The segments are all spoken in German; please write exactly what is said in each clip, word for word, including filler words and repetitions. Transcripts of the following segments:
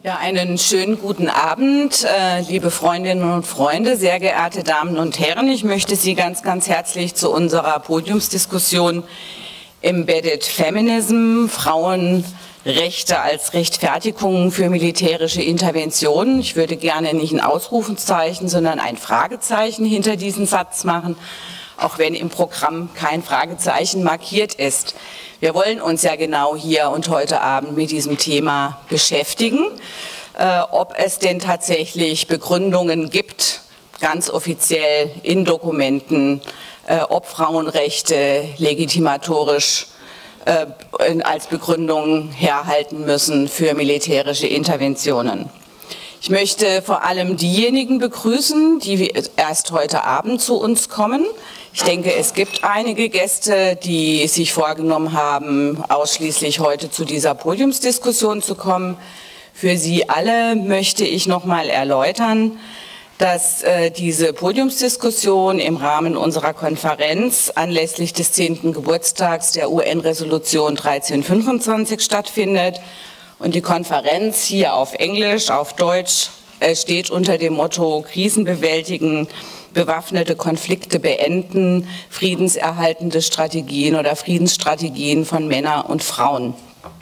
Ja, einen schönen guten Abend, äh, liebe Freundinnen und Freunde, sehr geehrte Damen und Herren. Ich möchte Sie ganz, ganz herzlich zu unserer Podiumsdiskussion Embedded Feminism, Frauenrechte als Rechtfertigung für militärische Interventionen. Ich würde gerne nicht ein Ausrufungszeichen, sondern ein Fragezeichen hinter diesen Satz machen, auch wenn im Programm kein Fragezeichen markiert ist. Wir wollen uns ja genau hier und heute Abend mit diesem Thema beschäftigen, äh, ob es denn tatsächlich Begründungen gibt, ganz offiziell in Dokumenten, äh, ob Frauenrechte legitimatorisch äh, als Begründung herhalten müssen für militärische Interventionen. Ich möchte vor allem diejenigen begrüßen, die erst heute Abend zu uns kommen. Ich denke, es gibt einige Gäste, die sich vorgenommen haben, ausschließlich heute zu dieser Podiumsdiskussion zu kommen. Für Sie alle möchte ich noch mal erläutern, dass äh, diese Podiumsdiskussion im Rahmen unserer Konferenz anlässlich des zehnten Geburtstags der U N-Resolution dreitausendfünfundzwanzig stattfindet. Und die Konferenz hier auf Englisch, auf Deutsch, äh, steht unter dem Motto Krisen bewältigen, bewaffnete Konflikte beenden, friedenserhaltende Strategien oder Friedensstrategien von Männern und Frauen.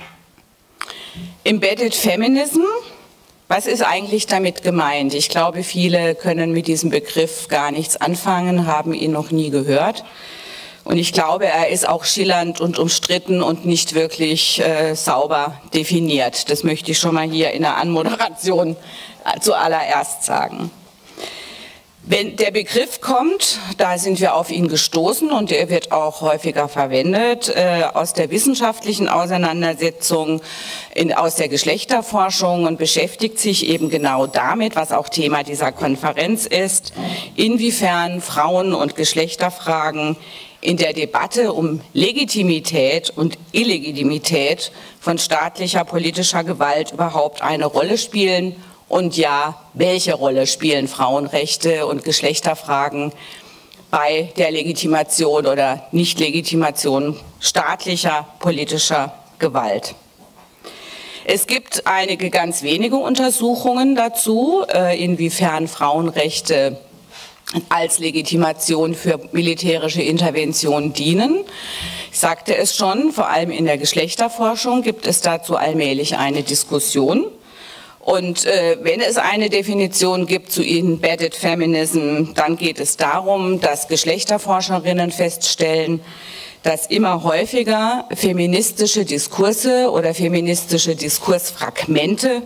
Embedded Feminism, was ist eigentlich damit gemeint? Ich glaube, viele können mit diesem Begriff gar nichts anfangen, haben ihn noch nie gehört. Und ich glaube, er ist auch schillernd und umstritten und nicht wirklich äh, sauber definiert. Das möchte ich schon mal hier in der Anmoderation zuallererst sagen. Wenn der Begriff kommt, da sind wir auf ihn gestoßen und er wird auch häufiger verwendet, äh, aus der wissenschaftlichen Auseinandersetzung, in, aus der Geschlechterforschung und beschäftigt sich eben genau damit, was auch Thema dieser Konferenz ist, inwiefern Frauen- und Geschlechterfragen in der Debatte um Legitimität und Illegitimität von staatlicher politischer Gewalt überhaupt eine Rolle spielen. Und ja, welche Rolle spielen Frauenrechte und Geschlechterfragen bei der Legitimation oder Nichtlegitimation staatlicher politischer Gewalt? Es gibt einige ganz wenige Untersuchungen dazu, inwiefern Frauenrechte als Legitimation für militärische Interventionen dienen. Ich sagte es schon, vor allem in der Geschlechterforschung gibt es dazu allmählich eine Diskussion. Und äh, wenn es eine Definition gibt zu Embedded Feminism, dann geht es darum, dass Geschlechterforscherinnen feststellen, dass immer häufiger feministische Diskurse oder feministische Diskursfragmente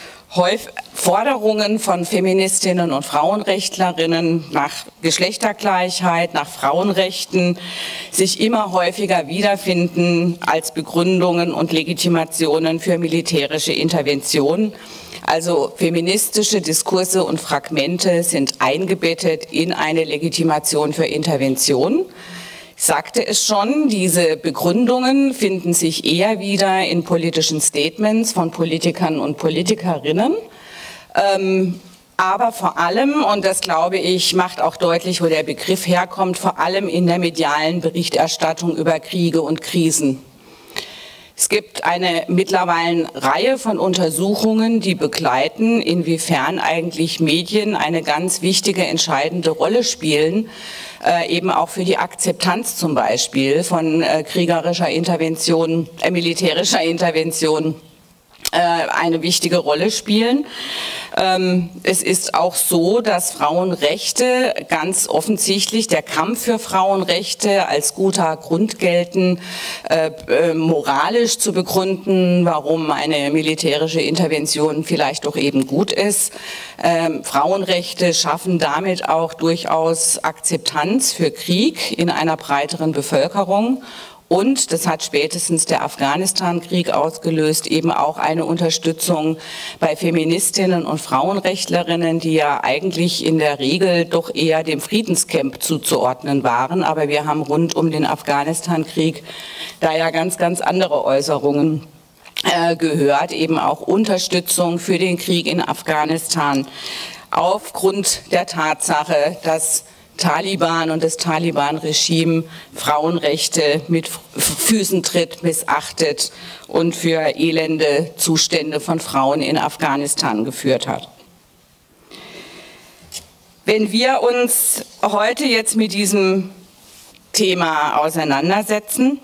Forderungen von Feministinnen und Frauenrechtlerinnen nach Geschlechtergleichheit, nach Frauenrechten sich immer häufiger wiederfinden als Begründungen und Legitimationen für militärische Interventionen. Also feministische Diskurse und Fragmente sind eingebettet in eine Legitimation für Intervention. Ich sagte es schon, diese Begründungen finden sich eher wieder in politischen Statements von Politikern und Politikerinnen. Ähm, aber vor allem, und das glaube ich, macht auch deutlich, wo der Begriff herkommt, vor allem in der medialen Berichterstattung über Kriege und Krisen. Es gibt eine mittlerweile Reihe von Untersuchungen, die begleiten, inwiefern eigentlich Medien eine ganz wichtige, entscheidende Rolle spielen, äh, eben auch für die Akzeptanz zum Beispiel von äh, kriegerischer Intervention, äh, militärischer Intervention äh, eine wichtige Rolle spielen. Ähm, es ist auch so, dass Frauenrechte ganz offensichtlich, der Kampf für Frauenrechte als guter Grund gelten, äh, äh, moralisch zu begründen, warum eine militärische Intervention vielleicht doch eben gut ist. Ähm, Frauenrechte schaffen damit auch durchaus Akzeptanz für Krieg in einer breiteren Bevölkerung. Und, das hat spätestens der Afghanistan-Krieg ausgelöst, eben auch eine Unterstützung bei Feministinnen und Frauenrechtlerinnen, die ja eigentlich in der Regel doch eher dem Friedenscamp zuzuordnen waren. Aber wir haben rund um den Afghanistan-Krieg da ja ganz, ganz andere Äußerungen äh, gehört, eben auch Unterstützung für den Krieg in Afghanistan aufgrund der Tatsache, dass Taliban und das Taliban-Regime Frauenrechte mit Füßen tritt, missachtet und für elende Zustände von Frauen in Afghanistan geführt hat. Wenn wir uns heute jetzt mit diesem Thema auseinandersetzen,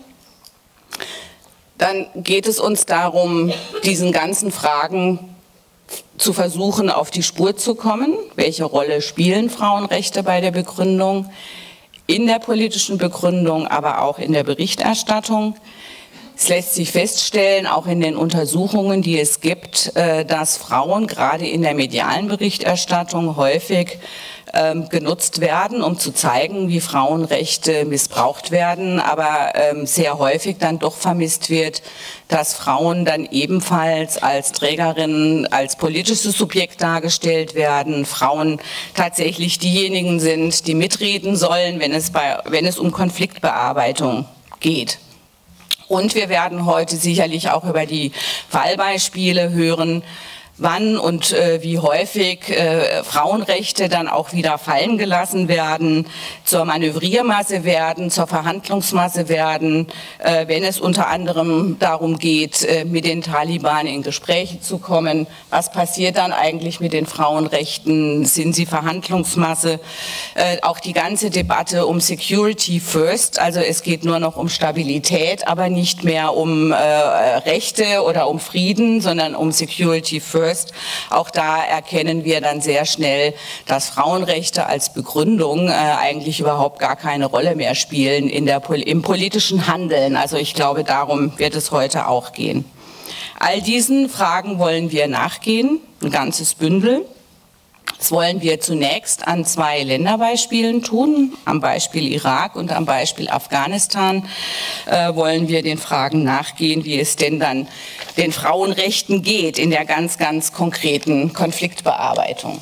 dann geht es uns darum, diesen ganzen Fragen zu versuchen, auf die Spur zu kommen. Welche Rolle spielen Frauenrechte bei der Begründung, in der politischen Begründung, aber auch in der Berichterstattung? Es lässt sich feststellen, auch in den Untersuchungen, die es gibt, dass Frauen gerade in der medialen Berichterstattung häufig ähm, genutzt werden, um zu zeigen, wie Frauenrechte missbraucht werden, aber ähm, sehr häufig dann doch vermisst wird, dass Frauen dann ebenfalls als Trägerinnen, als politisches Subjekt dargestellt werden, Frauen tatsächlich diejenigen sind, die mitreden sollen, wenn es, bei, wenn es um Konfliktbearbeitung geht. Und wir werden heute sicherlich auch über die Fallbeispiele hören, wann und äh, wie häufig äh, Frauenrechte dann auch wieder fallen gelassen werden, zur Manövriermasse werden, zur Verhandlungsmasse werden, äh, wenn es unter anderem darum geht, äh, mit den Taliban in Gespräche zu kommen. Was passiert dann eigentlich mit den Frauenrechten? Sind sie Verhandlungsmasse? Äh, auch die ganze Debatte um Security First, also es geht nur noch um Stabilität, aber nicht mehr um äh, Rechte oder um Frieden, sondern um Security First. Auch da erkennen wir dann sehr schnell, dass Frauenrechte als Begründung äh, eigentlich überhaupt gar keine Rolle mehr spielen in der, im politischen Handeln. Also ich glaube, darum wird es heute auch gehen. All diesen Fragen wollen wir nachgehen, ein ganzes Bündel. Das wollen wir zunächst an zwei Länderbeispielen tun, am Beispiel Irak und am Beispiel Afghanistan äh, wollen wir den Fragen nachgehen, wie es denn dann den Frauenrechten geht in der ganz, ganz konkreten Konfliktbearbeitung.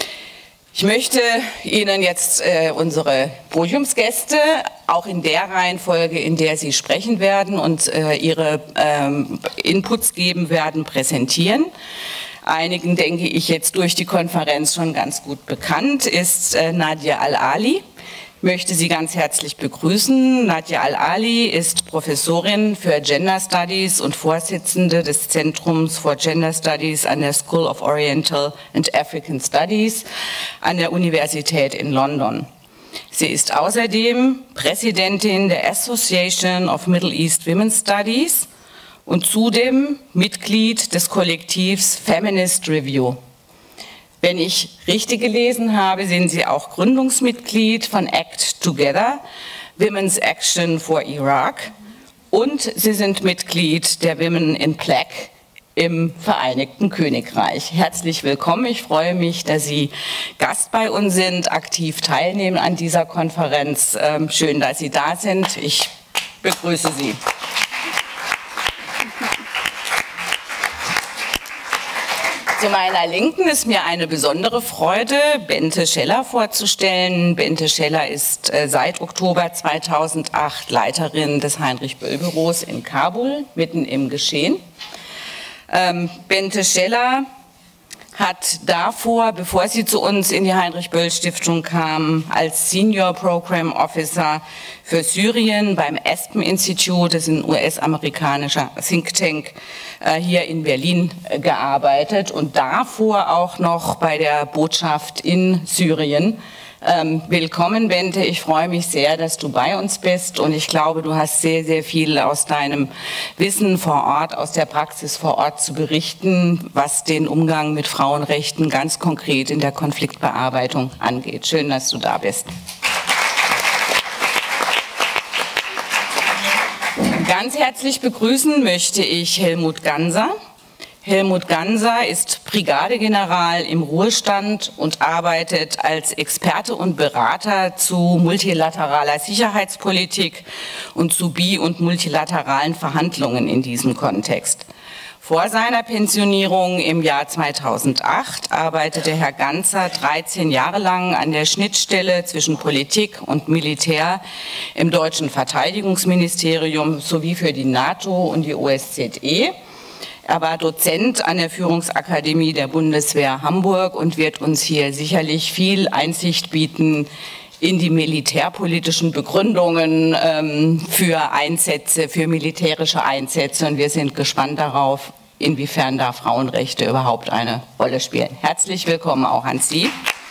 Ich möchte Ihnen jetzt äh, unsere Podiumsgäste auch in der Reihenfolge, in der sie sprechen werden und äh, ihre ähm, Inputs geben werden, präsentieren. Einigen, denke ich, jetzt durch die Konferenz schon ganz gut bekannt, ist äh, Nadia Al-Ali. Ich möchte Sie ganz herzlich begrüßen. Nadia Al-Ali ist Professorin für Gender Studies und Vorsitzende des Zentrums for Gender Studies an der School of Oriental and African Studies an der Universität in London. Sie ist außerdem Präsidentin der Association of Middle East Women's Studies und zudem Mitglied des Kollektivs Feminist Review. Wenn ich richtig gelesen habe, sind Sie auch Gründungsmitglied von ACT Together, Women's Action for Iraq, und Sie sind Mitglied der Women in Black im Vereinigten Königreich. Herzlich willkommen. Ich freue mich, dass Sie Gast bei uns sind, aktiv teilnehmen an dieser Konferenz. Schön, dass Sie da sind. Ich begrüße Sie. Zu meiner Linken ist mir eine besondere Freude, Bente Scheller vorzustellen. Bente Scheller ist äh, seit Oktober zweitausendacht Leiterin des Heinrich-Böll-Büros in Kabul, mitten im Geschehen. Ähm, Bente Scheller hat davor, bevor sie zu uns in die Heinrich-Böll-Stiftung kam, als Senior Program Officer für Syrien beim Aspen Institute, das ist ein U S-amerikanischer Think Tank, äh, hier in Berlin äh, gearbeitet und davor auch noch bei der Botschaft in Syrien. Ähm, willkommen, Bente. Ich freue mich sehr, dass du bei uns bist und ich glaube, du hast sehr, sehr viel aus deinem Wissen vor Ort, aus der Praxis vor Ort zu berichten, was den Umgang mit Frauenrechten ganz konkret in der Konfliktbearbeitung angeht. Schön, dass du da bist. Ganz herzlich begrüßen möchte ich Helmut Ganser. Helmut Ganser ist Brigadegeneral im Ruhestand und arbeitet als Experte und Berater zu multilateraler Sicherheitspolitik und zu bi- und multilateralen Verhandlungen in diesem Kontext. Vor seiner Pensionierung im Jahr zweitausendacht arbeitete Herr Ganser dreizehn Jahre lang an der Schnittstelle zwischen Politik und Militär im deutschen Verteidigungsministerium sowie für die NATO und die O S Z E. Er war Dozent an der Führungsakademie der Bundeswehr Hamburg und wird uns hier sicherlich viel Einsicht bieten in die militärpolitischen Begründungen ähm, für Einsätze, für militärische Einsätze. Und wir sind gespannt darauf, inwiefern da Frauenrechte überhaupt eine Rolle spielen. Herzlich willkommen auch an Sie.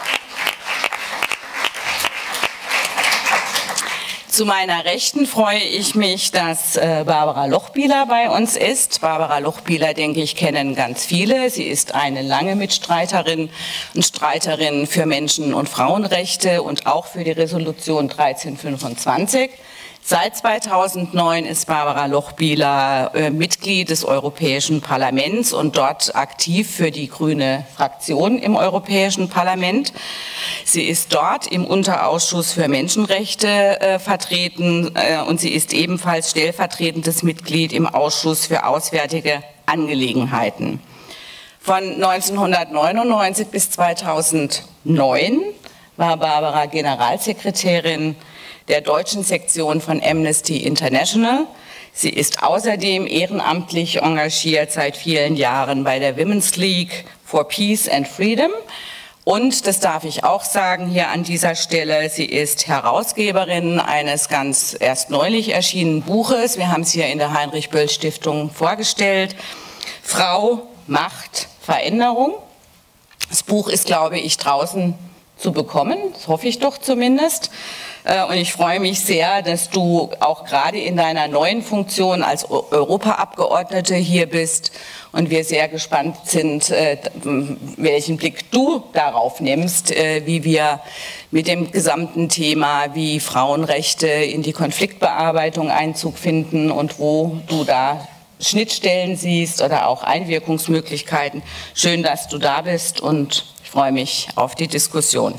Zu meiner Rechten freue ich mich, dass äh, Barbara Lochbihler bei uns ist. Barbara Lochbihler, denke ich, kennen ganz viele. Sie ist eine lange Mitstreiterin und Streiterin für Menschen- und Frauenrechte und auch für die Resolution dreitausendfünfundzwanzig. Seit zweitausendneun ist Barbara Lochbihler äh, Mitglied des Europäischen Parlaments und dort aktiv für die grüne Fraktion im Europäischen Parlament. Sie ist dort im Unterausschuss für Menschenrechte äh, vertreten äh, und sie ist ebenfalls stellvertretendes Mitglied im Ausschuss für Auswärtige Angelegenheiten. Von neunzehnhundertneunundneunzig bis zweitausendneun war Barbara Generalsekretärin der deutschen Sektion von Amnesty International. Sie ist außerdem ehrenamtlich engagiert seit vielen Jahren bei der Women's League for Peace and Freedom. Und, das darf ich auch sagen hier an dieser Stelle, sie ist Herausgeberin eines ganz erst neulich erschienenen Buches. Wir haben es hier in der Heinrich-Böll-Stiftung vorgestellt. Frau, Macht, Veränderung. Das Buch ist, glaube ich, draußen zu bekommen, das hoffe ich doch zumindest. Und ich freue mich sehr, dass du auch gerade in deiner neuen Funktion als Europaabgeordnete hier bist und wir sehr gespannt sind, welchen Blick du darauf nimmst, wie wir mit dem gesamten Thema, wie Frauenrechte in die Konfliktbearbeitung Einzug finden und wo du da Schnittstellen siehst oder auch Einwirkungsmöglichkeiten. Schön, dass du da bist und ich freue mich auf die Diskussion.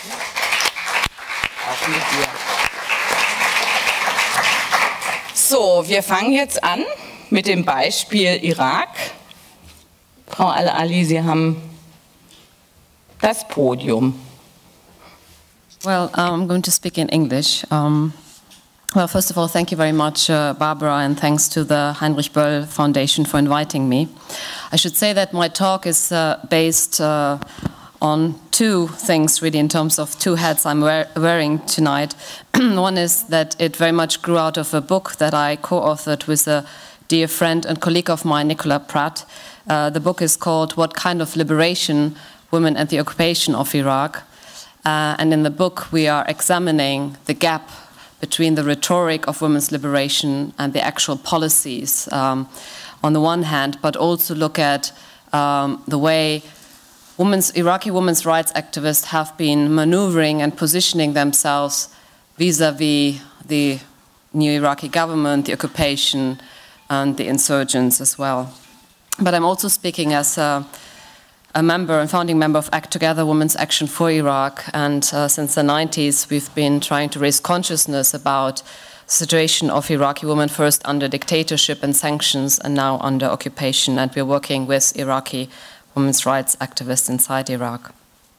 Auch mit dir. So, wir fangen jetzt an mit dem Beispiel Irak. Frau Al-Ali, Sie haben das Podium. Well, I'm going to speak in English. Um, well, first of all, thank you very much, uh, Barbara, and thanks to the Heinrich Böll Foundation for inviting me. I should say that my talk is uh, based uh, on two things, really, in terms of two hats I'm wear wearing tonight. One is that it very much grew out of a book that I co-authored with a dear friend and colleague of mine, Nicola Pratt. Uh, the book is called What Kind of Liberation? Women and the Occupation of Iraq. Uh, and in the book, we are examining the gap between the rhetoric of women's liberation and the actual policies um, on the one hand, but also look at um, the way Women's, Iraqi women's rights activists have been maneuvering and positioning themselves vis-à-vis the new Iraqi government, the occupation, and the insurgents as well. But I'm also speaking as a, a member and founding member of Act Together, Women's Action for Iraq, and uh, since the nineties we've been trying to raise consciousness about the situation of Iraqi women, first under dictatorship and sanctions, and now under occupation, and we're working with Iraqi women's rights activists inside Iraq.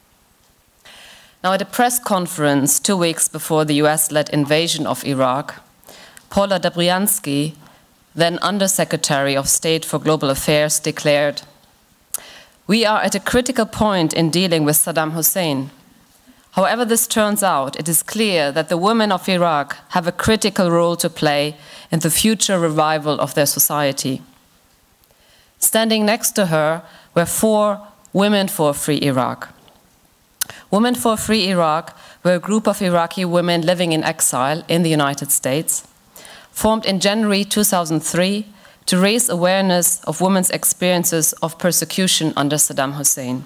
Now, at a press conference two weeks before the U S-led invasion of Iraq, Paula Dobriansky, then Undersecretary of State for Global Affairs, declared, "We are at a critical point in dealing with Saddam Hussein. However this turns out, it is clear that the women of Iraq have a critical role to play in the future revival of their society." Standing next to her were four Women for Free Iraq. Women for Free Iraq were a group of Iraqi women living in exile in the United States, formed in January two thousand three to raise awareness of women's experiences of persecution under Saddam Hussein.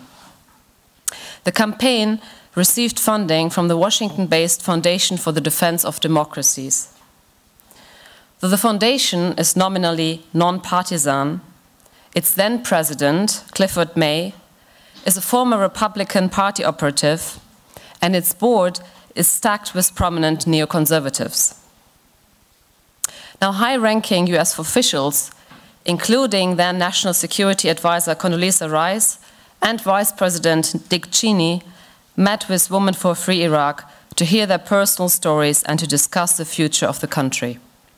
The campaign received funding from the Washington-based Foundation for the Defense of Democracies. Though the foundation is nominally non-partisan, its then president, Clifford May, is a former Republican Party operative, and its board is stacked with prominent neoconservatives. Now, high-ranking U S officials, including then National Security Advisor Condoleezza Rice and Vice President Dick Cheney, met with Women for Free Iraq to hear their personal stories and to discuss the future of the country.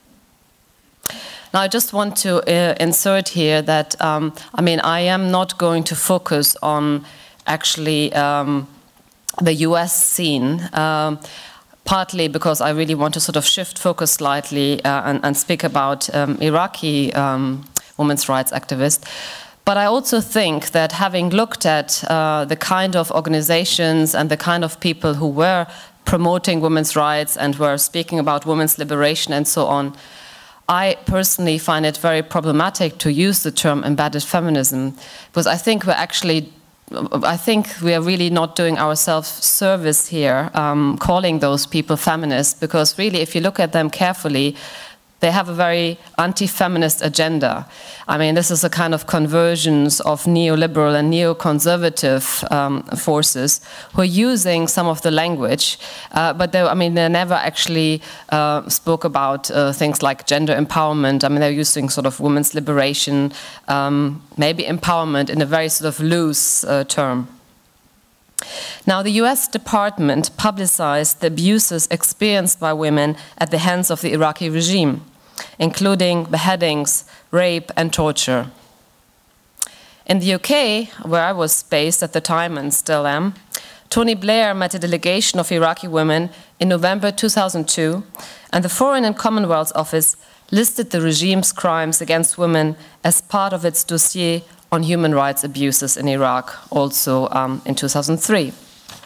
Now, I just want to uh, insert here that, um, I mean, I am not going to focus on actually um, the U S scene. Um, partly because I really want to sort of shift focus slightly uh, and, and speak about um, Iraqi um, women's rights activists. But I also think that having looked at uh, the kind of organizations and the kind of people who were promoting women's rights and were speaking about women's liberation and so on, I personally find it very problematic to use the term embedded feminism, because I think we're actually, I think we are really not doing ourselves service here, um, calling those people feminists, because really if you look at them carefully, they have a very anti-feminist agenda. I mean, this is a kind of convergence of neoliberal and neoconservative um, forces who are using some of the language, uh, but they, I mean, they never actually uh, spoke about uh, things like gender empowerment. I mean, they're using sort of women's liberation, um, maybe empowerment in a very sort of loose uh, term. Now, the U S Department publicized the abuses experienced by women at the hands of the Iraqi regime, including beheadings, rape, and torture. In the U K, where I was based at the time and still am, Tony Blair met a delegation of Iraqi women in November two thousand two, and the Foreign and Commonwealth Office listed the regime's crimes against women as part of its dossier on human rights abuses in Iraq, also um, in two thousand three.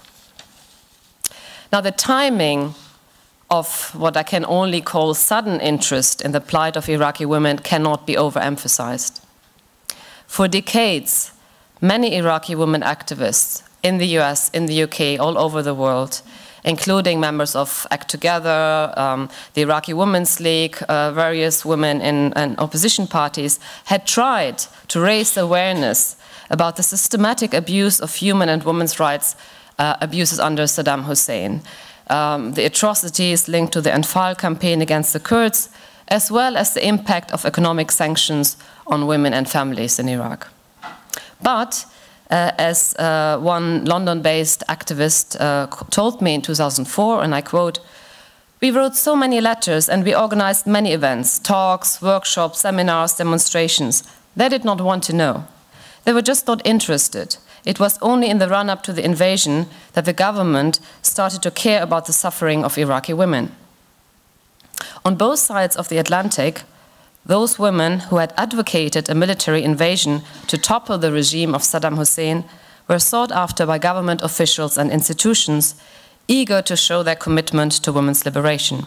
Now, the timing of what I can only call sudden interest in the plight of Iraqi women cannot be overemphasized. For decades, many Iraqi women activists in the U S, in the U K, all over the world, including members of ACT Together, um, the Iraqi Women's League, uh, various women in, in opposition parties, had tried to raise awareness about the systematic abuse of human and women's rights uh, abuses under Saddam Hussein. Um, the atrocities linked to the Anfal campaign against the Kurds, as well as the impact of economic sanctions on women and families in Iraq. But, uh, as uh, one London-based activist uh, told me in two thousand four, and I quote, "We wrote so many letters and we organized many events, talks, workshops, seminars, demonstrations. They did not want to know. They were just not interested. It was only in the run-up to the invasion that the government started to care about the suffering of Iraqi women." On both sides of the Atlantic, those women who had advocated a military invasion to topple the regime of Saddam Hussein were sought after by government officials and institutions, eager to show their commitment to women's liberation.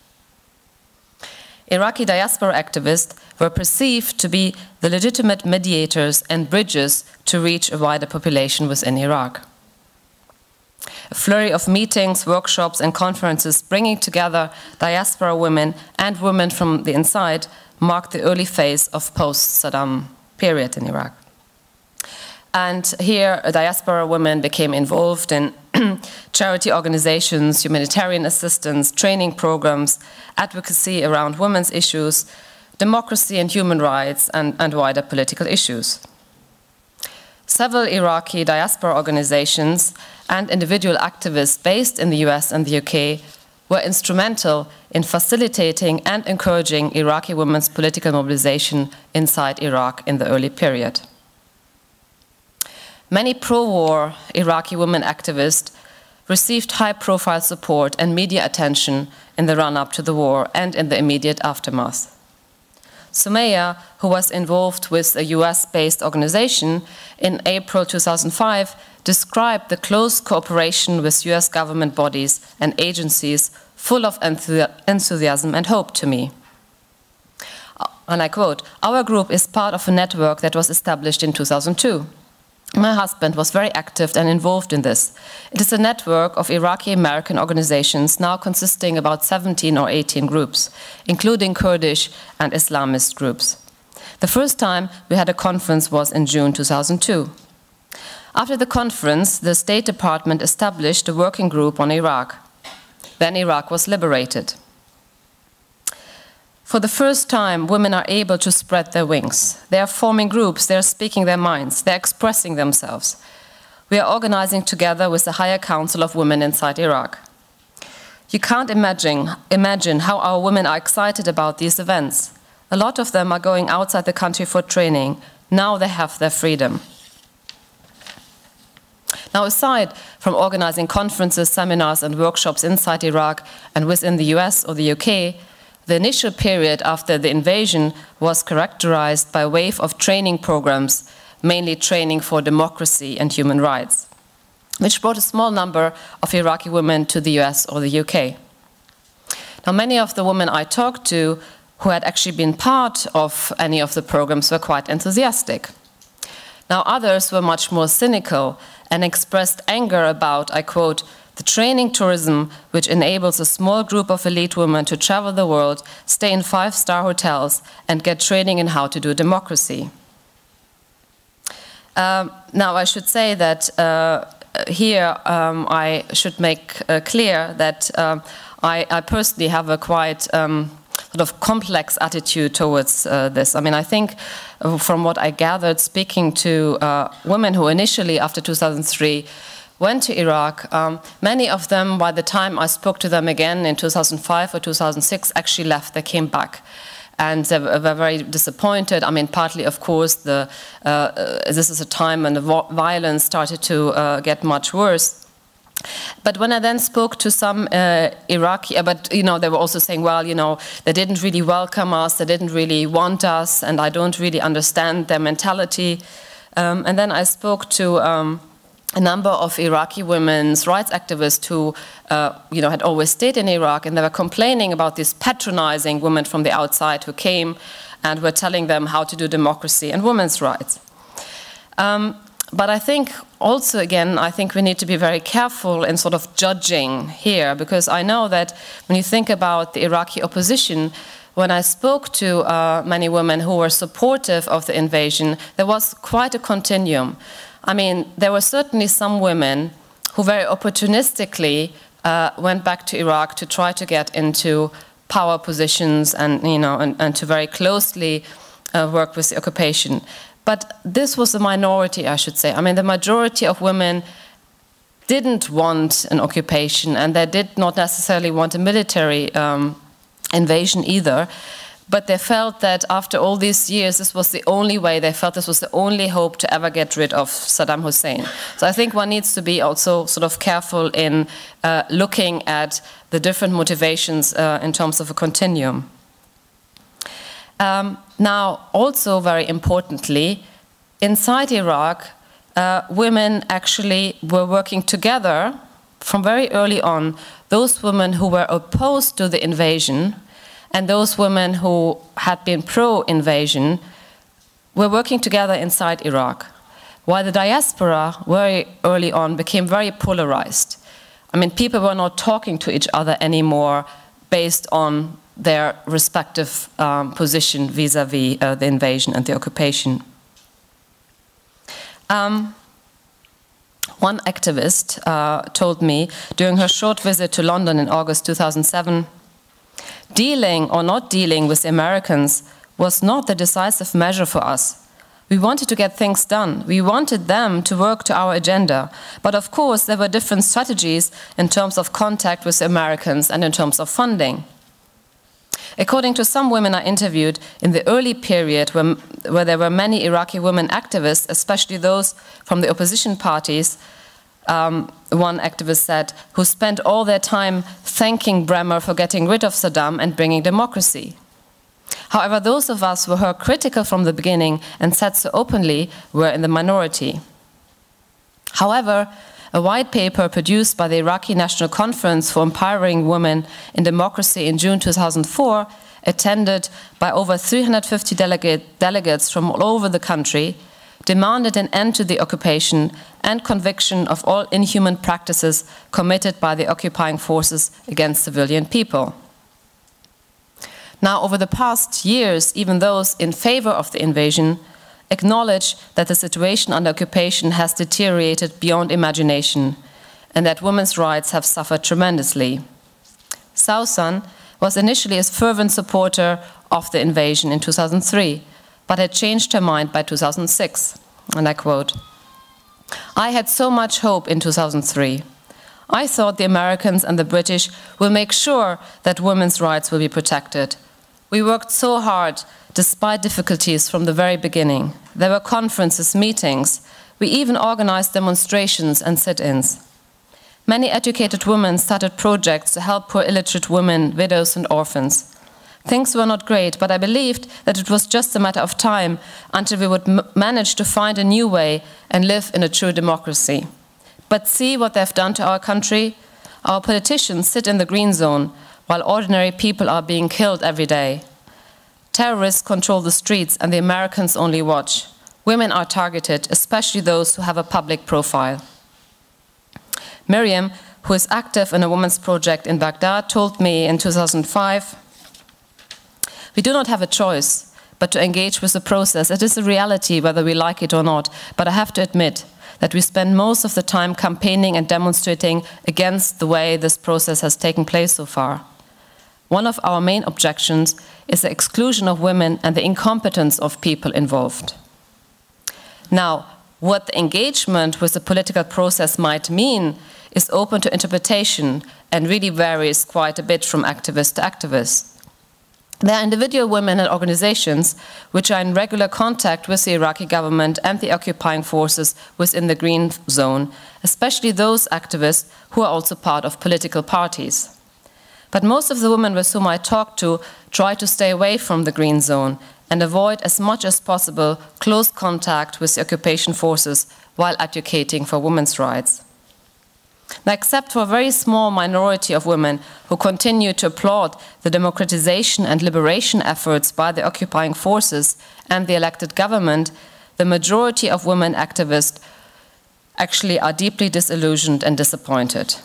Iraqi diaspora activists were perceived to be the legitimate mediators and bridges to reach a wider population within Iraq. A flurry of meetings, workshops, and conferences bringing together diaspora women and women from the inside marked the early phase of post-Saddam period in Iraq. And here, diaspora women became involved in charity organizations, humanitarian assistance, training programs, advocacy around women's issues, democracy and human rights, and, and wider political issues. Several Iraqi diaspora organizations and individual activists based in the U S and the U K were instrumental in facilitating and encouraging Iraqi women's political mobilization inside Iraq in the early period. Many pro-war Iraqi women activists received high-profile support and media attention in the run-up to the war and in the immediate aftermath. Soumaya, who was involved with a U S-based organization, in April two thousand five described the close cooperation with U S government bodies and agencies full of enthusiasm and hope to me. And I quote, "Our group is part of a network that was established in two thousand two. My husband was very active and involved in this. It is a network of Iraqi-American organizations now consisting about seventeen or eighteen groups, including Kurdish and Islamist groups. The first time we had a conference was in June two thousand two. After the conference, the State Department established a working group on Iraq. Then Iraq was liberated. For the first time, women are able to spread their wings. They are forming groups, they are speaking their minds, they are expressing themselves. We are organizing together with the Higher Council of Women inside Iraq. You can't imagine, imagine how our women are excited about these events. A lot of them are going outside the country for training. Now they have their freedom." Now, aside from organizing conferences, seminars, and workshops inside Iraq and within the U S or the U K, the initial period after the invasion was characterized by a wave of training programs, mainly training for democracy and human rights, which brought a small number of Iraqi women to the U S or the U K. Now, many of the women I talked to who had actually been part of any of the programs were quite enthusiastic. Now, others were much more cynical and expressed anger about, I quote, the training tourism which enables a small group of elite women to travel the world, stay in five-star hotels, and get training in how to do democracy. Um, now, I should say that uh, here um, I should make uh, clear that um, I, I personally have a quite um, sort of complex attitude towards uh, this. I mean, I think uh, from what I gathered speaking to uh, women who initially, after two thousand three, went to Iraq, um, many of them, by the time I spoke to them again in two thousand five or two thousand six, actually left. They came back. And they were very disappointed. I mean, partly, of course, the, uh, uh, this is a time when the violence started to uh, get much worse. But when I then spoke to some uh, Iraqi, but you know, they were also saying, well, you know, they didn't really welcome us, they didn't really want us, and I don't really understand their mentality. Um, and then I spoke to um, a number of Iraqi women's rights activists who, uh, you know, had always stayed in Iraq, and they were complaining about these patronizing women from the outside who came and were telling them how to do democracy and women's rights. Um, But I think also, again, I think we need to be very careful in sort of judging here, because I know that when you think about the Iraqi opposition, when I spoke to uh, many women who were supportive of the invasion, there was quite a continuum. I mean, there were certainly some women who very opportunistically uh, went back to Iraq to try to get into power positions and, you know, and, and to very closely uh, work with the occupation. But this was a minority, I should say. I mean, the majority of women didn't want an occupation, and they did not necessarily want a military um, invasion either. But they felt that after all these years, this was the only way, they felt this was the only hope to ever get rid of Saddam Hussein. So I think one needs to be also sort of careful in uh, looking at the different motivations uh, in terms of a continuum. Um, now, also very importantly, inside Iraq, uh, women actually were working together from very early on. Those women who were opposed to the invasion and those women who had been pro-invasion were working together inside Iraq, while the diaspora very early on became very polarized. I mean, people were not talking to each other anymore based on their respective um, position vis-à-vis uh, the invasion and the occupation. Um, one activist uh, told me during her short visit to London in August two thousand seven, dealing or not dealing with the Americans was not the decisive measure for us. We wanted to get things done. We wanted them to work to our agenda. But of course, there were different strategies in terms of contact with the Americans and in terms of funding. According to some women I interviewed, in the early period when, where there were many Iraqi women activists, especially those from the opposition parties, um, one activist said, who spent all their time thanking Bremer for getting rid of Saddam and bringing democracy. However, those of us who were critical from the beginning and said so openly were in the minority. However, a white paper produced by the Iraqi National Conference for Empowering Women in Democracy in June two thousand four, attended by over three hundred fifty delegate, delegates from all over the country, demanded an end to the occupation and conviction of all inhuman practices committed by the occupying forces against civilian people. Now, over the past years, even those in favor of the invasion acknowledge that the situation under occupation has deteriorated beyond imagination and that women's rights have suffered tremendously. Sausan was initially a fervent supporter of the invasion in two thousand three, but had changed her mind by two thousand six. And I quote, "I had so much hope in two thousand three. I thought the Americans and the British will make sure that women's rights will be protected. We worked so hard despite difficulties from the very beginning. There were conferences, meetings. We even organized demonstrations and sit-ins. Many educated women started projects to help poor illiterate women, widows and orphans. Things were not great, but I believed that it was just a matter of time until we would m manage to find a new way and live in a true democracy. But see what they've done to our country? Our politicians sit in the green zone, while ordinary people are being killed every day. Terrorists control the streets and the Americans only watch. Women are targeted, especially those who have a public profile. Miriam, who is active in a women's project in Baghdad, told me in two thousand five, "We do not have a choice but to engage with the process. It is a reality whether we like it or not, but I have to admit that we spend most of the time campaigning and demonstrating against the way this process has taken place so far. One of our main objections is the exclusion of women and the incompetence of people involved." Now, what the engagement with the political process might mean is open to interpretation and really varies quite a bit from activist to activist. There are individual women and organizations which are in regular contact with the Iraqi government and the occupying forces within the Green Zone, especially those activists who are also part of political parties. But most of the women with whom I talk to try to stay away from the Green Zone and avoid as much as possible close contact with the occupation forces while advocating for women's rights. Now, except for a very small minority of women who continue to applaud the democratization and liberation efforts by the occupying forces and the elected government, the majority of women activists actually are deeply disillusioned and disappointed.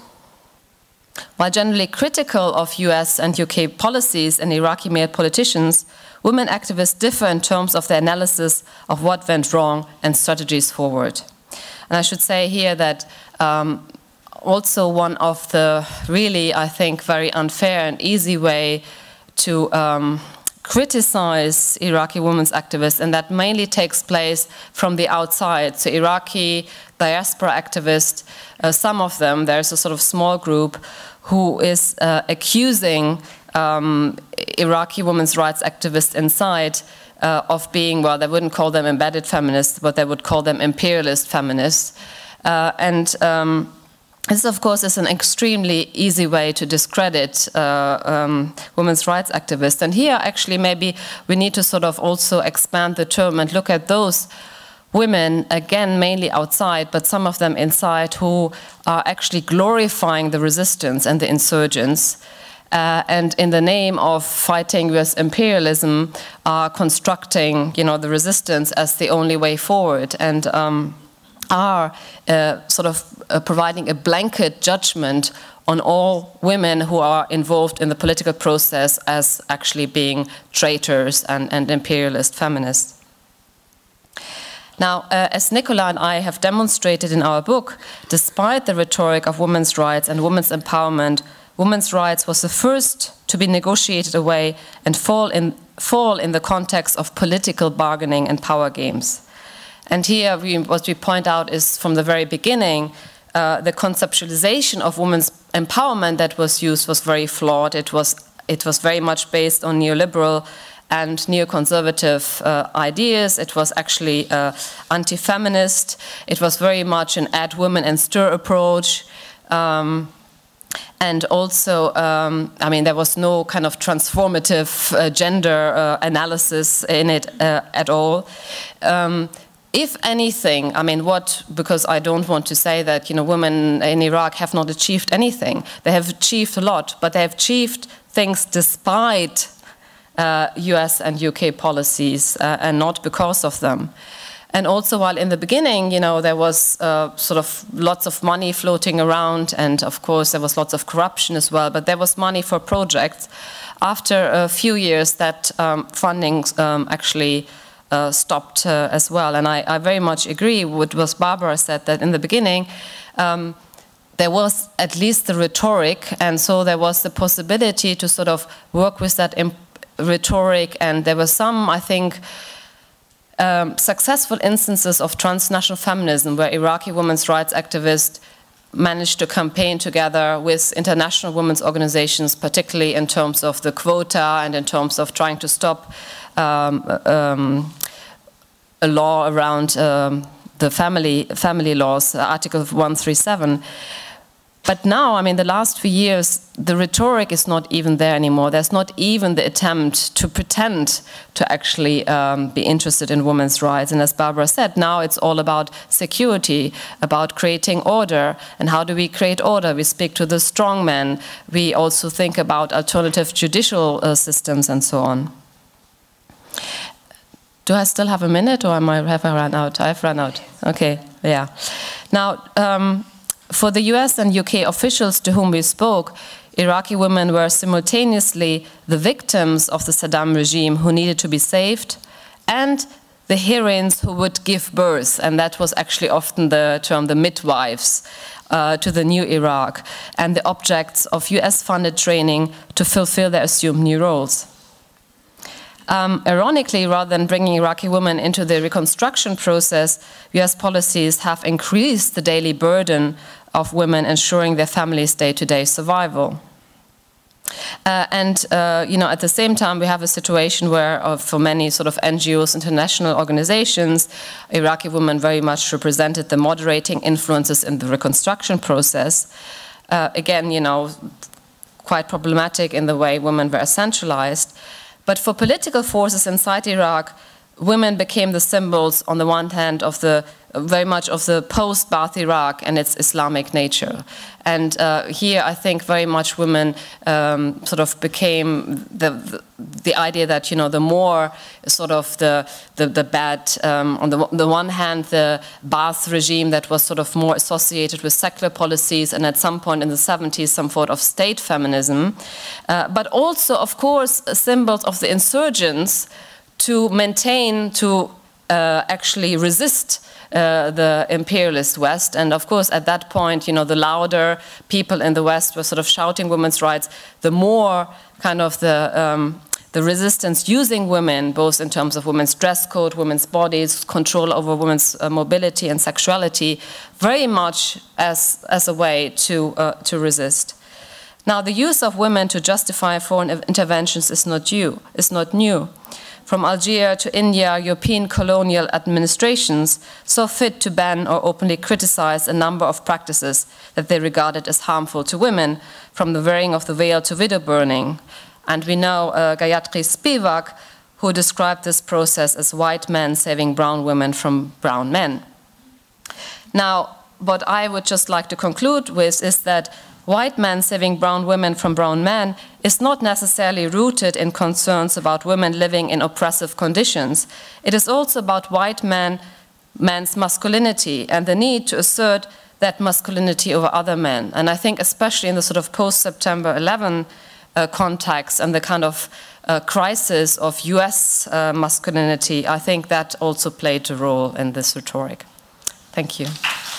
While generally critical of U S and U K policies and Iraqi male politicians, women activists differ in terms of their analysis of what went wrong and strategies forward. And I should say here that um, also one of the really, I think, very unfair and easy way to um, criticize Iraqi women's activists, and that mainly takes place from the outside. So Iraqi diaspora activists, uh, some of them, there's a sort of small group who is uh, accusing um, Iraqi women's rights activists inside uh, of being, well, they wouldn't call them embedded feminists, but they would call them imperialist feminists. Uh, and um, This, of course, is an extremely easy way to discredit uh, um, women's rights activists. And here, actually, maybe we need to sort of also expand the term and look at those women, again, mainly outside, but some of them inside, who are actually glorifying the resistance and the insurgents. Uh, and in the name of fighting U S imperialism, are constructing, you know, the resistance as the only way forward. And um, are uh, sort of uh, providing a blanket judgment on all women who are involved in the political process as actually being traitors and, and imperialist feminists. Now, uh, as Nicola and I have demonstrated in our book, despite the rhetoric of women's rights and women's empowerment, women's rights was the first to be negotiated away and fall in, fall in the context of political bargaining and power games. And here, we, what we point out is, from the very beginning, uh, the conceptualization of women's empowerment that was used was very flawed. It was, it was very much based on neoliberal and neoconservative uh, ideas. It was actually uh, anti-feminist. It was very much an add women and stir approach. Um, and also, um, I mean, there was no kind of transformative uh, gender uh, analysis in it uh, at all. Um, If anything, I mean, what, because I don't want to say that, you know, women in Iraq have not achieved anything. They have achieved a lot, but they have achieved things despite uh, U S and U K policies uh, and not because of them. And also, while in the beginning, you know, there was uh, sort of lots of money floating around, and of course there was lots of corruption as well, but there was money for projects. After a few years, that um, funding um, actually Uh, stopped uh, as well. And I, I very much agree with what Barbara said, that in the beginning um, there was at least the rhetoric, and so there was the possibility to sort of work with that rhetoric, and there were some, I think, um, successful instances of transnational feminism where Iraqi women's rights activists managed to campaign together with international women's organizations, particularly in terms of the quota and in terms of trying to stop um, um, a law around um, the family, family laws, Article one thirty-seven. But now, I mean, the last few years, the rhetoric is not even there anymore. There's not even the attempt to pretend to actually um, be interested in women's rights. And as Barbara said, now it's all about security, about creating order. And how do we create order? We speak to the strong men. We also think about alternative judicial uh, systems and so on. Do I still have a minute, or am I, have I run out? I've run out. Okay, yeah. Now, um, for the U S and U K officials to whom we spoke, Iraqi women were simultaneously the victims of the Saddam regime who needed to be saved, and the heroines who would give birth, and that was actually often the term, the midwives, uh, to the new Iraq, and the objects of U S-funded training to fulfill their assumed new roles. Um, ironically, rather than bringing Iraqi women into the reconstruction process, U S policies have increased the daily burden of women ensuring their families' day-to-day survival. Uh, and, uh, you know, at the same time, we have a situation where, uh, for many sort of N G Os, international organizations, Iraqi women very much represented the moderating influences in the reconstruction process. Uh, again, you know, quite problematic in the way women were centralized. But for political forces inside Iraq, women became the symbols, on the one hand, of the very much of the post-Ba'ath Iraq and its Islamic nature. And uh, here, I think very much women um, sort of became the, the the idea that, you know, the more sort of the the, the bad, um, on the, the one hand, the Ba'ath regime that was sort of more associated with secular policies, and at some point in the seventies, some sort of state feminism, uh, but also, of course, symbols of the insurgents to maintain, to uh, actually resist Uh, the imperialist West. And of course, at that point, you know, the louder people in the West were sort of shouting women's rights, the more kind of the, um, the resistance using women, both in terms of women's dress code, women's bodies, control over women's uh, mobility and sexuality, very much as, as a way to, uh, to resist. Now, the use of women to justify foreign interventions is not new. Is not new. From Algeria to India, European colonial administrations saw fit to ban or openly criticize a number of practices that they regarded as harmful to women, from the wearing of the veil to widow burning. And we know uh, Gayatri Spivak, who described this process as white men saving brown women from brown men. Now, what I would just like to conclude with is that white men saving brown women from brown men is not necessarily rooted in concerns about women living in oppressive conditions. It is also about white men, men's masculinity and the need to assert that masculinity over other men. And I think especially in the sort of post-September eleven uh, context and the kind of uh, crisis of U S uh, masculinity, I think that also played a role in this rhetoric. Thank you.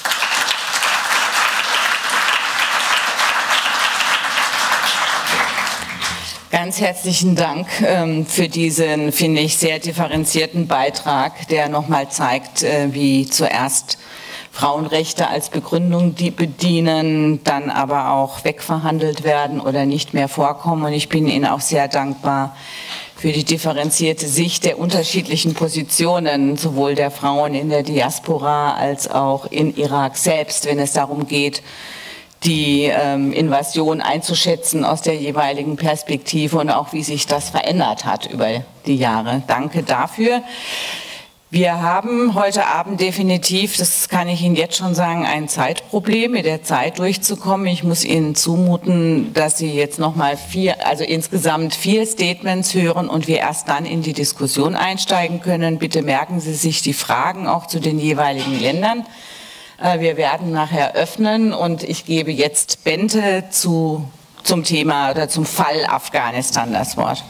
Ganz herzlichen Dank ähm, für diesen, finde ich, sehr differenzierten Beitrag, der nochmal zeigt, äh, wie zuerst Frauenrechte als Begründung die bedienen, dann aber auch wegverhandelt werden oder nicht mehr vorkommen. Und ich bin Ihnen auch sehr dankbar für die differenzierte Sicht der unterschiedlichen Positionen, sowohl der Frauen in der Diaspora als auch in Irak selbst, wenn es darum geht, die ähm, Invasion einzuschätzen aus der jeweiligen Perspektive und auch wie sich das verändert hat über die Jahre. Danke dafür. Wir haben heute Abend definitiv, das kann ich Ihnen jetzt schon sagen, ein Zeitproblem, mit der Zeit durchzukommen. Ich muss Ihnen zumuten, dass Sie jetzt nochmal vier, also insgesamt vier Statements hören und wir erst dann in die Diskussion einsteigen können. Bitte merken Sie sich die Fragen auch zu den jeweiligen Ländern. Wir werden nachher öffnen und ich gebe jetzt Bente zu, zum Thema oder zum Fall Afghanistan das Wort.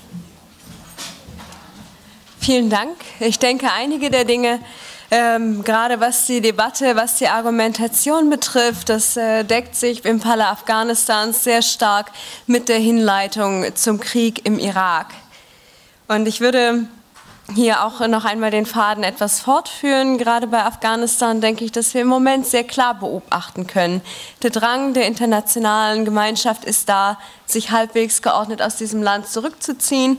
Vielen Dank. Ich denke, einige der Dinge, ähm, gerade was die Debatte, was die Argumentation betrifft, das äh, deckt sich im Falle Afghanistans sehr stark mit der Hinleitung zum Krieg im Irak. Und ich würde hier auch noch einmal den Faden etwas fortführen. Gerade bei Afghanistan denke ich, dass wir im Moment sehr klar beobachten können. Der Drang der internationalen Gemeinschaft ist da, sich halbwegs geordnet aus diesem Land zurückzuziehen.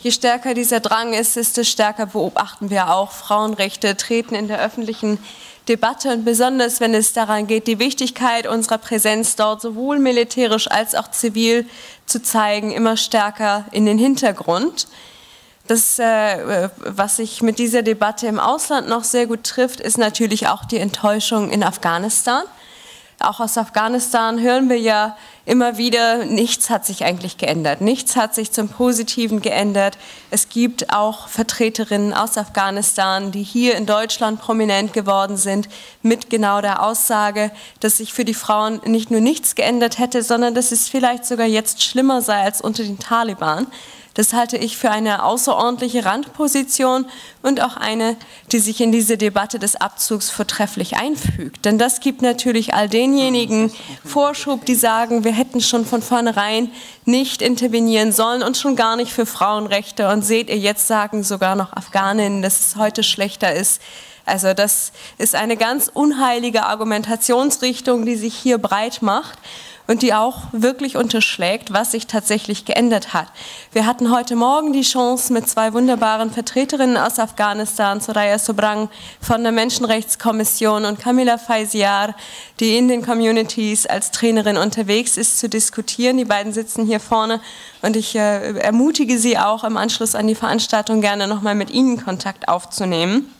Je stärker dieser Drang ist, desto stärker beobachten wir auch, Frauenrechte treten in der öffentlichen Debatte und besonders, wenn es daran geht, die Wichtigkeit unserer Präsenz dort sowohl militärisch als auch zivil zu zeigen, immer stärker in den Hintergrund. Das, äh, was sich mit dieser Debatte im Ausland noch sehr gut trifft, ist natürlich auch die Enttäuschung in Afghanistan. Auch aus Afghanistan hören wir ja immer wieder, nichts hat sich eigentlich geändert. Nichts hat sich zum Positiven geändert. Es gibt auch Vertreterinnen aus Afghanistan, die hier in Deutschland prominent geworden sind, mit genau der Aussage, dass sich für die Frauen nicht nur nichts geändert hätte, sondern dass es vielleicht sogar jetzt schlimmer sei als unter den Taliban. Das halte ich für eine außerordentliche Randposition und auch eine, die sich in diese Debatte des Abzugs vortrefflich einfügt. Denn das gibt natürlich all denjenigen Vorschub, die sagen, wir hätten schon von vornherein nicht intervenieren sollen und schon gar nicht für Frauenrechte. Und seht ihr, jetzt sagen sogar noch Afghaninnen, dass es heute schlechter ist. Also das ist eine ganz unheilige Argumentationsrichtung, die sich hier breit macht und die auch wirklich unterschlägt, was sich tatsächlich geändert hat. Wir hatten heute Morgen die Chance, mit zwei wunderbaren Vertreterinnen aus Afghanistan, Soraya Sobrang von der Menschenrechtskommission und Camilla Faiziar, die in den Communities als Trainerin unterwegs ist, zu diskutieren. Die beiden sitzen hier vorne und ich äh, ermutige sie auch im Anschluss an die Veranstaltung gerne nochmal mit ihnen Kontakt aufzunehmen.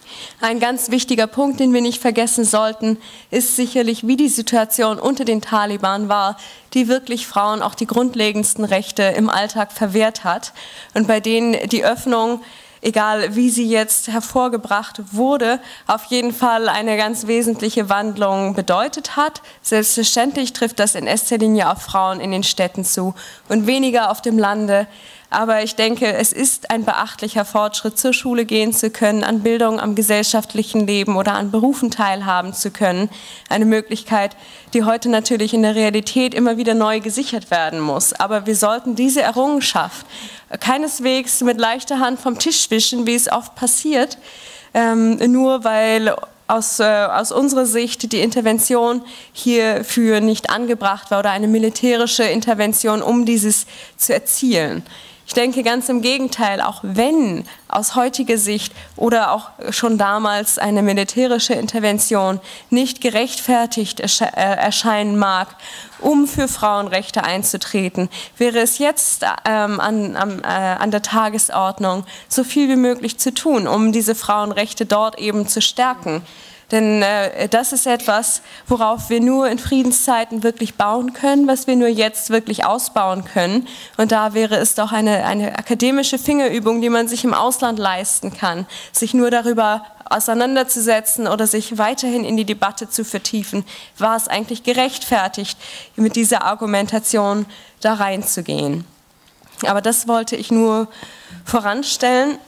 Ein ganz wichtiger Punkt, den wir nicht vergessen sollten, ist sicherlich, wie die Situation unter den Taliban war, die wirklich Frauen auch die grundlegendsten Rechte im Alltag verwehrt hat und bei denen die Öffnung, egal wie sie jetzt hervorgebracht wurde, auf jeden Fall eine ganz wesentliche Wandlung bedeutet hat. Selbstverständlich trifft das in erster Linie auf Frauen in den Städten zu und weniger auf dem Lande. Aber ich denke, es ist ein beachtlicher Fortschritt, zur Schule gehen zu können, an Bildung, am gesellschaftlichen Leben oder an Berufen teilhaben zu können. Eine Möglichkeit, die heute natürlich in der Realität immer wieder neu gesichert werden muss. Aber wir sollten diese Errungenschaft keineswegs mit leichter Hand vom Tisch wischen, wie es oft passiert, ähm, nur weil Aus, äh, aus unserer Sicht die Intervention hierfür nicht angebracht war oder eine militärische Intervention, um dieses zu erzielen. Ich denke ganz im Gegenteil, auch wenn aus heutiger Sicht oder auch schon damals eine militärische Intervention nicht gerechtfertigt ersche äh, erscheinen mag, um für Frauenrechte einzutreten, wäre es jetzt ähm, an, an, äh, an der Tagesordnung, so viel wie möglich zu tun, um diese Frauenrechte dort eben zu stärken. Denn äh, das ist etwas, worauf wir nur in Friedenszeiten wirklich bauen können, was wir nur jetzt wirklich ausbauen können. Und da wäre es doch eine, eine akademische Fingerübung, die man sich im Ausland leisten kann, sich nur darüber auseinanderzusetzen oder sich weiterhin in die Debatte zu vertiefen. War es eigentlich gerechtfertigt, mit dieser Argumentation da reinzugehen? Aber das wollte ich nur voranstellen.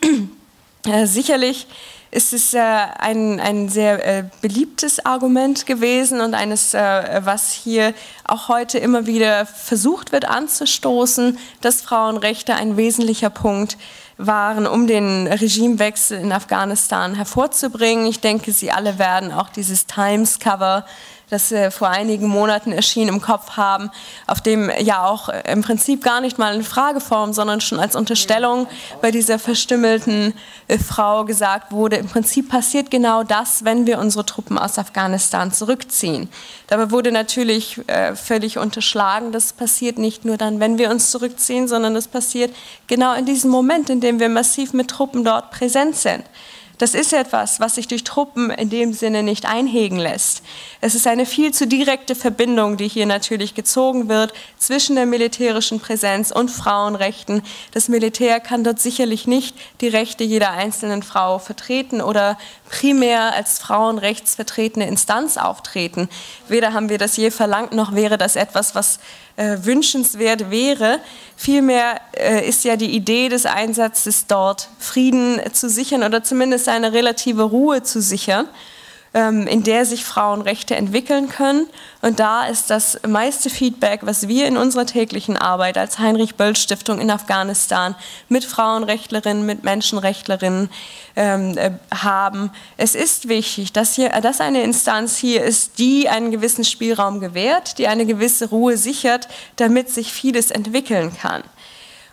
äh, sicherlich ist es äh, ein, ein sehr äh, beliebtes Argument gewesen und eines, äh, was hier auch heute immer wieder versucht wird anzustoßen, dass Frauenrechte ein wesentlicher Punkt waren, um den Regimewechsel in Afghanistan hervorzubringen. Ich denke, Sie alle werden auch dieses Times-Cover, das äh, vor einigen Monaten erschien, im Kopf haben, auf dem ja auch äh, im Prinzip gar nicht mal in Frageform, sondern schon als Unterstellung bei dieser verstümmelten äh, Frau gesagt wurde, im Prinzip passiert genau das, wenn wir unsere Truppen aus Afghanistan zurückziehen. Dabei wurde natürlich äh, völlig unterschlagen, das passiert nicht nur dann, wenn wir uns zurückziehen, sondern das passiert genau in diesem Moment, in dem wir massiv mit Truppen dort präsent sind. Das ist etwas, was sich durch Truppen in dem Sinne nicht einhegen lässt. Es ist eine viel zu direkte Verbindung, die hier natürlich gezogen wird zwischen der militärischen Präsenz und Frauenrechten. Das Militär kann dort sicherlich nicht die Rechte jeder einzelnen Frau vertreten oder primär als frauenrechtsvertretende Instanz auftreten. Weder haben wir das je verlangt, noch wäre das etwas, was äh, wünschenswert wäre. Vielmehr äh, ist ja die Idee des Einsatzes dort, Frieden zu sichern oder zumindest eine relative Ruhe zu sichern, ähm, in der sich Frauenrechte entwickeln können. Und da ist das meiste Feedback, was wir in unserer täglichen Arbeit als Heinrich-Böll-Stiftung in Afghanistan mit Frauenrechtlerinnen, mit Menschenrechtlerinnen ähm, äh, haben. Es ist wichtig, dass, hier, dass eine Instanz hier ist, die einen gewissen Spielraum gewährt, die eine gewisse Ruhe sichert, damit sich vieles entwickeln kann.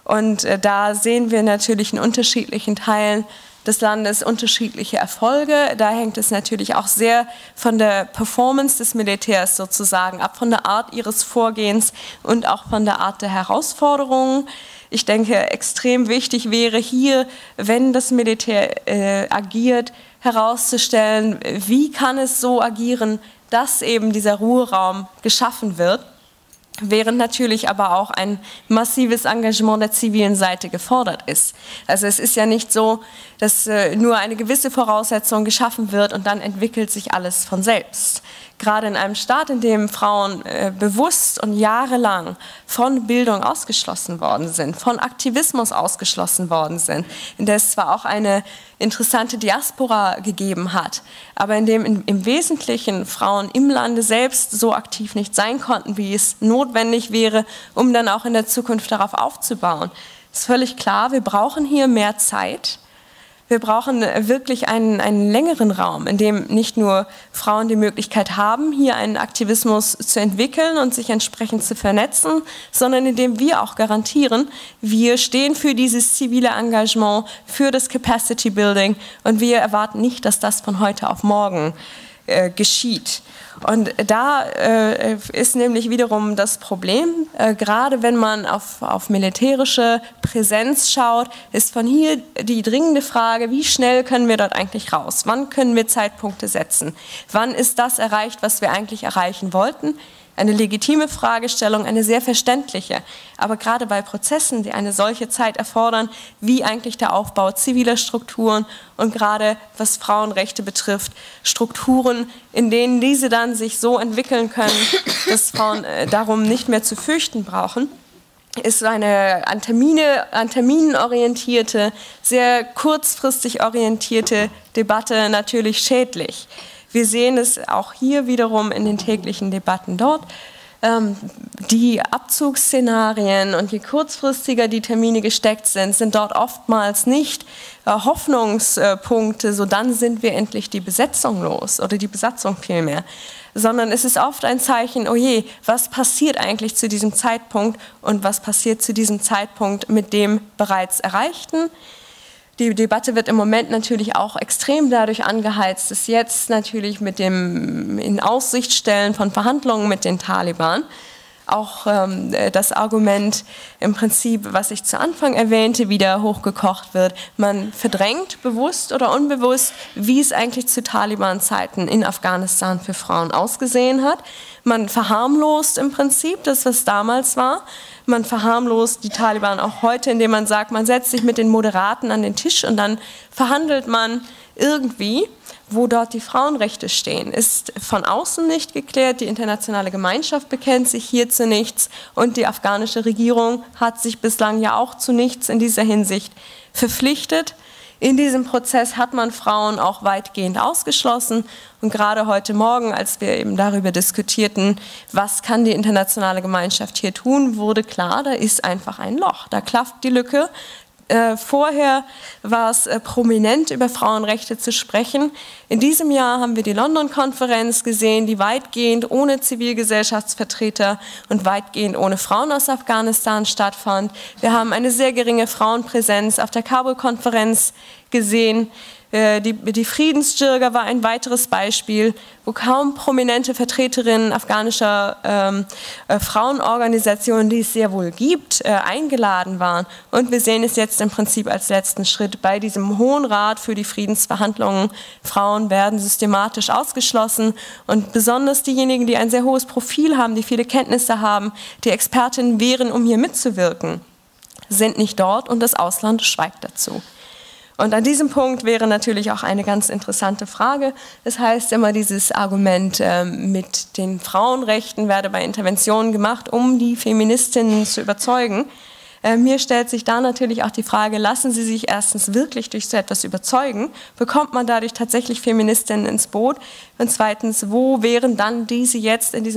Und äh, da sehen wir natürlich in unterschiedlichen Teilen des Landes unterschiedliche Erfolge. Da hängt es natürlich auch sehr von der Performance des Militärs sozusagen ab, von der Art ihres Vorgehens und auch von der Art der Herausforderungen. Ich denke, extrem wichtig wäre hier, wenn das Militär äh, agiert, herauszustellen, wie kann es so agieren, dass eben dieser Ruheraum geschaffen wird. Während natürlich aber auch ein massives Engagement der zivilen Seite gefordert ist. Also es ist ja nicht so, dass äh, nur eine gewisse Voraussetzung geschaffen wird und dann entwickelt sich alles von selbst. Gerade in einem Staat, in dem Frauen äh, bewusst und jahrelang von Bildung ausgeschlossen worden sind, von Aktivismus ausgeschlossen worden sind, in der es zwar auch eine interessante Diaspora gegeben hat, aber in dem in, im Wesentlichen Frauen im Lande selbst so aktiv nicht sein konnten, wie es notwendig wäre, um dann auch in der Zukunft darauf aufzubauen. Es ist völlig klar, wir brauchen hier mehr Zeit. Wir brauchen wirklich einen, einen längeren Raum, in dem nicht nur Frauen die Möglichkeit haben, hier einen Aktivismus zu entwickeln und sich entsprechend zu vernetzen, sondern in dem wir auch garantieren, wir stehen für dieses zivile Engagement, für das Capacity Building und wir erwarten nicht, dass das von heute auf morgen äh, geschieht. Und da äh, ist nämlich wiederum das Problem, äh, gerade wenn man auf, auf militärische Präsenz schaut, ist von hier die dringende Frage, wie schnell können wir dort eigentlich raus? Wann können wir Zeitpunkte setzen? Wann ist das erreicht, was wir eigentlich erreichen wollten? Eine legitime Fragestellung, eine sehr verständliche. Aber gerade bei Prozessen, die eine solche Zeit erfordern, wie eigentlich der Aufbau ziviler Strukturen und gerade was Frauenrechte betrifft, Strukturen, in denen diese dann sich so entwickeln können, dass Frauen äh, darum nicht mehr zu fürchten brauchen, ist eine an Termine, an Terminen orientierte, sehr kurzfristig orientierte Debatte natürlich schädlich. Wir sehen es auch hier wiederum in den täglichen Debatten dort. Ähm, die Abzugsszenarien und je kurzfristiger die Termine gesteckt sind, sind dort oftmals nicht äh, Hoffnungspunkte, so dann sind wir endlich die Besetzung los oder die Besatzung vielmehr, sondern es ist oft ein Zeichen, oh je, was passiert eigentlich zu diesem Zeitpunkt und was passiert zu diesem Zeitpunkt mit dem bereits Erreichten. Die Debatte wird im Moment natürlich auch extrem dadurch angeheizt, dass jetzt natürlich mit dem in Aussicht stellen von Verhandlungen mit den Taliban auch ähm, das Argument im Prinzip, was ich zu Anfang erwähnte, wieder hochgekocht wird. Man verdrängt bewusst oder unbewusst, wie es eigentlich zu Taliban-Zeiten in Afghanistan für Frauen ausgesehen hat. Man verharmlost im Prinzip das, was damals war. Man verharmlost die Taliban auch heute, indem man sagt, man setzt sich mit den Moderaten an den Tisch und dann verhandelt man irgendwie, wo dort die Frauenrechte stehen. Ist von außen nicht geklärt, die internationale Gemeinschaft bekennt sich hier zu nichts und die afghanische Regierung hat sich bislang ja auch zu nichts in dieser Hinsicht verpflichtet. In diesem Prozess hat man Frauen auch weitgehend ausgeschlossen und gerade heute Morgen, als wir eben darüber diskutierten, was kann die internationale Gemeinschaft hier tun, wurde klar, da ist einfach ein Loch, da klafft die Lücke. Äh, vorher war es äh, prominent, über Frauenrechte zu sprechen. In diesem Jahr haben wir die London-Konferenz gesehen, die weitgehend ohne Zivilgesellschaftsvertreter und weitgehend ohne Frauen aus Afghanistan stattfand. Wir haben eine sehr geringe Frauenpräsenz auf der Kabul-Konferenz gesehen. Die, die Friedensjirga war ein weiteres Beispiel, wo kaum prominente Vertreterinnen afghanischer ähm, äh, Frauenorganisationen, die es sehr wohl gibt, äh, eingeladen waren. Und wir sehen es jetzt im Prinzip als letzten Schritt bei diesem Hohen Rat für die Friedensverhandlungen. Frauen werden systematisch ausgeschlossen und besonders diejenigen, die ein sehr hohes Profil haben, die viele Kenntnisse haben, die Expertinnen wären, um hier mitzuwirken, sind nicht dort und das Ausland schweigt dazu. Und an diesem Punkt wäre natürlich auch eine ganz interessante Frage. Das heißt immer dieses Argument äh, mit den Frauenrechten werde bei Interventionen gemacht, um die Feministinnen zu überzeugen. Äh, mir stellt sich da natürlich auch die Frage, lassen sie sich erstens wirklich durch so etwas überzeugen? Bekommt man dadurch tatsächlich Feministinnen ins Boot? Und zweitens, wo wären dann diese jetzt in diesem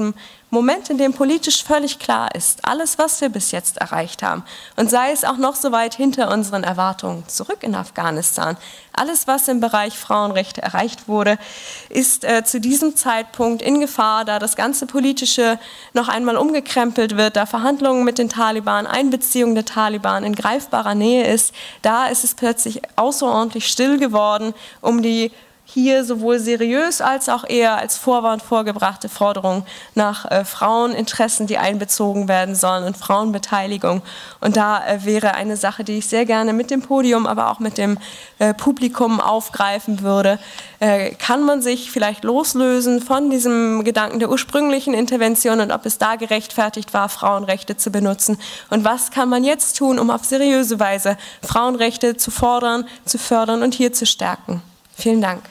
Moment, in dem politisch völlig klar ist, alles, was wir bis jetzt erreicht haben, und sei es auch noch so weit hinter unseren Erwartungen zurück in Afghanistan, alles, was im Bereich Frauenrechte erreicht wurde, ist äh, zu diesem Zeitpunkt in Gefahr, da das ganze Politische noch einmal umgekrempelt wird, da Verhandlungen mit den Taliban, Einbeziehung der Taliban in greifbarer Nähe ist. Da ist es plötzlich außerordentlich still geworden um die hier sowohl seriös als auch eher als Vorwand vorgebrachte Forderung nach äh, Fraueninteressen, die einbezogen werden sollen, und Frauenbeteiligung. Und da äh, wäre eine Sache, die ich sehr gerne mit dem Podium, aber auch mit dem äh, Publikum aufgreifen würde. Äh, kann man sich vielleicht loslösen von diesem Gedanken der ursprünglichen Intervention und ob es da gerechtfertigt war, Frauenrechte zu benutzen? Und was kann man jetzt tun, um auf seriöse Weise Frauenrechte zu fordern, zu fördern und hier zu stärken? Vielen Dank.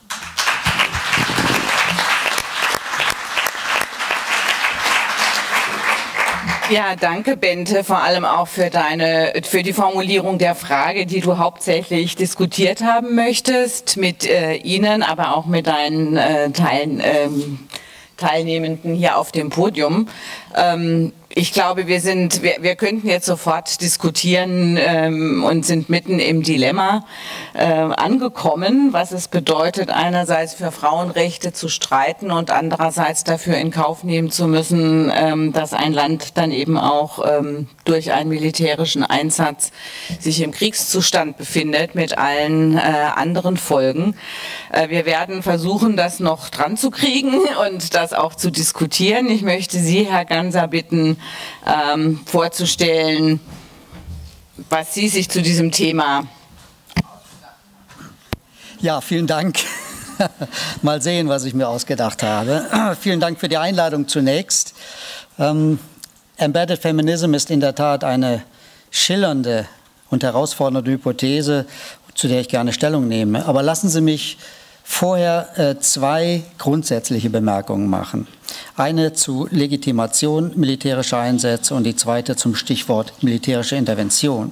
Ja, danke, Bente, vor allem auch für deine, für die Formulierung der Frage, die du hauptsächlich diskutiert haben möchtest mit äh, Ihnen, aber auch mit deinen äh, Teilen, ähm, Teilnehmenden hier auf dem Podium. Ähm, ich glaube, wir sind, wir, wir könnten jetzt sofort diskutieren ähm, und sind mitten im Dilemma äh, angekommen, was es bedeutet, einerseits für Frauenrechte zu streiten und andererseits dafür in Kauf nehmen zu müssen, ähm, dass ein Land dann eben auch ähm, durch einen militärischen Einsatz sich im Kriegszustand befindet mit allen äh, anderen Folgen. Äh, wir werden versuchen, das noch dran zu kriegen und das auch zu diskutieren. Ich möchte Sie, Herr Ganser, bitten, ähm, vorzustellen, was Sie sich zu diesem Thema... Ja, vielen Dank. Mal sehen, was ich mir ausgedacht habe. Vielen Dank für die Einladung zunächst. Ähm, Embedded Feminism ist in der Tat eine schillernde und herausfordernde Hypothese, zu der ich gerne Stellung nehme. Aber lassen Sie mich vorher äh, zwei grundsätzliche Bemerkungen machen. Eine zu Legitimation militärischer Einsätze und die zweite zum Stichwort militärische Intervention.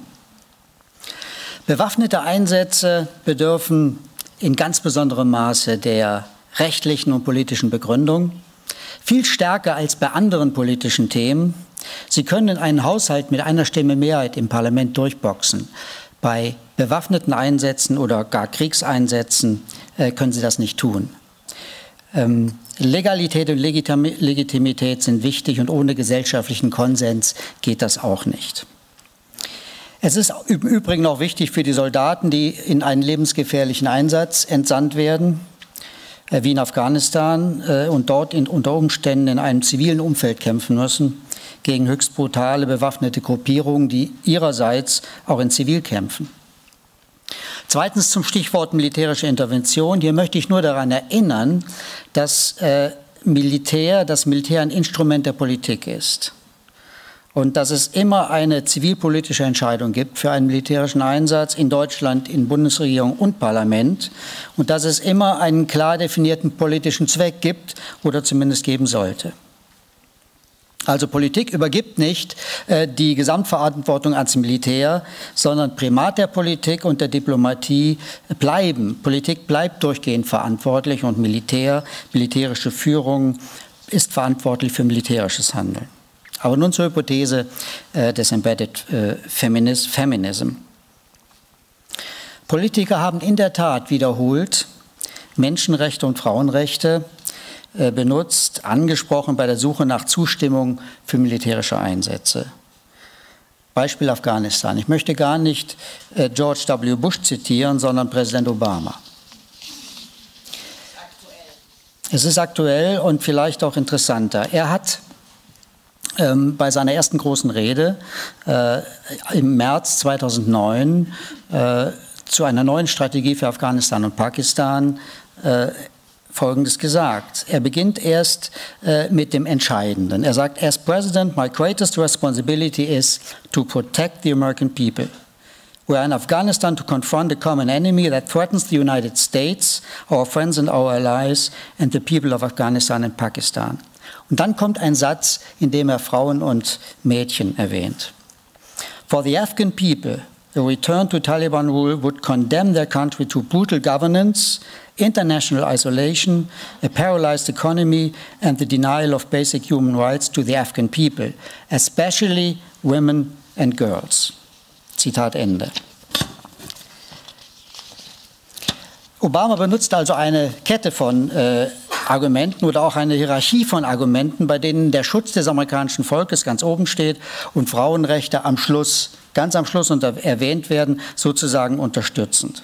Bewaffnete Einsätze bedürfen in ganz besonderem Maße der rechtlichen und politischen Begründung, viel stärker als bei anderen politischen Themen. Sie können in einen Haushalt mit einer Stimme Mehrheit im Parlament durchboxen. Bei bewaffneten Einsätzen oder gar Kriegseinsätzen äh, können Sie das nicht tun. Ähm, Legalität und Legitim Legitimität sind wichtig und ohne gesellschaftlichen Konsens geht das auch nicht. Es ist im Übrigen auch wichtig für die Soldaten, die in einen lebensgefährlichen Einsatz entsandt werden, äh, wie in Afghanistan, äh, und dort in, unter Umständen in einem zivilen Umfeld kämpfen müssen, gegen höchst brutale bewaffnete Gruppierungen, die ihrerseits auch in Zivil kämpfen. Zweitens zum Stichwort militärische Intervention. Hier möchte ich nur daran erinnern, dass äh, Militär, das Militär ein Instrument der Politik ist. Und dass es immer eine zivilpolitische Entscheidung gibt für einen militärischen Einsatz in Deutschland, in Bundesregierung und Parlament. Und dass es immer einen klar definierten politischen Zweck gibt oder zumindest geben sollte. Also Politik übergibt nicht äh, die Gesamtverantwortung ans Militär, sondern Primat der Politik und der Diplomatie bleiben. Politik bleibt durchgehend verantwortlich und Militär, militärische Führung ist verantwortlich für militärisches Handeln. Aber nun zur Hypothese äh, des Embedded äh, Feminis Feminism. Politiker haben in der Tat wiederholt Menschenrechte und Frauenrechte benutzt, angesprochen bei der Suche nach Zustimmung für militärische Einsätze. Beispiel Afghanistan. Ich möchte gar nicht äh, George W. Bush zitieren, sondern Präsident Obama. Es ist aktuell und vielleicht auch interessanter. Er hat ähm, bei seiner ersten großen Rede äh, im März zweitausendneun äh, zu einer neuen Strategie für Afghanistan und Pakistan äh, Folgendes gesagt. Er beginnt erst äh, mit dem Entscheidenden. Er sagt, as President, my greatest responsibility is to protect the American people. We are in Afghanistan to confront a common enemy that threatens the United States, our friends and our allies, and the people of Afghanistan and Pakistan. Und dann kommt ein Satz, in dem er Frauen und Mädchen erwähnt. For the Afghan people, a return to Taliban rule would condemn their country to brutal governance, international isolation, a paralyzed economy, and the denial of basic human rights to the Afghan people, especially women and girls. Zitat Ende. Obama benutzt also eine Kette von äh, Argumenten oder auch eine Hierarchie von Argumenten, bei denen der Schutz des amerikanischen Volkes ganz oben steht und Frauenrechte am Schluss, ganz am Schluss unter, erwähnt werden, sozusagen unterstützend.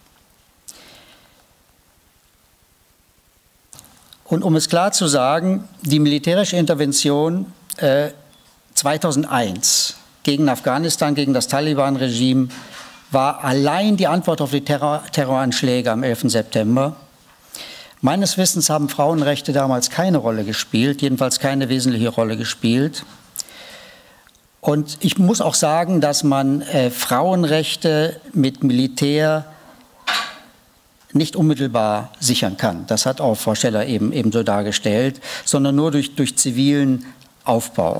Und um es klar zu sagen, die militärische Intervention äh, zweitausendeins gegen Afghanistan, gegen das Taliban-Regime, war allein die Antwort auf die Terror Terroranschläge am elften September. Meines Wissens haben Frauenrechte damals keine Rolle gespielt, jedenfalls keine wesentliche Rolle gespielt. Und ich muss auch sagen, dass man äh, Frauenrechte mit Militär nicht unmittelbar sichern kann. Das hat auch Frau Scheller eben ebenso dargestellt, sondern nur durch, durch zivilen Aufbau.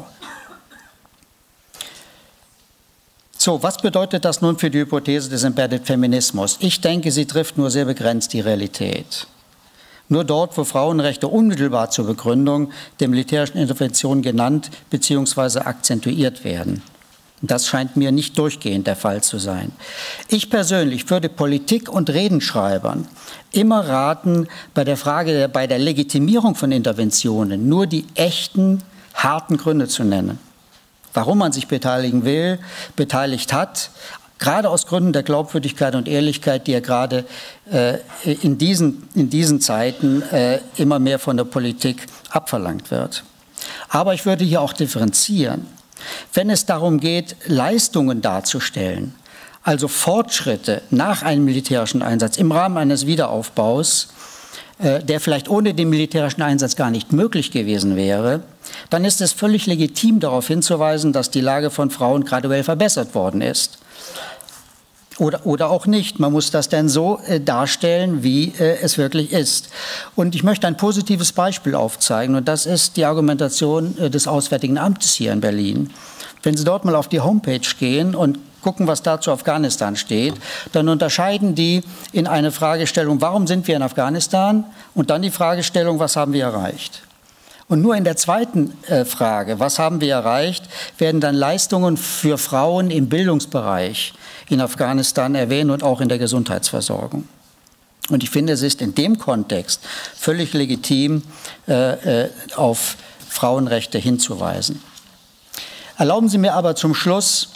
So, was bedeutet das nun für die Hypothese des Embedded Feminismus? Ich denke, sie trifft nur sehr begrenzt die Realität. Nur dort, wo Frauenrechte unmittelbar zur Begründung der militärischen Intervention genannt bzw. akzentuiert werden. Das scheint mir nicht durchgehend der Fall zu sein. Ich persönlich würde Politik- und Redenschreibern immer raten, bei der Frage, der, bei der Legitimierung von Interventionen nur die echten, harten Gründe zu nennen. Warum man sich beteiligen will, beteiligt hat, gerade aus Gründen der Glaubwürdigkeit und Ehrlichkeit, die ja gerade äh, in, diesen, in diesen Zeiten äh, immer mehr von der Politik abverlangt wird. Aber ich würde hier auch differenzieren. Wenn es darum geht, Leistungen darzustellen, also Fortschritte nach einem militärischen Einsatz im Rahmen eines Wiederaufbaus, äh, der vielleicht ohne den militärischen Einsatz gar nicht möglich gewesen wäre, dann ist es völlig legitim, darauf hinzuweisen, dass die Lage von Frauen graduell verbessert worden ist. Oder, oder auch nicht. Man muss das dann so äh, darstellen, wie äh, es wirklich ist. Und ich möchte ein positives Beispiel aufzeigen, und das ist die Argumentation äh, des Auswärtigen Amtes hier in Berlin. Wenn Sie dort mal auf die Homepage gehen und gucken, was da zu Afghanistan steht, dann unterscheiden die in eine Fragestellung, warum sind wir in Afghanistan? Und dann die Fragestellung, was haben wir erreicht? Und nur in der zweiten äh, Frage, was haben wir erreicht, werden dann Leistungen für Frauen im Bildungsbereich in Afghanistan erwähnt und auch in der Gesundheitsversorgung. Und ich finde, es ist in dem Kontext völlig legitim, äh, äh, auf Frauenrechte hinzuweisen. Erlauben Sie mir aber zum Schluss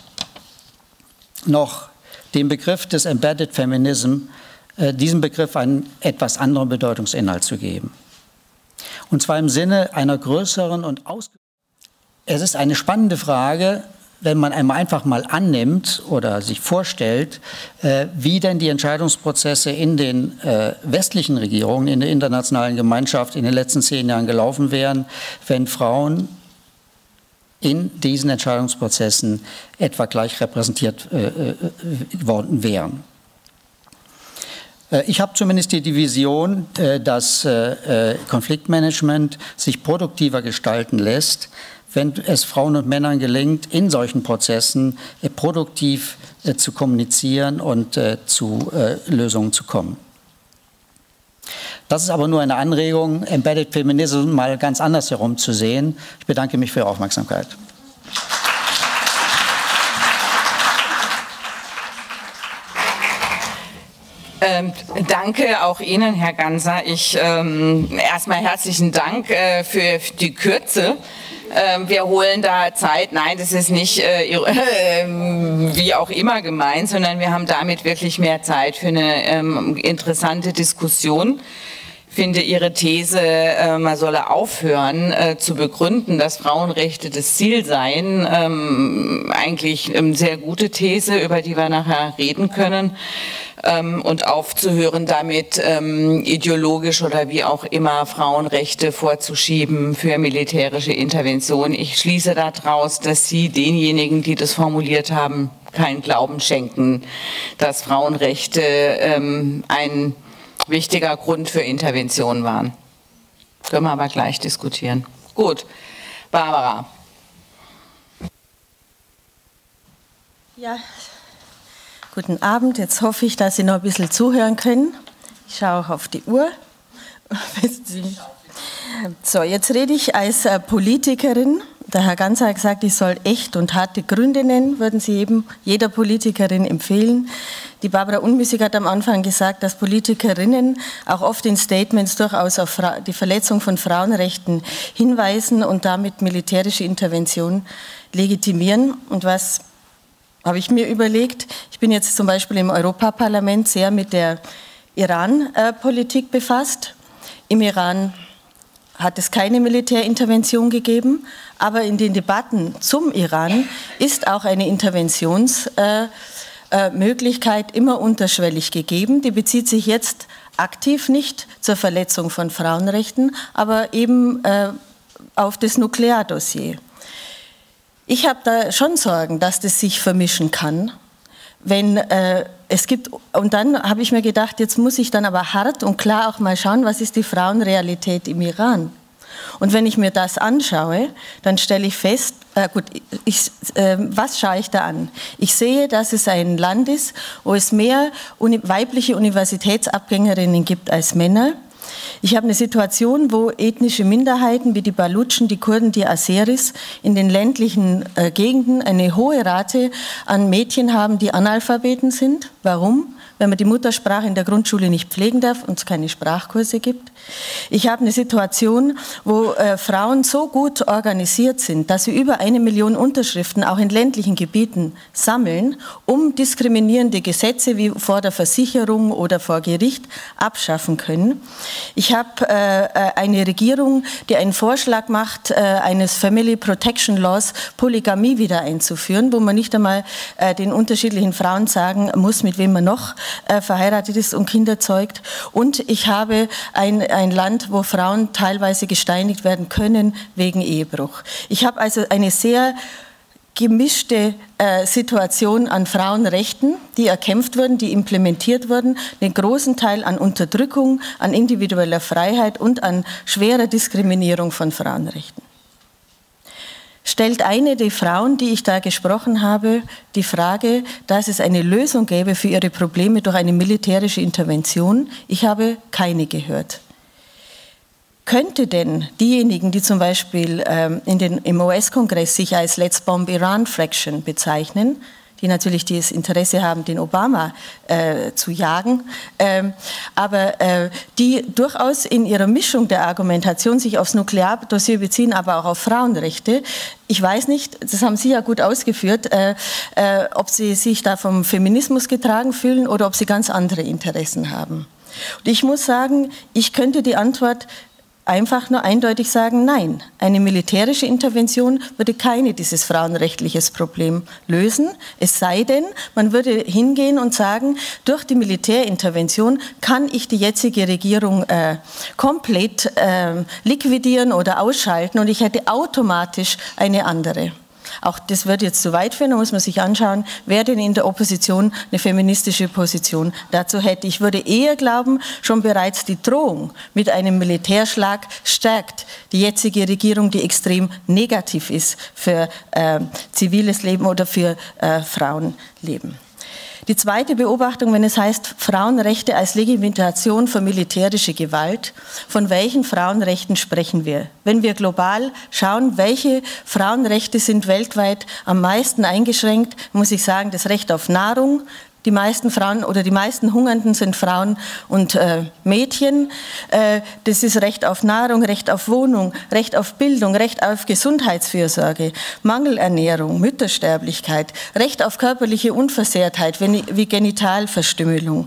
noch dem Begriff des Embedded Feminism, äh, diesem Begriff einen etwas anderen Bedeutungsinhalt zu geben. Und zwar im Sinne einer größeren und aus. Es ist eine spannende Frage, wenn man einmal einfach mal annimmt oder sich vorstellt, äh, wie denn die Entscheidungsprozesse in den äh, westlichen Regierungen, in der internationalen Gemeinschaft in den letzten zehn Jahren gelaufen wären, wenn Frauen in diesen Entscheidungsprozessen etwa gleich repräsentiert äh, äh, worden wären. Ich habe zumindest die Vision, dass Konfliktmanagement sich produktiver gestalten lässt, wenn es Frauen und Männern gelingt, in solchen Prozessen produktiv zu kommunizieren und zu Lösungen zu kommen. Das ist aber nur eine Anregung, Embedded Feminism mal ganz anders herum zu sehen. Ich bedanke mich für Ihre Aufmerksamkeit. Ähm, danke auch Ihnen, Herr Ganser. Ich ähm, erstmal herzlichen Dank äh, für die Kürze. Ähm, wir holen da Zeit. Nein, das ist nicht äh, äh, wie auch immer gemeint, sondern wir haben damit wirklich mehr Zeit für eine ähm, interessante Diskussion. Ich finde Ihre These, äh, man solle aufhören äh, zu begründen, dass Frauenrechte das Ziel seien, ähm, eigentlich eine sehr gute These, über die wir nachher reden können. Ähm, und aufzuhören, damit ähm, ideologisch oder wie auch immer Frauenrechte vorzuschieben für militärische Intervention. Ich schließe daraus, dass Sie denjenigen, die das formuliert haben, keinen Glauben schenken, dass Frauenrechte ähm, ein wichtiger Grund für Intervention waren. Können wir aber gleich diskutieren. Gut, Barbara. Ja. Guten Abend. Jetzt hoffe ich, dass Sie noch ein bisschen zuhören können. Ich schaue auch auf die Uhr. So, jetzt rede ich als Politikerin. Der Herr Ganser hat gesagt, ich soll echt und harte Gründe nennen, würden Sie eben jeder Politikerin empfehlen. Die Barbara Unmüssig hat am Anfang gesagt, dass Politikerinnen auch oft in Statements durchaus auf die Verletzung von Frauenrechten hinweisen und damit militärische Intervention legitimieren. Und was habe ich mir überlegt? Ich bin jetzt zum Beispiel im Europaparlament sehr mit der Iran-Politik befasst. Im Iran hat es keine Militärintervention gegeben, aber in den Debatten zum Iran ist auch eine Interventionsmöglichkeit immer unterschwellig gegeben. Die bezieht sich jetzt aktiv nicht zur Verletzung von Frauenrechten, aber eben auf das Nukleardossier. Ich habe da schon Sorgen, dass das sich vermischen kann. Wenn äh, es gibt, und dann habe ich mir gedacht, jetzt muss ich dann aber hart und klar auch mal schauen, was ist die Frauenrealität im Iran. Und wenn ich mir das anschaue, dann stelle ich fest, äh, gut, ich, äh, was schaue ich da an? Ich sehe, dass es ein Land ist, wo es mehr uni- weibliche Universitätsabgängerinnen gibt als Männer. Ich habe eine Situation, wo ethnische Minderheiten wie die Balutschen, die Kurden, die Aseris in den ländlichen äh, Gegenden eine hohe Rate an Mädchen haben, die Analphabeten sind. Warum? Wenn man die Muttersprache in der Grundschule nicht pflegen darf und es keine Sprachkurse gibt. Ich habe eine Situation, wo äh, Frauen so gut organisiert sind, dass sie über eine Million Unterschriften auch in ländlichen Gebieten sammeln, um diskriminierende Gesetze wie vor der Versicherung oder vor Gericht abschaffen können. Ich habe äh, eine Regierung, die einen Vorschlag macht, äh, eines Family Protection Laws, Polygamie wieder einzuführen, wo man nicht einmal äh, den unterschiedlichen Frauen sagen muss, mit wem man noch äh, verheiratet ist und Kinder zeugt. Und ich habe ein, ein Land, wo Frauen teilweise gesteinigt werden können wegen Ehebruch. Ich habe also eine sehr gemischte äh, Situation an Frauenrechten, die erkämpft wurden, die implementiert wurden, einen großen Teil an Unterdrückung, an individueller Freiheit und an schwerer Diskriminierung von Frauenrechten. Stellt eine der Frauen, die ich da gesprochen habe, die Frage, dass es eine Lösung gäbe für ihre Probleme durch eine militärische Intervention? Ich habe keine gehört. Könnte denn diejenigen, die zum Beispiel ähm, in den, im O S-Kongress sich als Let's Bomb Iran Fraction bezeichnen, die natürlich das Interesse haben, den Obama äh, zu jagen, ähm, aber äh, die durchaus in ihrer Mischung der Argumentation sich aufs Nukleardossier beziehen, aber auch auf Frauenrechte. Ich weiß nicht, das haben Sie ja gut ausgeführt, äh, äh, ob Sie sich da vom Feminismus getragen fühlen oder ob Sie ganz andere Interessen haben. Und ich muss sagen, ich könnte die Antwort einfach nur eindeutig sagen, nein, eine militärische Intervention würde keine dieses frauenrechtliches Problem lösen, es sei denn, man würde hingehen und sagen, durch die Militärintervention kann ich die jetzige Regierung äh, komplett äh, liquidieren oder ausschalten und ich hätte automatisch eine andere. Auch das wird jetzt zu weit führen, da muss man sich anschauen, wer denn in der Opposition eine feministische Position dazu hätte. Ich würde eher glauben, schon bereits die Drohung mit einem Militärschlag stärkt die jetzige Regierung, die extrem negativ ist für äh, ziviles Leben oder für äh, Frauenleben. Die zweite Beobachtung, wenn es heißt, Frauenrechte als Legitimation für militärische Gewalt, von welchen Frauenrechten sprechen wir? Wenn wir global schauen, welche Frauenrechte sind weltweit am meisten eingeschränkt, muss ich sagen, das Recht auf Nahrung. Die meisten Frauen oder die meisten Hungernden sind Frauen und äh, Mädchen. Äh, das ist Recht auf Nahrung, Recht auf Wohnung, Recht auf Bildung, Recht auf Gesundheitsfürsorge, Mangelernährung, Müttersterblichkeit, Recht auf körperliche Unversehrtheit wie Genitalverstümmelung.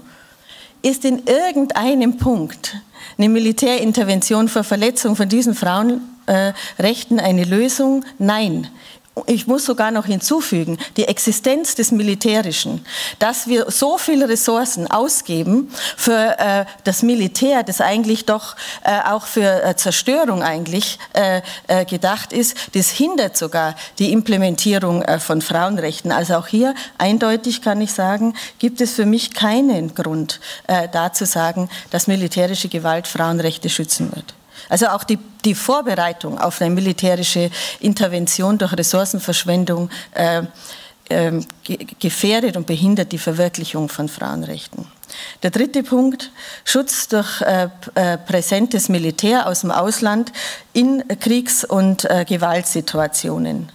Ist in irgendeinem Punkt eine Militärintervention für Verletzung von diesen Frauenrechten äh, eine Lösung? Nein. Ich muss sogar noch hinzufügen, die Existenz des Militärischen, dass wir so viele Ressourcen ausgeben für äh, das Militär, das eigentlich doch äh, auch für äh, Zerstörung eigentlich äh, äh, gedacht ist, das hindert sogar die Implementierung äh, von Frauenrechten. Also auch hier eindeutig kann ich sagen, gibt es für mich keinen Grund, äh, da zu sagen, dass militärische Gewalt Frauenrechte schützen wird. Also auch die, die Vorbereitung auf eine militärische Intervention durch Ressourcenverschwendung äh, ähm, ge gefährdet und behindert die Verwirklichung von Frauenrechten. Der dritte Punkt, Schutz durch äh, äh, präsentes Militär aus dem Ausland in Kriegs- und äh, Gewaltsituationen.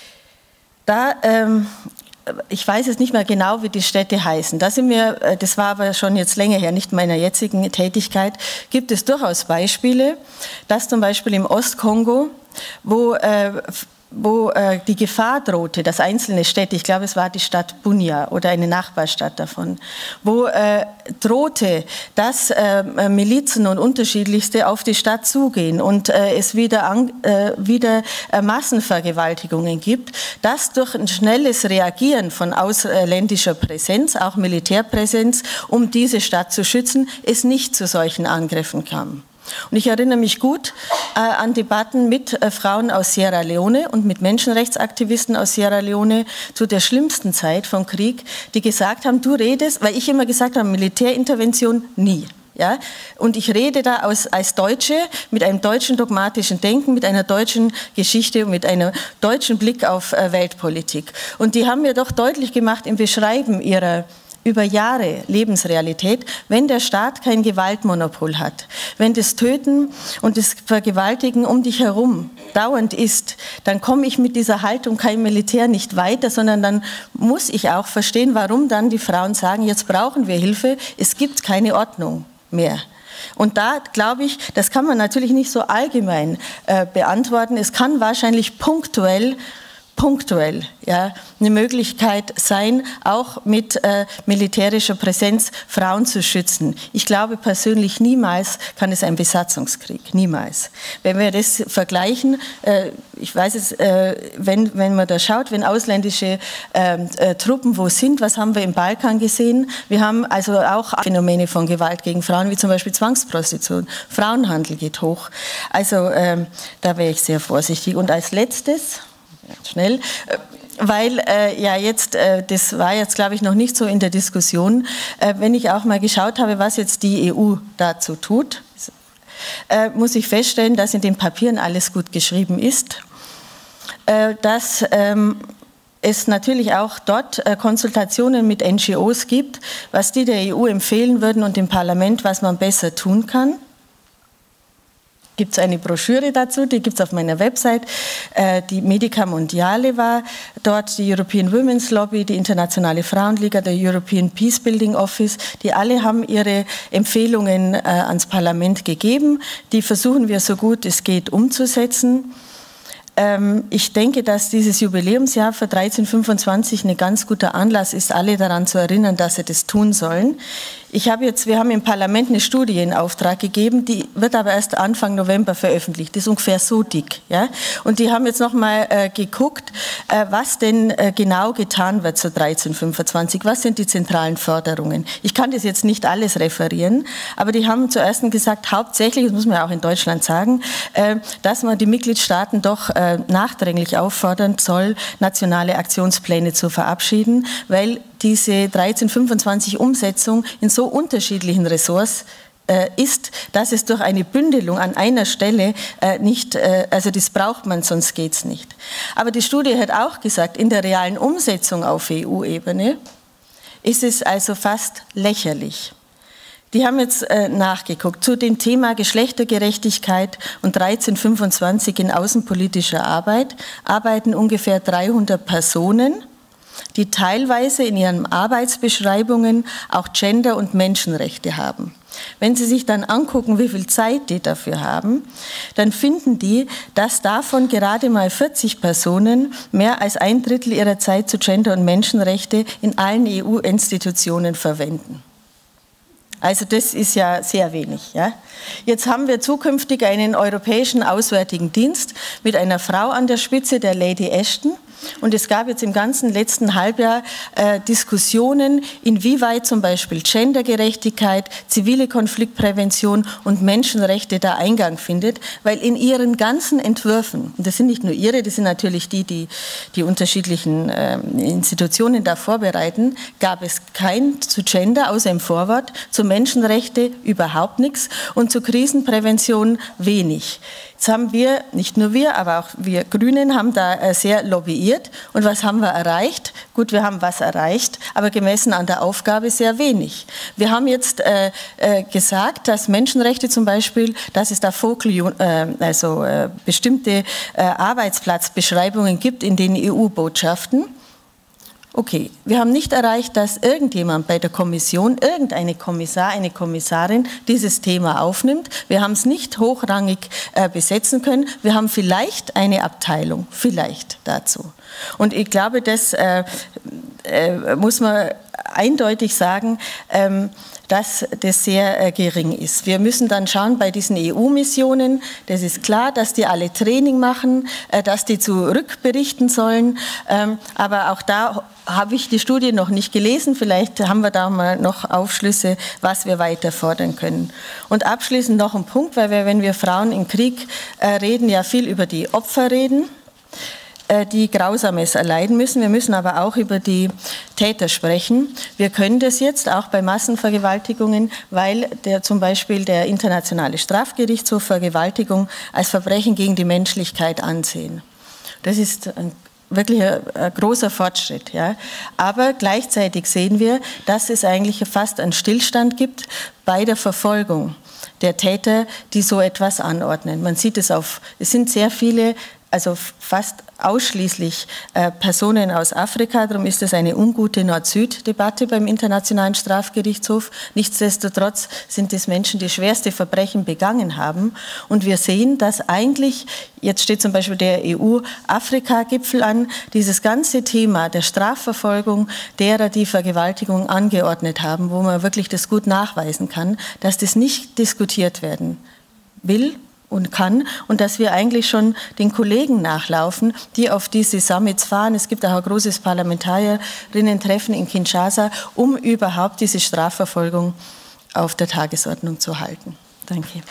Da, ähm, ich weiß jetzt nicht mehr genau, wie die Städte heißen. Da sind wir, das war aber schon jetzt länger her, nicht meiner jetzigen Tätigkeit, gibt es durchaus Beispiele, dass zum Beispiel im Ostkongo, wo äh, wo äh, die Gefahr drohte, dass einzelne Städte, ich glaube, es war die Stadt Bunia oder eine Nachbarstadt davon, wo äh, drohte, dass äh, Milizen und Unterschiedlichste auf die Stadt zugehen und äh, es wieder, an, äh, wieder äh, Massenvergewaltigungen gibt, dass durch ein schnelles Reagieren von ausländischer Präsenz, auch Militärpräsenz, um diese Stadt zu schützen, es nicht zu solchen Angriffen kam. Und ich erinnere mich gut äh, an Debatten mit äh, Frauen aus Sierra Leone und mit Menschenrechtsaktivisten aus Sierra Leone zu der schlimmsten Zeit vom Krieg, die gesagt haben, du redest, weil ich immer gesagt habe, Militärintervention nie. Ja? Und ich rede da aus, als Deutsche mit einem deutschen dogmatischen Denken, mit einer deutschen Geschichte und mit einem deutschen Blick auf äh, Weltpolitik. Und die haben mir doch deutlich gemacht im Beschreiben ihrer über Jahre Lebensrealität, wenn der Staat kein Gewaltmonopol hat, wenn das Töten und das Vergewaltigen um dich herum dauernd ist, dann komme ich mit dieser Haltung kein Militär nicht weiter, sondern dann muss ich auch verstehen, warum dann die Frauen sagen, jetzt brauchen wir Hilfe, es gibt keine Ordnung mehr. Und da glaube ich, das kann man natürlich nicht so allgemein äh, beantworten, es kann wahrscheinlich punktuell punktuell ja, eine Möglichkeit sein, auch mit äh, militärischer Präsenz Frauen zu schützen. Ich glaube persönlich, niemals kann es ein Besatzungskrieg, niemals. Wenn wir das vergleichen, äh, ich weiß es, äh, wenn, wenn man da schaut, wenn ausländische äh, äh, Truppen wo sind, was haben wir im Balkan gesehen? Wir haben also auch Phänomene von Gewalt gegen Frauen, wie zum Beispiel Zwangsprostitution, Frauenhandel geht hoch. Also äh, da wäre ich sehr vorsichtig. Und als letztes, schnell, weil äh, ja jetzt, äh, das war jetzt glaube ich noch nicht so in der Diskussion, äh, wenn ich auch mal geschaut habe, was jetzt die E U dazu tut, äh, muss ich feststellen, dass in den Papieren alles gut geschrieben ist, äh, dass ähm, es natürlich auch dort äh, Konsultationen mit N G Os gibt, was die der E U empfehlen würden und dem Parlament, was man besser tun kann. Gibt es eine Broschüre dazu, die gibt es auf meiner Website. Äh, die Medica Mondiale war dort, die European Women's Lobby, die Internationale Frauenliga, der European Peacebuilding Office, die alle haben ihre Empfehlungen äh, ans Parlament gegeben. Die versuchen wir so gut es geht umzusetzen. Ähm, ich denke, dass dieses Jubiläumsjahr für dreizehn fünfundzwanzig ein ganz guter Anlass ist, alle daran zu erinnern, dass sie das tun sollen. Ich habe jetzt, wir haben im Parlament eine Studie in Auftrag gegeben, die wird aber erst Anfang November veröffentlicht. Die ist ungefähr so dick. Ja? Und die haben jetzt noch mal äh, geguckt, äh, was denn äh, genau getan wird zu dreizehn fünfundzwanzig. Was sind die zentralen Forderungen? Ich kann das jetzt nicht alles referieren, aber die haben zuerst gesagt, hauptsächlich, das muss man ja auch in Deutschland sagen, äh, dass man die Mitgliedstaaten doch äh, nachdringlich auffordern soll, nationale Aktionspläne zu verabschieden, weil diese dreizehn fünfundzwanzig Umsetzung in so unterschiedlichen Ressorts äh, ist, dass es durch eine Bündelung an einer Stelle äh, nicht, äh, also das braucht man, sonst geht es nicht. Aber die Studie hat auch gesagt, in der realen Umsetzung auf E U-Ebene ist es also fast lächerlich. Die haben jetzt äh, nachgeguckt zu dem Thema Geschlechtergerechtigkeit und dreizehn fünfundzwanzig in außenpolitischer Arbeit arbeiten ungefähr dreihundert Personen, die teilweise in ihren Arbeitsbeschreibungen auch Gender- und Menschenrechte haben. Wenn Sie sich dann angucken, wie viel Zeit die dafür haben, dann finden die, dass davon gerade mal vierzig Personen mehr als ein Drittel ihrer Zeit zu Gender- und Menschenrechte in allen E U-Institutionen verwenden. Also das ist ja sehr wenig. Ja. Jetzt haben wir zukünftig einen europäischen Auswärtigen Dienst mit einer Frau an der Spitze, der Lady Ashton. Und es gab jetzt im ganzen letzten Halbjahr äh, Diskussionen, inwieweit zum Beispiel Gendergerechtigkeit, zivile Konfliktprävention und Menschenrechte da Eingang findet, weil in ihren ganzen Entwürfen, und das sind nicht nur ihre, das sind natürlich die, die die unterschiedlichen äh, Institutionen da vorbereiten, gab es kein zu Gender, außer im Vorwort, zu Menschenrechte überhaupt nichts und zu Krisenprävention wenig. Jetzt haben wir, nicht nur wir, aber auch wir Grünen haben da sehr lobbyiert. Und was haben wir erreicht? Gut, wir haben was erreicht, aber gemessen an der Aufgabe sehr wenig. Wir haben jetzt äh, äh, gesagt, dass Menschenrechte zum Beispiel, dass es da Focal, äh, also äh, bestimmte äh, Arbeitsplatzbeschreibungen gibt in den E U-Botschaften. Okay, wir haben nicht erreicht, dass irgendjemand bei der Kommission, irgendeine Kommissar, eine Kommissarin dieses Thema aufnimmt. Wir haben es nicht hochrangig äh, besetzen können. Wir haben vielleicht eine Abteilung, vielleicht dazu. Und ich glaube, das äh, äh, muss man eindeutig sagen, ähm, dass das sehr äh, gering ist. Wir müssen dann schauen bei diesen E U-Missionen, das ist klar, dass die alle Training machen, äh, dass die zurückberichten sollen, ähm, aber auch da habe ich die Studie noch nicht gelesen, vielleicht haben wir da mal noch Aufschlüsse, was wir weiter fordern können. Und abschließend noch ein Punkt, weil wir, wenn wir Frauen im Krieg äh, reden, ja viel über die Opfer reden, die Grausames erleiden müssen. Wir müssen aber auch über die Täter sprechen. Wir können das jetzt auch bei Massenvergewaltigungen, weil der, zum Beispiel der Internationale Strafgerichtshof Vergewaltigung als Verbrechen gegen die Menschlichkeit ansehen. Das ist ein wirklich ein, ein großer Fortschritt. Ja. Aber gleichzeitig sehen wir, dass es eigentlich fast einen Stillstand gibt bei der Verfolgung der Täter, die so etwas anordnen. Man sieht es auf, es sind sehr viele, also fast ausschließlich äh, Personen aus Afrika. Darum ist es eine ungute Nord-Süd-Debatte beim Internationalen Strafgerichtshof. Nichtsdestotrotz sind es Menschen, die schwerste Verbrechen begangen haben. Und wir sehen, dass eigentlich, jetzt steht zum Beispiel der E U-Afrika-Gipfel an, dieses ganze Thema der Strafverfolgung derer, die Vergewaltigung angeordnet haben, wo man wirklich das gut nachweisen kann, dass das nicht diskutiert werden will und kann und dass wir eigentlich schon den Kollegen nachlaufen, die auf diese Summits fahren. Es gibt auch ein großes Parlamentarierinnen-Treffen in Kinshasa, um überhaupt diese Strafverfolgung auf der Tagesordnung zu halten. Danke.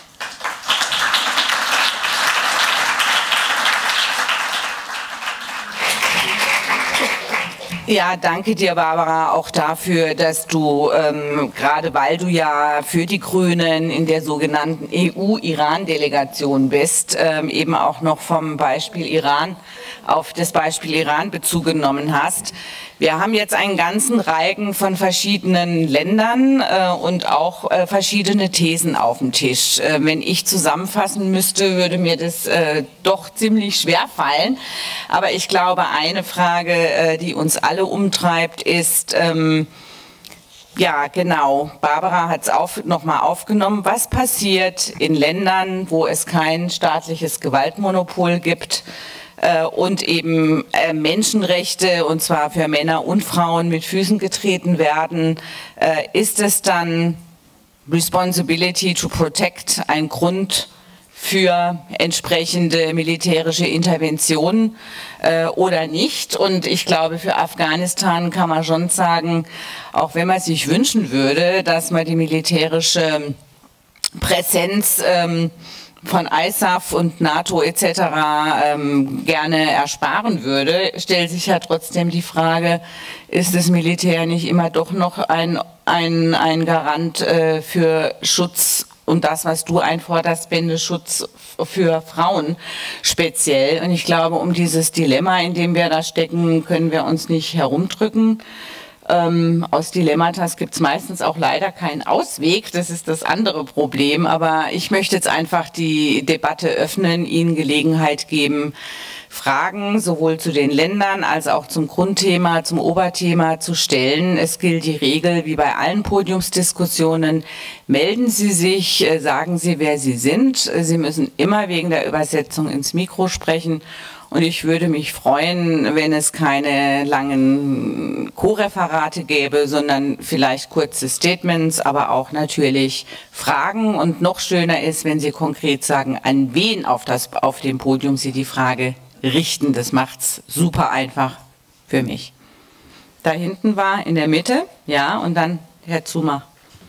Ja, danke dir, Barbara, auch dafür, dass du, ähm, gerade weil du ja für die Grünen in der sogenannten E U-Iran-Delegation bist, ähm, eben auch noch vom Beispiel Iran auf das Beispiel Iran Bezug genommen hast. Wir haben jetzt einen ganzen Reigen von verschiedenen Ländern äh, und auch äh, verschiedene Thesen auf dem Tisch. Äh, wenn ich zusammenfassen müsste, würde mir das äh, doch ziemlich schwer fallen. Aber ich glaube, eine Frage, äh, die uns alle umtreibt, ist, ähm, ja genau, Barbara hat es auf, nochmal aufgenommen, was passiert in Ländern, wo es kein staatliches Gewaltmonopol gibt, und eben äh, Menschenrechte, und zwar für Männer und Frauen, mit Füßen getreten werden. Äh, ist es dann Responsibility to Protect ein Grund für entsprechende militärische Interventionen äh, oder nicht? Und ich glaube, für Afghanistan kann man schon sagen, auch wenn man sich wünschen würde, dass man die militärische Präsenz ähm, von I S A F und NATO et cetera ähm, gerne ersparen würde, stellt sich ja trotzdem die Frage, ist das Militär nicht immer doch noch ein, ein, ein Garant äh, für Schutz und das, was du einforderst, Schutz für Frauen speziell? Und ich glaube, um dieses Dilemma, in dem wir da stecken, können wir uns nicht herumdrücken. Ähm, aus Dilemmata gibt es meistens auch leider keinen Ausweg, das ist das andere Problem, aber ich möchte jetzt einfach die Debatte öffnen, Ihnen Gelegenheit geben, Fragen sowohl zu den Ländern als auch zum Grundthema, zum Oberthema zu stellen. Es gilt die Regel wie bei allen Podiumsdiskussionen, melden Sie sich, sagen Sie, wer Sie sind. Sie müssen immer wegen der Übersetzung ins Mikro sprechen. Und ich würde mich freuen, wenn es keine langen Co-Referate gäbe, sondern vielleicht kurze Statements, aber auch natürlich Fragen. Und noch schöner ist, wenn Sie konkret sagen, an wen auf, das, auf dem Podium Sie die Frage richten. Das macht's super einfach für mich. Da hinten war in der Mitte, ja, und dann Herr Zuma.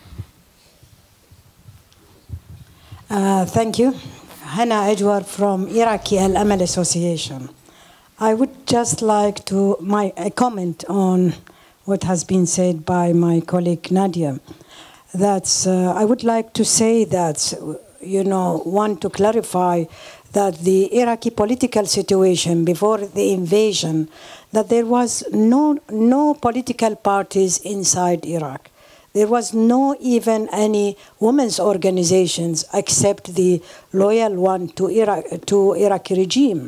Uh, thank you. Hannah Ajwar from Iraqi Al-Amal Association. I would just like to my, uh, comment on what has been said by my colleague Nadia. That's, uh, I would like to say that, you know, want to clarify that the Iraqi political situation before the invasion, that there was no, no political parties inside Iraq. There was no even any women's organizations except the loyal one to Iraq, to Iraqi regime.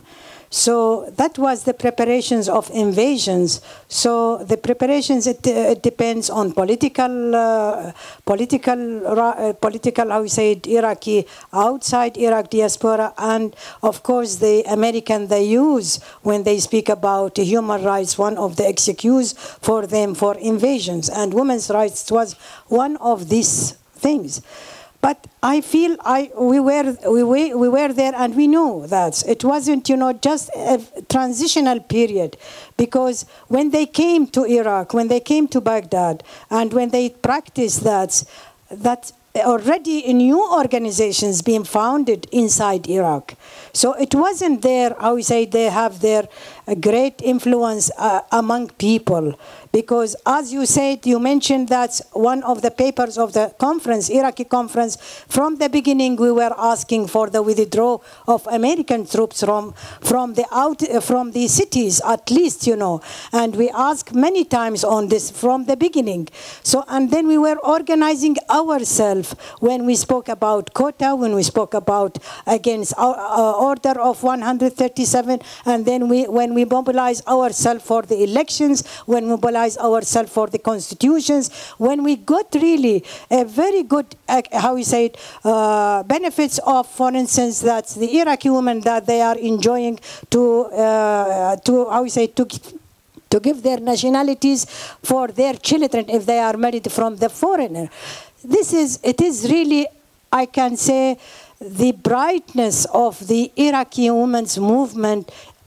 So that was the preparations of invasions. So the preparations, it, uh, it depends on political, uh, political, uh, political, how we say it, Iraqi, outside Iraq diaspora, and of course the American they use when they speak about human rights, one of the excuse for them for invasions, and women's rights was one of these things. But I feel I, we, were, we, we, we were there and we knew that it wasn't, you know, just a transitional period, because when they came to Iraq, when they came to Baghdad, and when they practiced that, that already new organizations being founded inside Iraq. So it wasn't there, how we say, they have their uh, great influence uh, among people. Because as you said, you mentioned that one of the papers of the conference, Iraqi conference, from the beginning we were asking for the withdrawal of American troops from, from, the, out, uh, from the cities, at least, you know. And we asked many times on this from the beginning. So, and then we were organizing ourselves when we spoke about quota, when we spoke about against our, uh, order of one hundred thirty-seven, and then we, when we mobilized ourselves for the elections, when we mobilized ourselves for the constitutions, when we got really a very good, uh, how we say it, uh, benefits of, for instance, that the Iraqi women that they are enjoying to, uh, to how we say it, to to give their nationalities for their children if they are married from the foreigner. This is, it is really, I can say, the brightness of the Iraqi women's movement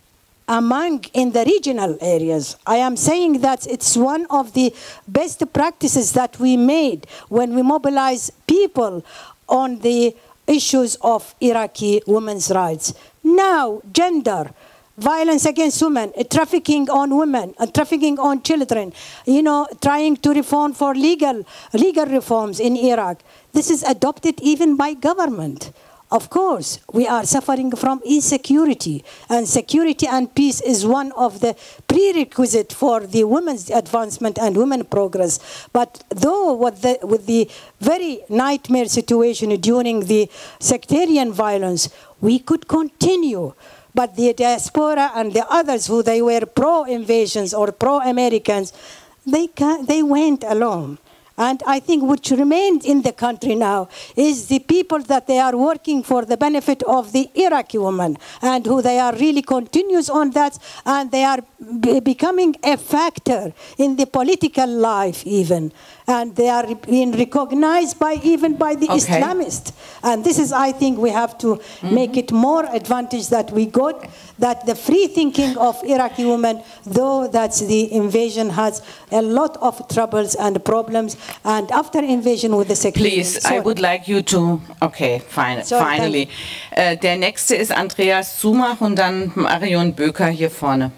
among in the regional areas. I am saying that it's one of the best practices that we made when we mobilize people on the issues of Iraqi women's rights. Now, gender, violence against women, trafficking on women, uh, trafficking on children, you know, trying to reform for legal, legal reforms in Iraq. This is adopted even by government. Of course, we are suffering from insecurity, and security and peace is one of the prerequisites for the women's advancement and women progress. But though with the, with the very nightmare situation during the sectarian violence, we could continue. But the diaspora and the others who they were pro-invasions or pro-Americans, they, they went alone. And I think what remains in the country now is the people that they are working for the benefit of the Iraqi women, and who they are really continuous on that, and they are be becoming a factor in the political life even. And they are being recognized by even by the okay. Islamists. And this is, I think, we have to mm-hmm. make it more advantage that we got, that the free thinking of Iraqi women, though that the invasion has a lot of troubles and problems, and after invasion with the security. Please, Sorry. I would like you to, okay, fine, Sorry, finally. Uh, der nächste ist Andreas Zumach und dann Marion Böker hier vorne.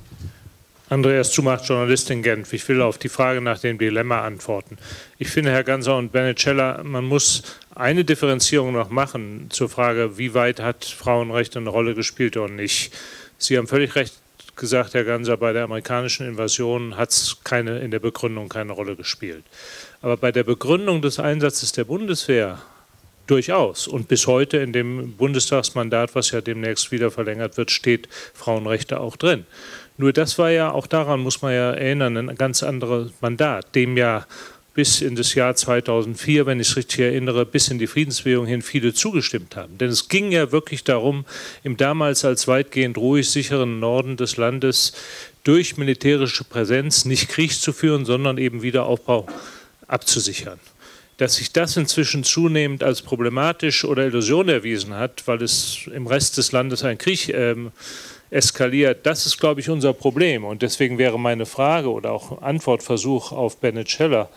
Andreas Zumach, Journalist in Genf. Ich will auf die Frage nach dem Dilemma antworten. Ich finde, Herr Ganser und Benicella, man muss eine Differenzierung noch machen zur Frage, wie weit hat Frauenrecht eine Rolle gespielt oder nicht. Sie haben völlig recht gesagt, Herr Ganser, bei der amerikanischen Invasion hat es keine, in der Begründung keine Rolle gespielt. Aber bei der Begründung des Einsatzes der Bundeswehr durchaus. Und bis heute in dem Bundestagsmandat, was ja demnächst wieder verlängert wird, steht Frauenrechte auch drin. Nur das war ja, auch daran muss man ja erinnern, ein ganz anderes Mandat, dem ja bis in das Jahr zweitausendvier, wenn ich es richtig erinnere, bis in die Friedensbewegung hin viele zugestimmt haben. Denn es ging ja wirklich darum, im damals als weitgehend ruhig sicheren Norden des Landes durch militärische Präsenz nicht Krieg zu führen, sondern eben Wiederaufbau abzusichern. Dass sich das inzwischen zunehmend als problematisch oder Illusion erwiesen hat, weil es im Rest des Landes ein Krieg ähm, eskaliert, das ist, glaube ich, unser Problem. Und deswegen wäre meine Frage oder auch Antwortversuch auf Benicella,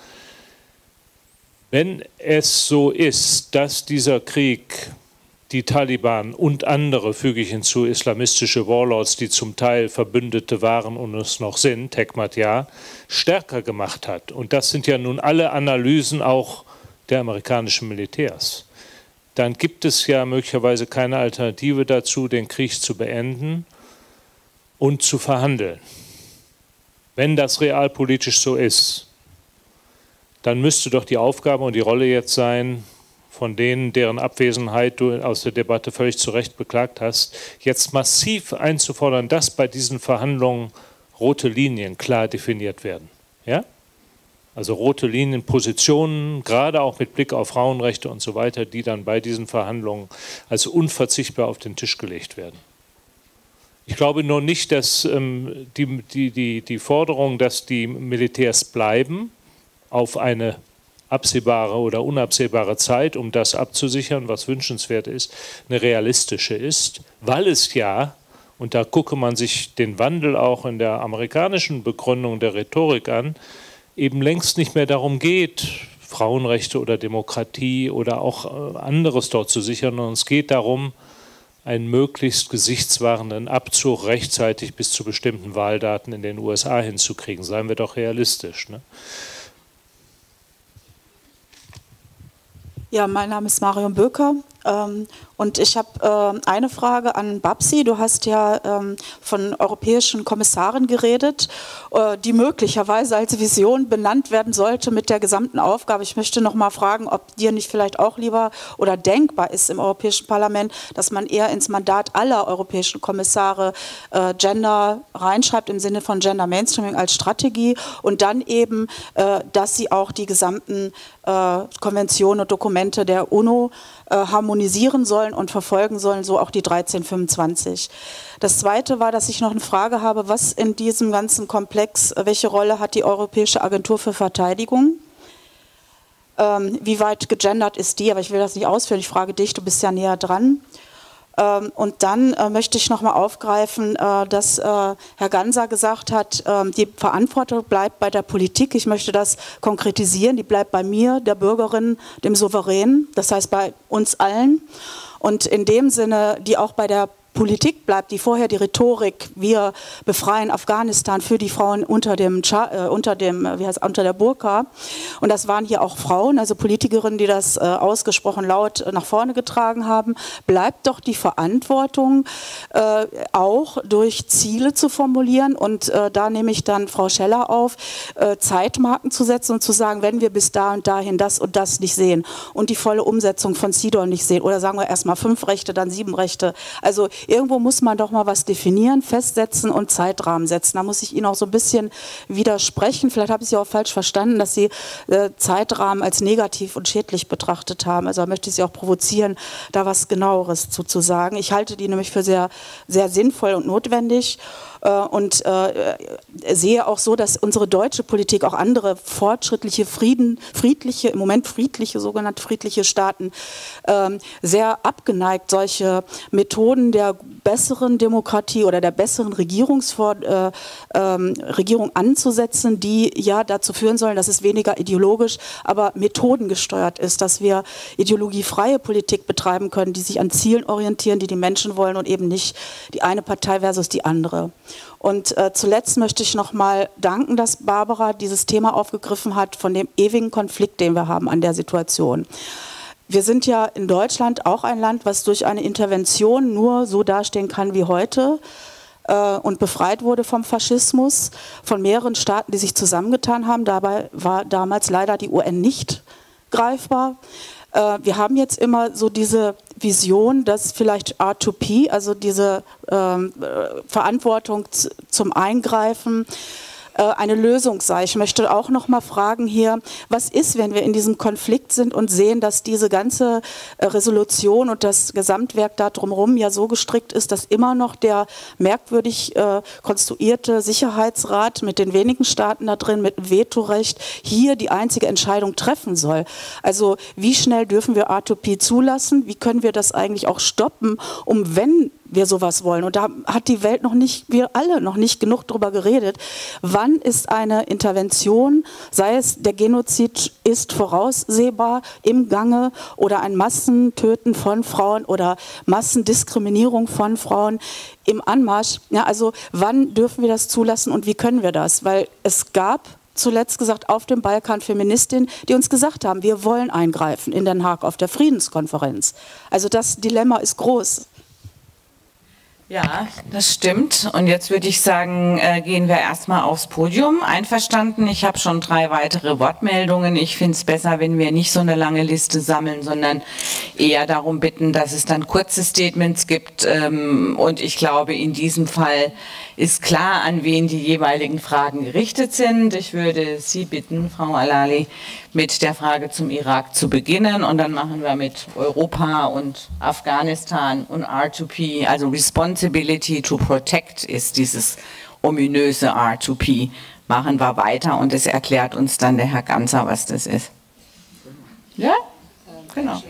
wenn es so ist, dass dieser Krieg die Taliban und andere, füge ich hinzu, islamistische Warlords, die zum Teil Verbündete waren und es noch sind, Hekmatyar, stärker gemacht hat. Und das sind ja nun alle Analysen auch der amerikanischen Militärs. dann gibt es ja möglicherweise keine Alternative dazu, den Krieg zu beenden und zu verhandeln. Wenn das realpolitisch so ist, dann müsste doch die Aufgabe und die Rolle jetzt sein, von denen, deren Abwesenheit du aus der Debatte völlig zu Recht beklagt hast, jetzt massiv einzufordern, dass bei diesen Verhandlungen rote Linien klar definiert werden. Ja? Also rote Linien, Positionen, gerade auch mit Blick auf Frauenrechte und so weiter, die dann bei diesen Verhandlungen als unverzichtbar auf den Tisch gelegt werden. Ich glaube nur nicht, dass ähm, die, die, die, die Forderung, dass die Militärs bleiben, auf eine absehbare oder unabsehbare Zeit, um das abzusichern, was wünschenswert ist, eine realistische ist, weil es ja, und da gucke man sich den Wandel auch in der amerikanischen Begründung der Rhetorik an, eben längst nicht mehr darum geht, Frauenrechte oder Demokratie oder auch anderes dort zu sichern, sondern es geht darum, einen möglichst gesichtswahrenden Abzug rechtzeitig bis zu bestimmten Wahldaten in den U S A hinzukriegen. Seien wir doch realistisch, ne? Ja, mein Name ist Marion Böker ähm, und ich habe äh, eine Frage an Babsi. Du hast ja ähm, von europäischen Kommissaren geredet, äh, die möglicherweise als Vision benannt werden sollte mit der gesamten Aufgabe. Ich möchte noch mal fragen, ob dir nicht vielleicht auch lieber oder denkbar ist im Europäischen Parlament, dass man eher ins Mandat aller europäischen Kommissare äh, Gender reinschreibt, im Sinne von Gender Mainstreaming als Strategie und dann eben, äh, dass sie auch die gesamten äh, Konventionen und Dokumente der UNO äh, harmonisieren sollen und verfolgen sollen, so auch die dreizehn fünfundzwanzig. Das Zweite war, dass ich noch eine Frage habe, was in diesem ganzen Komplex, welche Rolle hat die Europäische Agentur für Verteidigung? Ähm, wie weit gegendert ist die? Aber ich will das nicht ausführen, ich frage dich, du bist ja näher dran. Ähm, und dann äh, möchte ich noch mal aufgreifen, äh, dass äh, Herr Ganser gesagt hat, äh, die Verantwortung bleibt bei der Politik. Ich möchte das konkretisieren, die bleibt bei mir, der Bürgerin, dem Souverän, das heißt bei uns allen. Und in dem Sinne, die auch bei der Politik bleibt, die vorher die Rhetorik, wir befreien Afghanistan für die Frauen unter dem, äh, unter dem, wie heißt, unter der Burka. Und das waren hier auch Frauen, also Politikerinnen, die das äh, ausgesprochen laut nach vorne getragen haben. Bleibt doch die Verantwortung, äh, auch durch Ziele zu formulieren. Und äh, da nehme ich dann Frau Scheller auf, äh, Zeitmarken zu setzen und zu sagen, wenn wir bis da und dahin das und das nicht sehen und die volle Umsetzung von C E D A W nicht sehen, oder sagen wir erstmal fünf Rechte, dann sieben Rechte. Also irgendwo muss man doch mal was definieren, festsetzen und Zeitrahmen setzen. Da muss ich Ihnen auch so ein bisschen widersprechen. Vielleicht habe ich Sie auch falsch verstanden, dass Sie äh, Zeitrahmen als negativ und schädlich betrachtet haben. Also da möchte ich Sie auch provozieren, da was Genaueres zu, zu sagen. Ich halte die nämlich für sehr, sehr sinnvoll und notwendig. Und äh, sehe auch so, dass unsere deutsche Politik auch andere fortschrittliche, Frieden, friedliche, im Moment friedliche, sogenannte friedliche Staaten ähm, sehr abgeneigt, solche Methoden der besseren Demokratie oder der besseren Regierungsvor äh, ähm, Regierung anzusetzen, die ja dazu führen sollen, dass es weniger ideologisch, aber methodengesteuert ist, dass wir ideologiefreie Politik betreiben können, die sich an Zielen orientieren, die die Menschen wollen und eben nicht die eine Partei versus die andere. Und äh, zuletzt möchte ich noch mal danken, dass Barbara dieses Thema aufgegriffen hat von dem ewigen Konflikt, den wir haben an der Situation. Wir sind ja in Deutschland auch ein Land, was durch eine Intervention nur so dastehen kann wie heute äh, und befreit wurde vom Faschismus, von mehreren Staaten, die sich zusammengetan haben. Dabei war damals leider die U N nicht greifbar. Wir haben jetzt immer so diese Vision, dass vielleicht R zwei P, also diese ähm, Verantwortung zum Eingreifen, eine Lösung sei. Ich möchte auch noch mal fragen hier, was ist, wenn wir in diesem Konflikt sind und sehen, dass diese ganze Resolution und das Gesamtwerk da drumherum ja so gestrickt ist, dass immer noch der merkwürdig äh, konstruierte Sicherheitsrat mit den wenigen Staaten da drin, mit dem Vetorecht, hier die einzige Entscheidung treffen soll. Also wie schnell dürfen wir R zwei P zulassen? Wie können wir das eigentlich auch stoppen, um wenn wir sowas wollen? Und da hat die Welt noch nicht, wir alle noch nicht genug drüber geredet. Wann ist eine Intervention, sei es der Genozid ist voraussehbar im Gange oder ein Massentöten von Frauen oder Massendiskriminierung von Frauen im Anmarsch? Ja, also wann dürfen wir das zulassen und wie können wir das? Weil es gab zuletzt gesagt, auf dem Balkan Feministinnen, die uns gesagt haben, wir wollen eingreifen in Den Haag auf der Friedenskonferenz. Also das Dilemma ist groß. Ja, das stimmt. Und jetzt würde ich sagen, äh, gehen wir erstmal aufs Podium. Einverstanden, ich habe schon drei weitere Wortmeldungen. Ich finde es besser, wenn wir nicht so eine lange Liste sammeln, sondern eher darum bitten, dass es dann kurze Statements gibt. Ähm, und ich glaube, in diesem Fall ist klar, an wen die jeweiligen Fragen gerichtet sind. Ich würde Sie bitten, Frau Alali, mit der Frage zum Irak zu beginnen. Und dann machen wir mit Europa und Afghanistan und R zwei P, also Responsibility to Protect ist dieses ominöse R zwei P. Machen wir weiter und es erklärt uns dann der Herr Ganser, was das ist. Ja? Genau.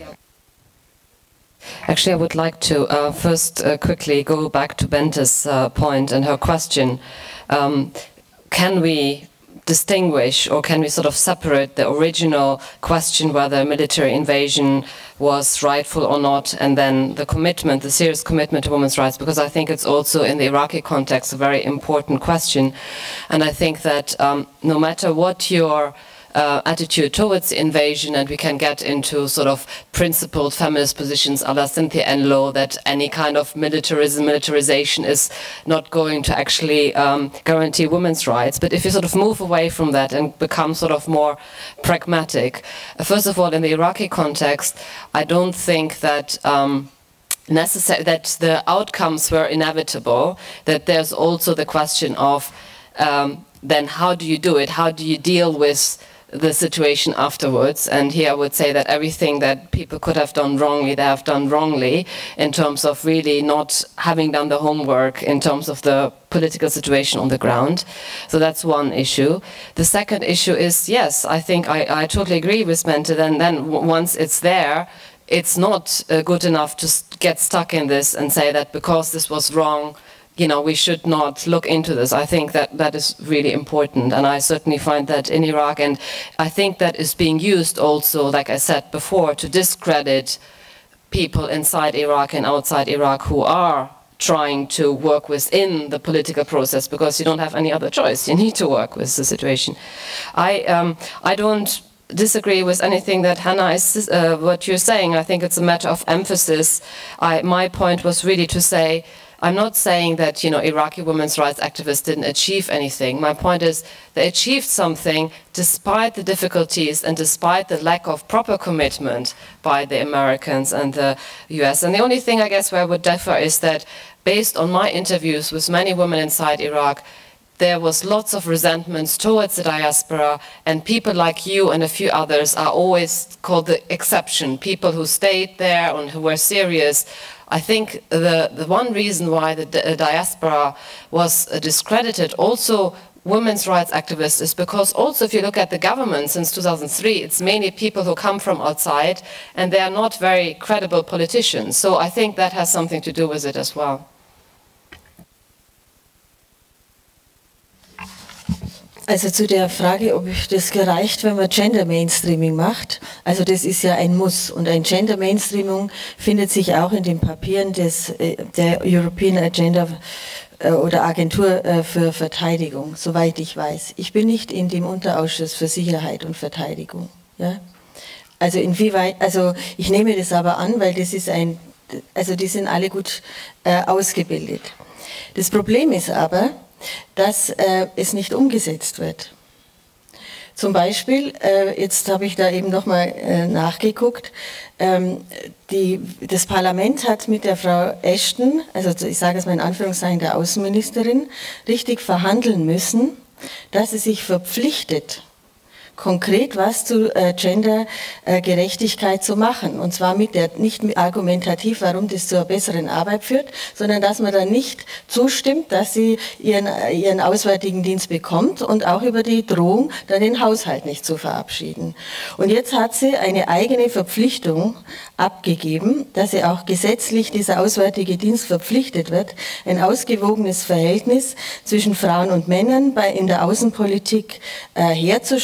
Actually, I would like to uh, first uh, quickly go back to Bente's uh, point and her question. Um, can we distinguish or can we sort of separate the original question whether military invasion was rightful or not, and then the commitment, the serious commitment to women's rights, because I think it's also in the Iraqi context a very important question. And I think that um, no matter what your Uh, attitude towards the invasion, and we can get into sort of principled feminist positions a la Cynthia Enloe that any kind of militarism, militarization is not going to actually um, guarantee women's rights. But if you sort of move away from that and become sort of more pragmatic, uh, first of all, in the Iraqi context, I don't think that um, necessary that the outcomes were inevitable, that there's also the question of um, then how do you do it? How do you deal with the situation afterwards? And here I would say that everything that people could have done wrongly, they have done wrongly in terms of really not having done the homework in terms of the political situation on the ground. So that's one issue. The second issue is, yes, I think I, I totally agree with Bente, then, then once it's there, it's not uh, good enough to get stuck in this and say that because this was wrong, you know, we should not look into this. I think that that is really important, and I certainly find that in Iraq, and I think that is being used also, like I said before, to discredit people inside Iraq and outside Iraq who are trying to work within the political process, because you don't have any other choice. You need to work with the situation. I, um, I don't disagree with anything that Hannah is, uh, what you're saying. I think it's a matter of emphasis. I, my point was really to say, I'm not saying that, you know, Iraqi women's rights activists didn't achieve anything. My point is they achieved something despite the difficulties and despite the lack of proper commitment by the Americans and the U S. And the only thing, I guess, where I would differ is that based on my interviews with many women inside Iraq, there was lots of resentments towards the diaspora, and people like you and a few others are always called the exception, people who stayed there and who were serious. I think the, the one reason why the di diaspora was uh, discredited, also women's rights activists, is because also if you look at the government since two thousand three, it's mainly people who come from outside, and they are not very credible politicians. So I think that has something to do with it as well. Also zu der Frage, ob das gereicht, wenn man Gender Mainstreaming macht. Also das ist ja ein Muss, und ein Gender Mainstreaming findet sich auch in den Papieren des, der European Agenda oder Agentur für Verteidigung, soweit ich weiß. Ich bin nicht in dem Unterausschuss für Sicherheit und Verteidigung. Ja? Also inwieweit, also ich nehme das aber an, weil das ist ein, also die sind alle gut äh, ausgebildet. Das Problem ist aber, dass äh, es nicht umgesetzt wird. Zum Beispiel, äh, jetzt habe ich da eben nochmal äh, nachgeguckt, ähm, die, das Parlament hat mit der Frau Ashton, also ich sage es mal in Anführungszeichen der Außenministerin, richtig verhandeln müssen, dass sie sich verpflichtet, konkret was zu äh, Gendergerechtigkeit äh, zu machen. Und zwar mit der, nicht argumentativ, warum das zu einer besseren Arbeit führt, sondern dass man dann nicht zustimmt, dass sie ihren, ihren Auswärtigen Dienst bekommt, und auch über die Drohung, dann den Haushalt nicht zu verabschieden. Und jetzt hat sie eine eigene Verpflichtung abgegeben, dass sie auch gesetzlich, dieser Auswärtige Dienst verpflichtet wird, ein ausgewogenes Verhältnis zwischen Frauen und Männern bei, in der Außenpolitik äh, herzustellen, dass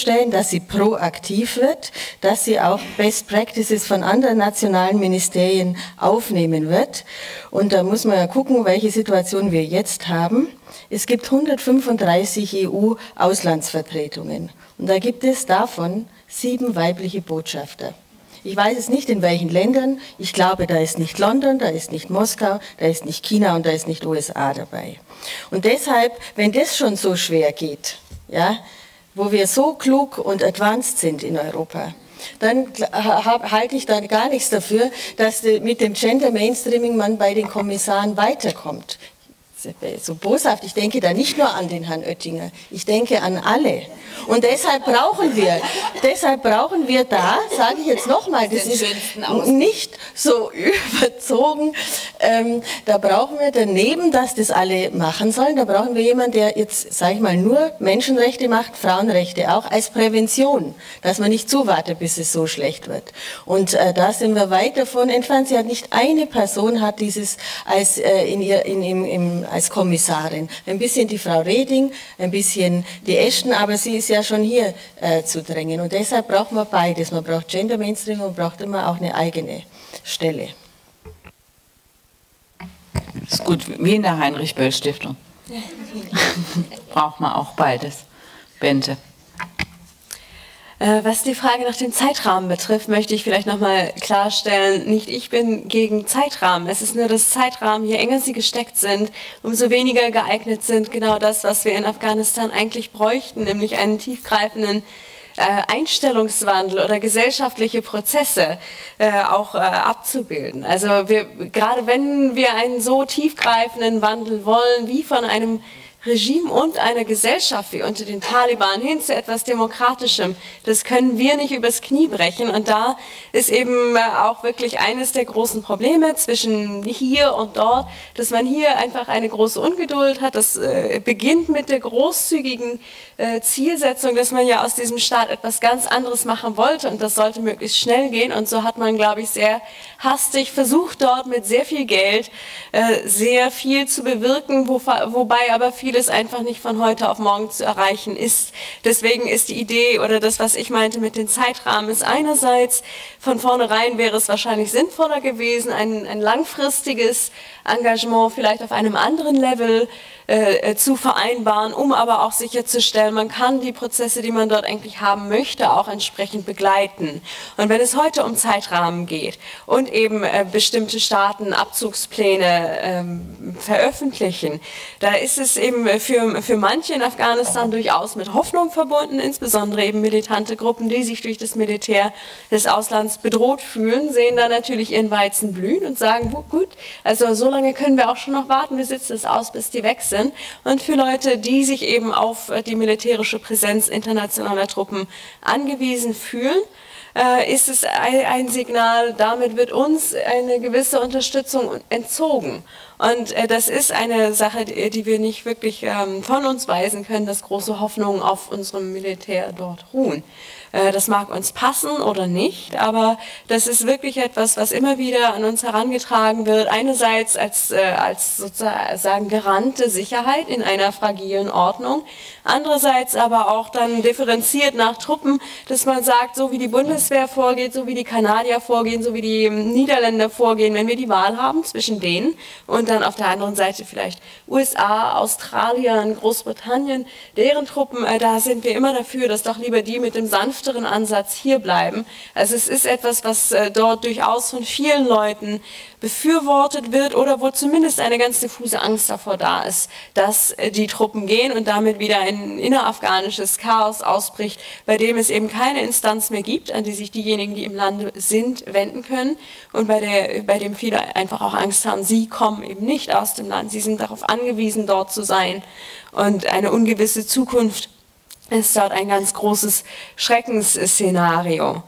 dass sie proaktiv wird, dass sie auch Best Practices von anderen nationalen Ministerien aufnehmen wird. Und da muss man ja gucken, welche Situation wir jetzt haben. Es gibt hundertfünfunddreißig E U-Auslandsvertretungen und da gibt es davon sieben weibliche Botschafter. Ich weiß es nicht, in welchen Ländern. Ich glaube, da ist nicht London, da ist nicht Moskau, da ist nicht China und da ist nicht U S A dabei. Und deshalb, wenn das schon so schwer geht, ja, wo wir so klug und advanced sind in Europa, dann halte ich da gar nichts dafür, dass mit dem Gender Mainstreaming man bei den Kommissaren weiterkommt. So boshaft, ich denke da nicht nur an den Herrn Oettinger, ich denke an alle. Und deshalb brauchen wir, deshalb brauchen wir da, sage ich jetzt nochmal, das ist nicht so überzogen, ähm, da brauchen wir daneben, dass das alle machen sollen, da brauchen wir jemanden, der jetzt, sage ich mal, nur Menschenrechte macht, Frauenrechte auch, als Prävention, dass man nicht zuwartet, bis es so schlecht wird. Und äh, da sind wir weit davon entfernt. Sie hat nicht eine Person hat dieses als, äh, in ihr, in, im, im, als Kommissarin. Ein bisschen die Frau Reding, ein bisschen die Ashton, aber sie ist ja schon hier äh, zu drängen. Und deshalb braucht man beides. Man braucht Gender Mainstream und braucht immer auch eine eigene Stelle. Das ist gut, wie in der Heinrich-Böll-Stiftung. Braucht man auch beides. Bente. Was die Frage nach dem Zeitrahmen betrifft, möchte ich vielleicht nochmal klarstellen, nicht ich bin gegen Zeitrahmen. Es ist nur das Zeitrahmen, je enger sie gesteckt sind, umso weniger geeignet sind genau das, was wir in Afghanistan eigentlich bräuchten, nämlich einen tiefgreifenden äh, Einstellungswandel oder gesellschaftliche Prozesse äh, auch äh, abzubilden. Also wir, gerade wenn wir einen so tiefgreifenden Wandel wollen, wie von einem Regime und einer Gesellschaft wie unter den Taliban hin zu etwas Demokratischem, das können wir nicht übers Knie brechen. Und da ist eben auch wirklich eines der großen Probleme zwischen hier und dort, dass man hier einfach eine große Ungeduld hat. Das äh, beginnt mit der großzügigen äh, Zielsetzung, dass man ja aus diesem Staat etwas ganz anderes machen wollte und das sollte möglichst schnell gehen. Und so hat man, glaube ich, sehr hastig versucht, dort mit sehr viel Geld äh, sehr viel zu bewirken, wo, wobei aber viele es einfach nicht von heute auf morgen zu erreichen ist. Deswegen ist die Idee oder das, was ich meinte mit den Zeitrahmen, ist einerseits, von vornherein wäre es wahrscheinlich sinnvoller gewesen, ein, ein langfristiges Engagement vielleicht auf einem anderen Level äh, zu vereinbaren, um aber auch sicherzustellen, man kann die Prozesse, die man dort eigentlich haben möchte, auch entsprechend begleiten. Und wenn es heute um Zeitrahmen geht und eben äh, bestimmte Staaten Abzugspläne ähm, veröffentlichen, da ist es eben für, für manche in Afghanistan durchaus mit Hoffnung verbunden, insbesondere eben militante Gruppen, die sich durch das Militär des Auslands bedroht fühlen, sehen da natürlich ihren Weizen blühen und sagen, gut, also so lange können wir auch schon noch warten, wir sitzen es aus, bis die weg sind. Und für Leute, die sich eben auf die militärische Präsenz internationaler Truppen angewiesen fühlen, äh, ist es ein, ein Signal, damit wird uns eine gewisse Unterstützung entzogen. Und äh, das ist eine Sache, die, die wir nicht wirklich ähm, von uns weisen können, dass große Hoffnungen auf unserem Militär dort ruhen. Äh, das mag uns passen oder nicht, aber das ist wirklich etwas, was immer wieder an uns herangetragen wird. Einerseits als, äh, als sozusagen Garante Sicherheit in einer fragilen Ordnung, andererseits aber auch dann differenziert nach Truppen, dass man sagt, so wie die Bundeswehr vorgeht, so wie die Kanadier vorgehen, so wie die Niederländer vorgehen, wenn wir die Wahl haben zwischen denen und dann auf der anderen Seite vielleicht U S A, Australien, Großbritannien, deren Truppen, äh, da sind wir immer dafür, dass doch lieber die mit dem sanfteren Ansatz hier bleiben. Also es ist etwas, was äh, dort durchaus von vielen Leuten befürwortet wird oder wo zumindest eine ganz diffuse Angst davor da ist, dass äh, die Truppen gehen und damit wieder ein innerafghanisches Chaos ausbricht, bei dem es eben keine Instanz mehr gibt, an die sich diejenigen, die im Lande sind, wenden können und bei, der, bei dem viele einfach auch Angst haben, sie kommen eben nicht aus dem Land, sie sind darauf angewiesen, dort zu sein und eine ungewisse Zukunft ist dort ein ganz großes Schreckensszenario.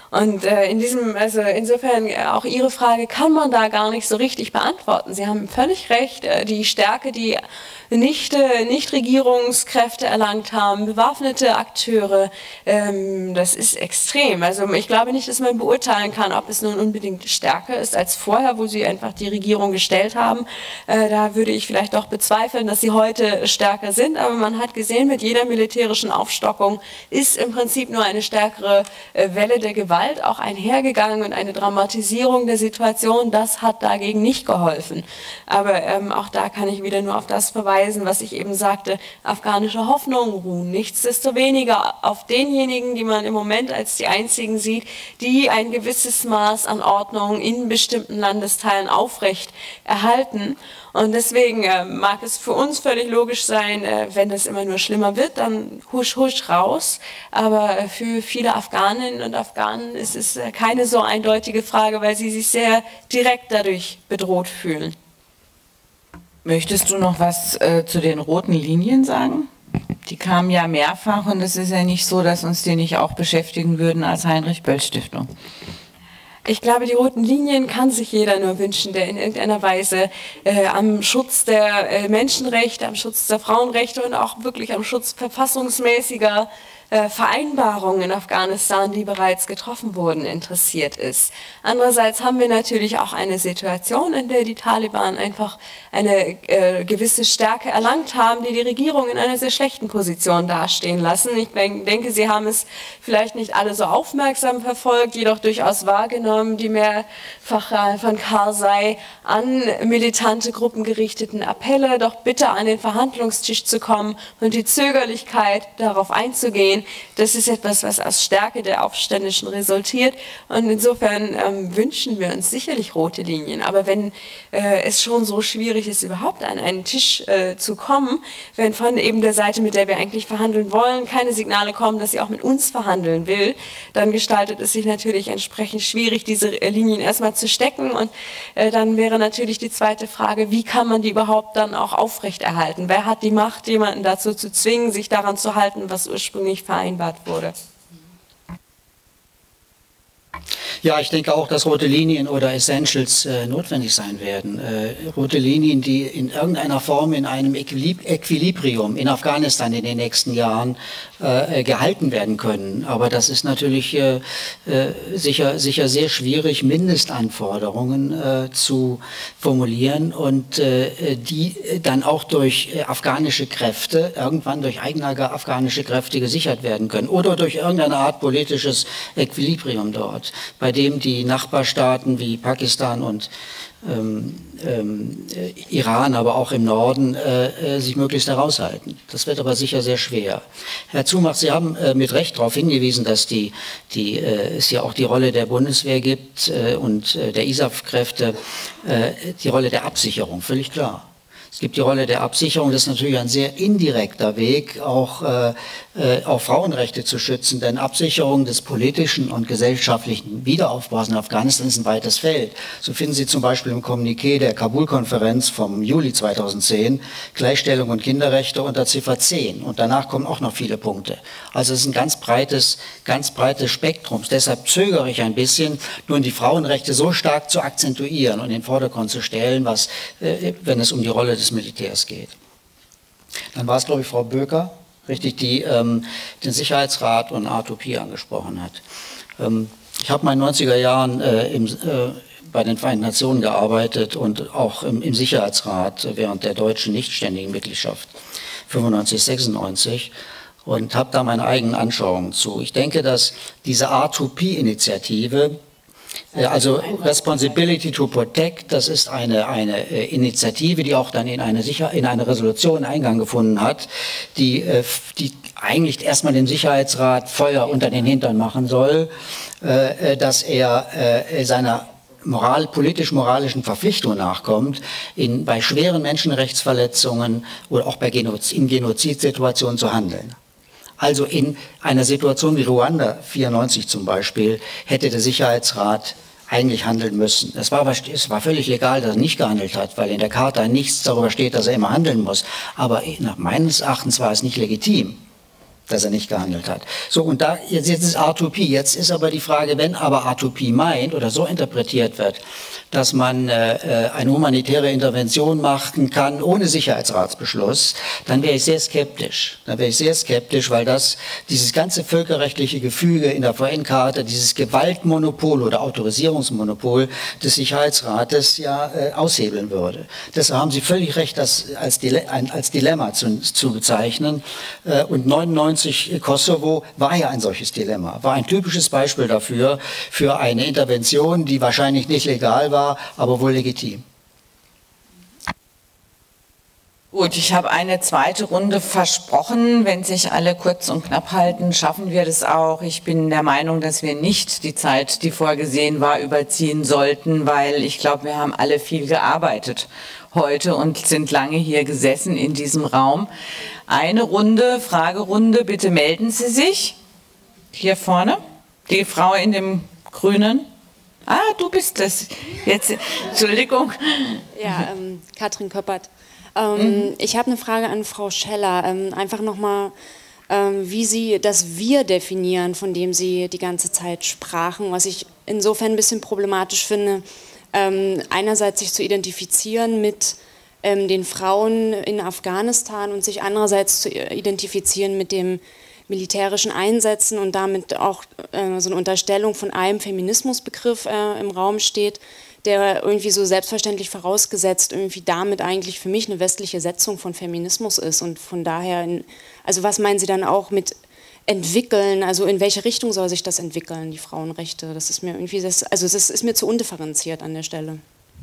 Und äh, in diesem, also insofern äh, auch Ihre Frage kann man da gar nicht so richtig beantworten. Sie haben völlig recht, äh, die Stärke, die nicht, äh, Nichtregierungskräfte erlangt haben, bewaffnete Akteure, ähm, das ist extrem. Also ich glaube nicht, dass man beurteilen kann, ob es nun unbedingt stärker ist als vorher, wo sie einfach die Regierung gestellt haben. Äh, da würde ich vielleicht doch bezweifeln, dass sie heute stärker sind, aber man hat gesehen, mit jeder militärischen Aufstockung ist im Prinzip nur eine stärkere äh, Welle der Gewalt auch einhergegangen und eine Dramatisierung der Situation, das hat dagegen nicht geholfen. Aber ähm, auch da kann ich wieder nur auf das verweisen, was ich eben sagte, afghanische Hoffnungen ruhen nichtsdestoweniger auf denjenigen, die man im Moment als die einzigen sieht, die ein gewisses Maß an Ordnung in bestimmten Landesteilen aufrecht erhalten. Und deswegen äh, mag es für uns völlig logisch sein, äh, wenn es immer nur schlimmer wird, dann husch, husch raus. Aber äh, für viele Afghaninnen und Afghanen ist es äh, keine so eindeutige Frage, weil sie sich sehr direkt dadurch bedroht fühlen. Möchtest du noch was äh, zu den roten Linien sagen? Die kamen ja mehrfach und es ist ja nicht so, dass uns die nicht auch beschäftigen würden als Heinrich-Böll-Stiftung. Ich glaube, die roten Linien kann sich jeder nur wünschen, der in irgendeiner Weise äh, am Schutz der äh, Menschenrechte, am Schutz der Frauenrechte und auch wirklich am Schutz verfassungsmäßiger äh, Vereinbarungen in Afghanistan, die bereits getroffen wurden, interessiert ist. Andererseits haben wir natürlich auch eine Situation, in der die Taliban einfach eine äh, gewisse Stärke erlangt haben, die die Regierung in einer sehr schlechten Position dastehen lassen. Ich denke, Sie haben es vielleicht nicht alle so aufmerksam verfolgt, jedoch durchaus wahrgenommen, die mehrfach von Karzai an militante Gruppen gerichteten Appelle, doch bitte an den Verhandlungstisch zu kommen und die Zögerlichkeit, darauf einzugehen. Das ist etwas, was aus Stärke der Aufständischen resultiert. Und insofern ähm, wünschen wir uns sicherlich rote Linien. Aber wenn äh, es schon so schwierig ist, überhaupt an einen Tisch äh, zu kommen, wenn von eben der Seite, mit der wir eigentlich verhandeln wollen, keine Signale kommen, dass sie auch mit uns verhandeln will, dann gestaltet es sich natürlich entsprechend schwierig, diese äh, Linien erstmal zu stecken. Und äh, dann wäre natürlich die zweite Frage, wie kann man die überhaupt dann auch aufrechterhalten? Wer hat die Macht, jemanden dazu zu zwingen, sich daran zu halten, was ursprünglich vereinbart wurde? Ja, ich denke auch, dass rote Linien oder Essentials äh, notwendig sein werden. Äh, rote Linien, die in irgendeiner Form in einem Äquilib Äquilibrium in Afghanistan in den nächsten Jahren äh, gehalten werden können. Aber das ist natürlich äh, äh, sicher, sicher sehr schwierig, Mindestanforderungen äh, zu formulieren und äh, die dann auch durch äh, afghanische Kräfte, irgendwann durch eigene afghanische Kräfte gesichert werden können oder durch irgendeine Art politisches Äquilibrium dort, bei dem die Nachbarstaaten wie Pakistan und ähm, ähm, Iran, aber auch im Norden, äh, äh, sich möglichst heraushalten. Das wird aber sicher sehr schwer. Herr Zumach, Sie haben äh, mit Recht darauf hingewiesen, dass die, die, äh, es ja auch die Rolle der Bundeswehr gibt äh, und äh, der I S A F-Kräfte, äh, die Rolle der Absicherung, völlig klar. Es gibt die Rolle der Absicherung, das ist natürlich ein sehr indirekter Weg, auch, äh, äh, auch Frauenrechte zu schützen, denn Absicherung des politischen und gesellschaftlichen Wiederaufbaus in Afghanistan ist ein weites Feld. So finden Sie zum Beispiel im Kommuniqué der Kabul-Konferenz vom Juli zweitausendzehn Gleichstellung und Kinderrechte unter Ziffer zehn und danach kommen auch noch viele Punkte. Also es ist ein ganz breites, ganz breites Spektrum. Deshalb zögere ich ein bisschen, nun die Frauenrechte so stark zu akzentuieren und in den Vordergrund zu stellen, was, äh, wenn es um die Rolle des Militärs geht. Dann war es, glaube ich, Frau Böker, richtig, die ähm, den Sicherheitsrat und A T O P angesprochen hat. Ähm, ich habe mal in den neunziger Jahren äh, im, äh, bei den Vereinten Nationen gearbeitet und auch im, im Sicherheitsrat während der deutschen nichtständigen Mitgliedschaft fünfundneunzig, sechsundneunzig und habe da meine eigenen Anschauungen zu. Ich denke, dass diese A T O P-Initiative, also Responsibility to Protect, das ist eine, eine Initiative, die auch dann in eine, Sicher in eine Resolution Eingang gefunden hat, die, die eigentlich erstmal dem Sicherheitsrat Feuer unter den Hintern machen soll, dass er seiner moral, politisch-moralischen Verpflichtung nachkommt, in, bei schweren Menschenrechtsverletzungen oder auch bei Genozid, in Genozidsituationen zu handeln. Also in einer Situation wie Ruanda vierundneunzig zum Beispiel hätte der Sicherheitsrat eigentlich handeln müssen. Es war, es war völlig legal, dass er nicht gehandelt hat, weil in der Charta nichts darüber steht, dass er immer handeln muss. Aber nach meines Erachtens war es nicht legitim. dass er nicht gehandelt hat. So, und da, jetzt, jetzt ist R zwei P, jetzt ist aber die Frage, wenn aber R zwei P meint oder so interpretiert wird, dass man äh, eine humanitäre Intervention machen kann ohne Sicherheitsratsbeschluss, dann wäre ich sehr skeptisch. Dann wäre ich sehr skeptisch, weil das dieses ganze völkerrechtliche Gefüge in der V N-Charta, dieses Gewaltmonopol oder Autorisierungsmonopol des Sicherheitsrates ja äh, aushebeln würde. Deshalb haben Sie völlig recht, das als, Dile ein, als Dilemma zu, zu bezeichnen. Äh, und neunundneunzig Kosovo war ja ein solches Dilemma, war ein typisches Beispiel dafür, für eine Intervention, die wahrscheinlich nicht legal war, aber wohl legitim. Gut, ich habe eine zweite Runde versprochen. Wenn sich alle kurz und knapp halten, schaffen wir das auch. Ich bin der Meinung, dass wir nicht die Zeit, die vorgesehen war, überziehen sollten, weil ich glaube, wir haben alle viel gearbeitet heute und sind lange hier gesessen in diesem Raum. Eine Runde, Fragerunde, bitte melden Sie sich. Hier vorne, die Frau in dem Grünen. Ah, du bist das. Jetzt, Entschuldigung. Ja, ähm, Katrin Köppert. Ähm, mhm. Ich habe eine Frage an Frau Scheller. Ähm, einfach nochmal, ähm, wie Sie das Wir definieren, von dem Sie die ganze Zeit sprachen, was ich insofern ein bisschen problematisch finde. Ähm, einerseits sich zu identifizieren mit ähm, den Frauen in Afghanistan und sich andererseits zu identifizieren mit dem militärischen Einsätzen und damit auch äh, so eine Unterstellung von einem Feminismusbegriff äh, im Raum steht, der irgendwie so selbstverständlich vorausgesetzt irgendwie damit eigentlich für mich eine westliche Setzung von Feminismus ist und von daher, in, also was meinen Sie dann auch mit entwickeln, also in welche Richtung soll sich das entwickeln, die Frauenrechte, das ist mir irgendwie, das, also das ist mir zu undifferenziert an der Stelle.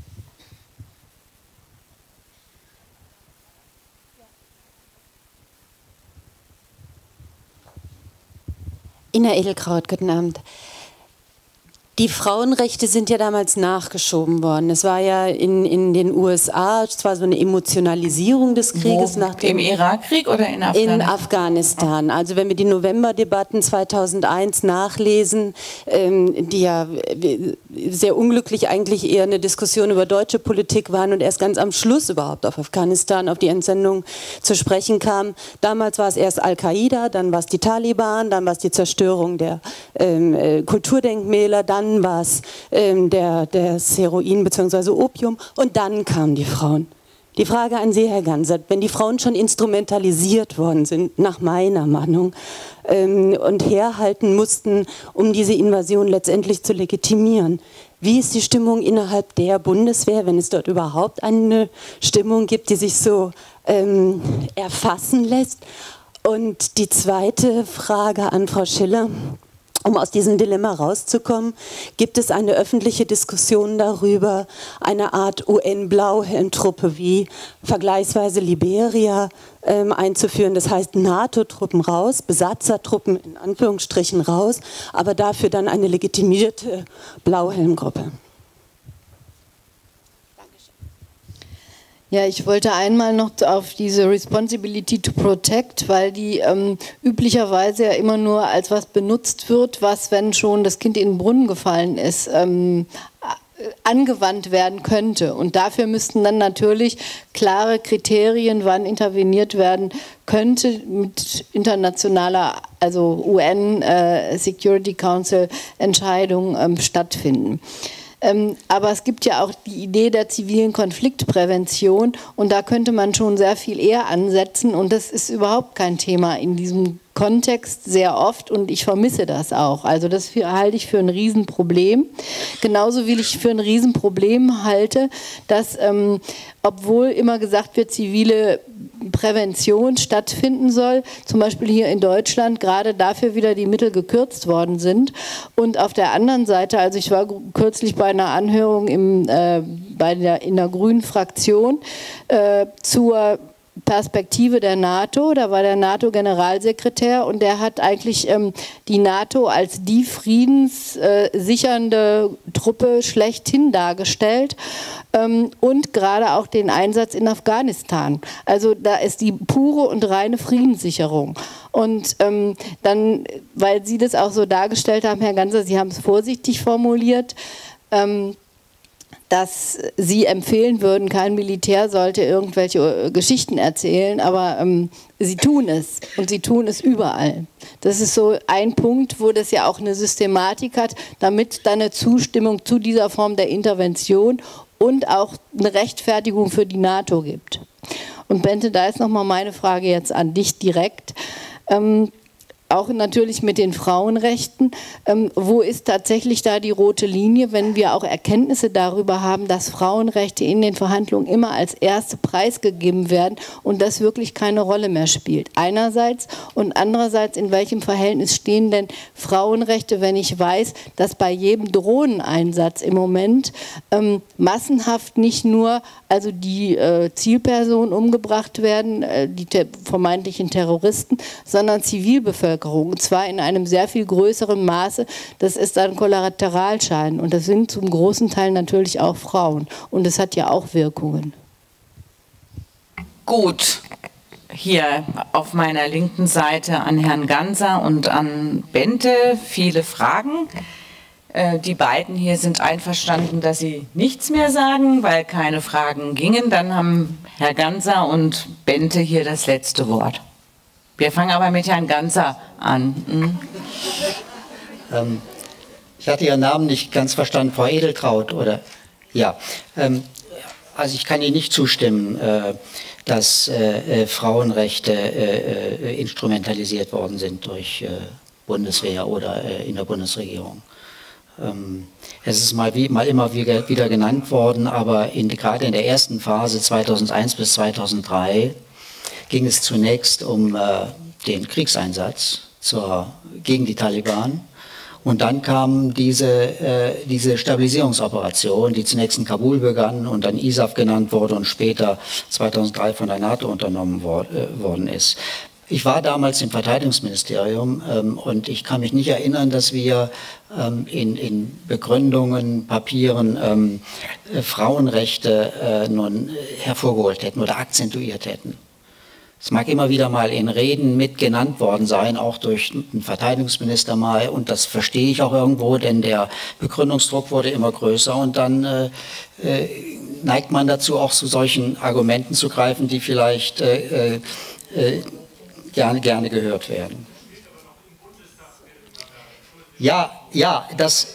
Ina Edelkraut, guten Abend. Die Frauenrechte sind ja damals nachgeschoben worden. Es war ja in, in den U S A zwar so eine Emotionalisierung des Krieges. Wo, nach dem, im Irakkrieg oder in Afghanistan? In Afghanistan. Also wenn wir die Novemberdebatten zweitausendeins nachlesen, ähm, die ja sehr unglücklich eigentlich eher eine Diskussion über deutsche Politik waren und erst ganz am Schluss überhaupt auf Afghanistan, auf die Entsendung zu sprechen kam. Damals war es erst Al-Qaida, dann war es die Taliban, dann war es die Zerstörung der ähm, äh, Kulturdenkmäler, dann war es ähm, der, das Heroin bzw. Opium und dann kamen die Frauen. Die Frage an Sie, Herr Gansert, wenn die Frauen schon instrumentalisiert worden sind, nach meiner Meinung, ähm, und herhalten mussten, um diese Invasion letztendlich zu legitimieren, wie ist die Stimmung innerhalb der Bundeswehr, wenn es dort überhaupt eine Stimmung gibt, die sich so ähm, erfassen lässt? Und die zweite Frage an Frau Schiller: Um aus diesem Dilemma rauszukommen, gibt es eine öffentliche Diskussion darüber, eine Art U N-Blauhelmtruppe wie vergleichsweise Liberia ähm, einzuführen. Das heißt NATO-Truppen raus, Besatzertruppen in Anführungsstrichen raus, aber dafür dann eine legitimierte Blauhelmgruppe. Ja, ich wollte einmal noch auf diese Responsibility to Protect, weil die ähm, üblicherweise ja immer nur als was benutzt wird, was, wenn schon das Kind in den Brunnen gefallen ist, ähm, angewandt werden könnte. Und dafür müssten dann natürlich klare Kriterien, wann interveniert werden könnte, mit internationaler, also U N äh, Security Council Entscheidungen ähm, stattfinden. Ähm, aber es gibt ja auch die Idee der zivilen Konfliktprävention und da könnte man schon sehr viel eher ansetzen und das ist überhaupt kein Thema in diesem Kontext sehr oft und ich vermisse das auch. Also das für, halte ich für ein Riesenproblem. Genauso wie ich für ein Riesenproblem halte, dass ähm, obwohl immer gesagt wird, zivile Prävention stattfinden soll, zum Beispiel hier in Deutschland gerade dafür wieder die Mittel gekürzt worden sind. Und auf der anderen Seite, also ich war kürzlich bei einer Anhörung im, äh, bei der, in der Grünen Fraktion äh, zur Perspektive der NATO, da war der NATO-Generalsekretär und der hat eigentlich ähm, die NATO als die friedenssichernde äh, Truppe schlechthin dargestellt ähm, und gerade auch den Einsatz in Afghanistan. Also da ist die pure und reine Friedenssicherung. Und ähm, dann, weil Sie das auch so dargestellt haben, Herr Ganser, Sie haben es vorsichtig formuliert, ähm, dass Sie empfehlen würden, kein Militär sollte irgendwelche Geschichten erzählen, aber ähm, Sie tun es und Sie tun es überall. Das ist so ein Punkt, wo das ja auch eine Systematik hat, damit dann eine Zustimmung zu dieser Form der Intervention und auch eine Rechtfertigung für die NATO gibt. Und Bente, da ist nochmal meine Frage jetzt an dich direkt. Ähm, Auch natürlich mit den Frauenrechten. Ähm, wo ist tatsächlich da die rote Linie, wenn wir auch Erkenntnisse darüber haben, dass Frauenrechte in den Verhandlungen immer als erste preisgegeben werden und das wirklich keine Rolle mehr spielt? Einerseits und andererseits, in welchem Verhältnis stehen denn Frauenrechte, wenn ich weiß, dass bei jedem Drohneneinsatz im Moment ähm, massenhaft nicht nur also die äh, Zielpersonen umgebracht werden, äh, die te- vermeintlichen Terroristen, sondern Zivilbevölkerung. Und zwar in einem sehr viel größeren Maße. Das ist ein Kollateralschaden. Und das sind zum großen Teil natürlich auch Frauen. Und das hat ja auch Wirkungen. Gut. Hier auf meiner linken Seite an Herrn Ganser und an Bente viele Fragen. Die beiden hier sind einverstanden, dass sie nichts mehr sagen, weil keine Fragen gingen. Dann haben Herr Ganser und Bente hier das letzte Wort. Wir fangen aber mit Herrn Ganser an. Hm? Ähm, ich hatte Ihren Namen nicht ganz verstanden, Frau Edeltraut, oder? Ja. Ähm, also ich kann Ihnen nicht zustimmen, äh, dass äh, äh, Frauenrechte äh, äh, instrumentalisiert worden sind durch äh, Bundeswehr oder äh, in der Bundesregierung. Ähm, es ist mal, wie, mal immer wieder, wieder genannt worden, aber in, gerade in der ersten Phase zweitausendeins bis zweitausenddrei ging es zunächst um äh, den Kriegseinsatz zur, gegen die Taliban. Und dann kam diese, äh, diese Stabilisierungsoperation, die zunächst in Kabul begann und dann I S A F genannt wurde und später zweitausenddrei von der NATO unternommen wor äh, worden ist. Ich war damals im Verteidigungsministerium ähm, und ich kann mich nicht erinnern, dass wir ähm, in, in Begründungen, Papieren ähm, äh, Frauenrechte äh, nun hervorgeholt hätten oder akzentuiert hätten. Es mag immer wieder mal in Reden mit genannt worden sein, auch durch den Verteidigungsminister mal, und das verstehe ich auch irgendwo, denn der Begründungsdruck wurde immer größer und dann äh, äh, neigt man dazu, auch zu solchen Argumenten zu greifen, die vielleicht äh, äh, gerne, gerne gehört werden. Ja, ja, das...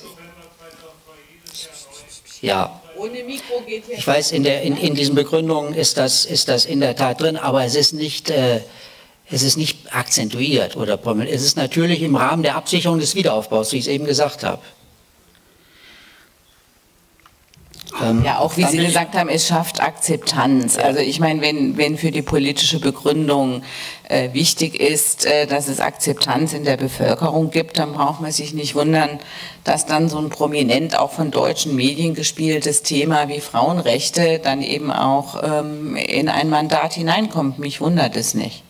Ja. Ohne Mikro geht hier. Ich weiß, in, der, in, in diesen Begründungen ist das, ist das in der Tat drin, aber es ist nicht, äh, es ist nicht akzentuiert oder prominent. Es ist natürlich im Rahmen der Absicherung des Wiederaufbaus, wie ich es eben gesagt habe. Ähm, ja, auch wie Sie gesagt haben, es schafft Akzeptanz. Also ich meine, wenn, wenn für die politische Begründung äh, wichtig ist, äh, dass es Akzeptanz in der Bevölkerung gibt, dann braucht man sich nicht wundern, dass dann so ein prominent auch von deutschen Medien gespieltes Thema wie Frauenrechte dann eben auch ähm, in ein Mandat hineinkommt. Mich wundert es nicht.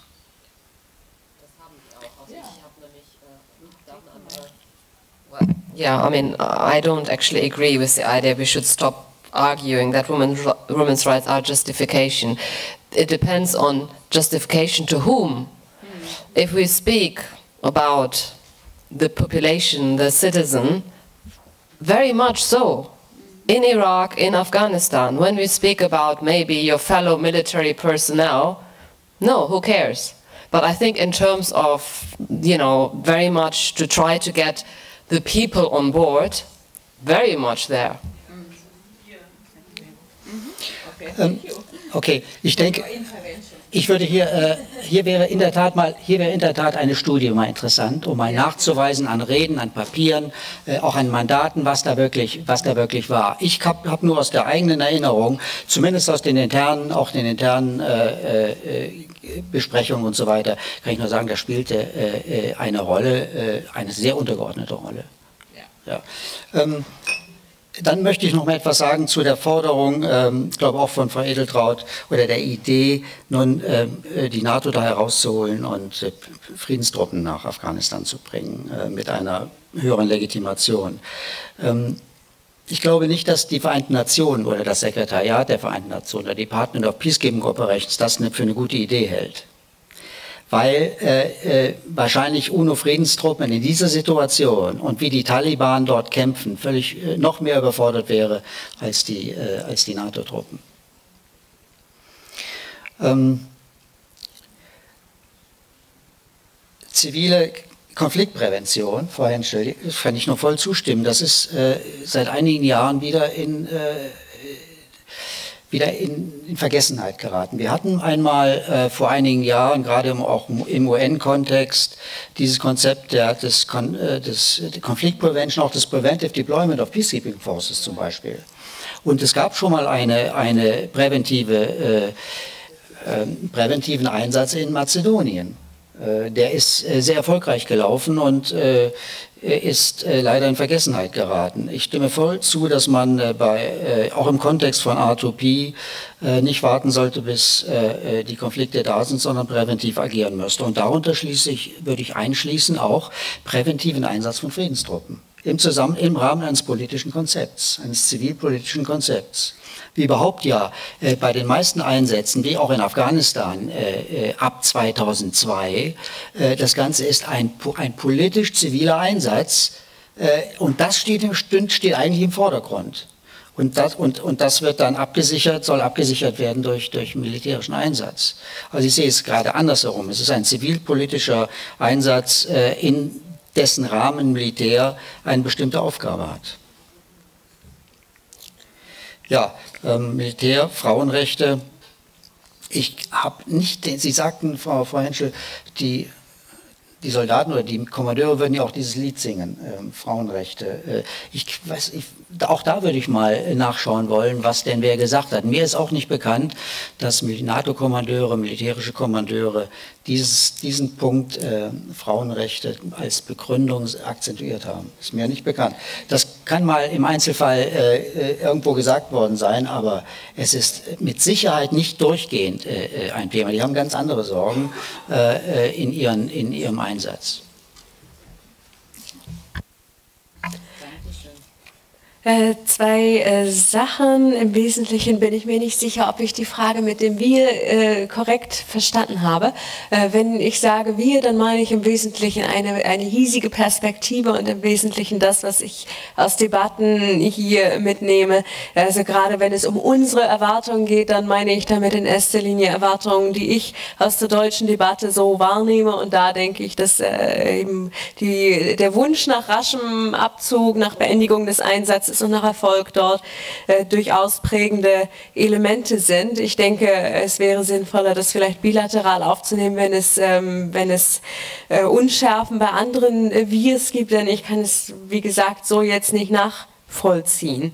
Yeah, I mean, I don't actually agree with the idea we should stop arguing that women's, women's rights are justification. It depends on justification to whom. Mm. If we speak about the population, the citizen, very much so. In Iraq, in Afghanistan, when we speak about maybe your fellow military personnel, no, who cares? But I think in terms of, you know, very much to try to get the people on board, very much there. Ähm, okay, ich denke, ich würde hier, äh, hier wäre in der Tat mal, hier wäre in der Tat eine Studie mal interessant, um mal nachzuweisen an Reden, an Papieren, äh, auch an Mandaten, was da wirklich, was da wirklich war. Ich habe hab nur aus der eigenen Erinnerung, zumindest aus den internen, auch den internen äh, äh, Besprechungen und so weiter, kann ich nur sagen, das spielte äh, eine Rolle, äh, eine sehr untergeordnete Rolle. Ja. Ja. Ähm, dann möchte ich noch mal etwas sagen zu der Forderung, ähm, ich glaube auch von Frau Edeltraut, oder der Idee, nun äh, die NATO da herauszuholen und äh, Friedenstruppen nach Afghanistan zu bringen, äh, mit einer höheren Legitimation. Ähm, Ich glaube nicht, dass die Vereinten Nationen oder das Sekretariat der Vereinten Nationen oder Department of Peacekeeping Operations das für eine gute Idee hält. weil äh, äh, wahrscheinlich UNO-Friedenstruppen in dieser Situation und wie die Taliban dort kämpfen, völlig äh, noch mehr überfordert wäre als die, äh, als die NATO-Truppen. Ähm, zivile Konfliktprävention, Frau Henschel, kann ich nur voll zustimmen. Das ist äh, seit einigen Jahren wieder in, äh, wieder in, in Vergessenheit geraten. Wir hatten einmal äh, vor einigen Jahren, gerade im, auch im U N-Kontext, dieses Konzept der, des, äh, des Conflict Prevention, auch des Preventive Deployment of Peacekeeping Forces zum Beispiel. Und es gab schon mal eine, eine präventive, äh, äh, präventiven Einsatz in Mazedonien. Der ist sehr erfolgreich gelaufen und ist leider in Vergessenheit geraten. Ich stimme voll zu, dass man bei, auch im Kontext von R zwei P nicht warten sollte, bis die Konflikte da sind, sondern präventiv agieren müsste. Und darunter schließe ich, würde ich einschließen auch präventiven Einsatz von Friedenstruppen im, Zusammen-, im Rahmen eines politischen Konzepts, eines zivilpolitischen Konzepts. Wie überhaupt ja äh, bei den meisten Einsätzen, wie auch in Afghanistan äh, äh, ab zweitausendzwei, äh, das Ganze ist ein, ein politisch-ziviler Einsatz äh, und das steht, im, steht eigentlich im Vordergrund. Und das, und, und das wird dann abgesichert, soll abgesichert werden durch, durch militärischen Einsatz. Also ich sehe es gerade andersherum. Es ist ein zivilpolitischer Einsatz, äh, in dessen Rahmen Militär eine bestimmte Aufgabe hat. Ja, ähm, Militär, Frauenrechte. Ich habe nicht, Sie sagten, Frau, Frau Henschel, die, die Soldaten oder die Kommandeure würden ja auch dieses Lied singen, ähm, Frauenrechte. Äh, ich weiß, ich, auch da würde ich mal nachschauen wollen, was denn wer gesagt hat. Mir ist auch nicht bekannt, dass NATO-Kommandeure, militärische Kommandeure dieses, diesen Punkt äh, Frauenrechte als Begründung akzentuiert haben. Ist mir nicht bekannt. Das kann mal im Einzelfall äh, irgendwo gesagt worden sein, aber es ist mit Sicherheit nicht durchgehend äh, ein Thema. Die haben ganz andere Sorgen äh, in, ihren, in ihrem Einsatz. Äh, zwei äh, Sachen. Im Wesentlichen bin ich mir nicht sicher, ob ich die Frage mit dem Wir äh, korrekt verstanden habe. Äh, wenn ich sage Wir, dann meine ich im Wesentlichen eine, eine hiesige Perspektive und im Wesentlichen das, was ich aus Debatten hier mitnehme. Also gerade wenn es um unsere Erwartungen geht, dann meine ich damit in erster Linie Erwartungen, die ich aus der deutschen Debatte so wahrnehme. Und da denke ich, dass äh, eben die, der Wunsch nach raschem Abzug, nach Beendigung des Einsatzes und nach Erfolg dort äh, durchaus prägende Elemente sind. Ich denke, es wäre sinnvoller, das vielleicht bilateral aufzunehmen, wenn es, ähm, wenn es äh, Unschärfen bei anderen äh, Wirs gibt, denn ich kann es, wie gesagt, so jetzt nicht nachvollziehen.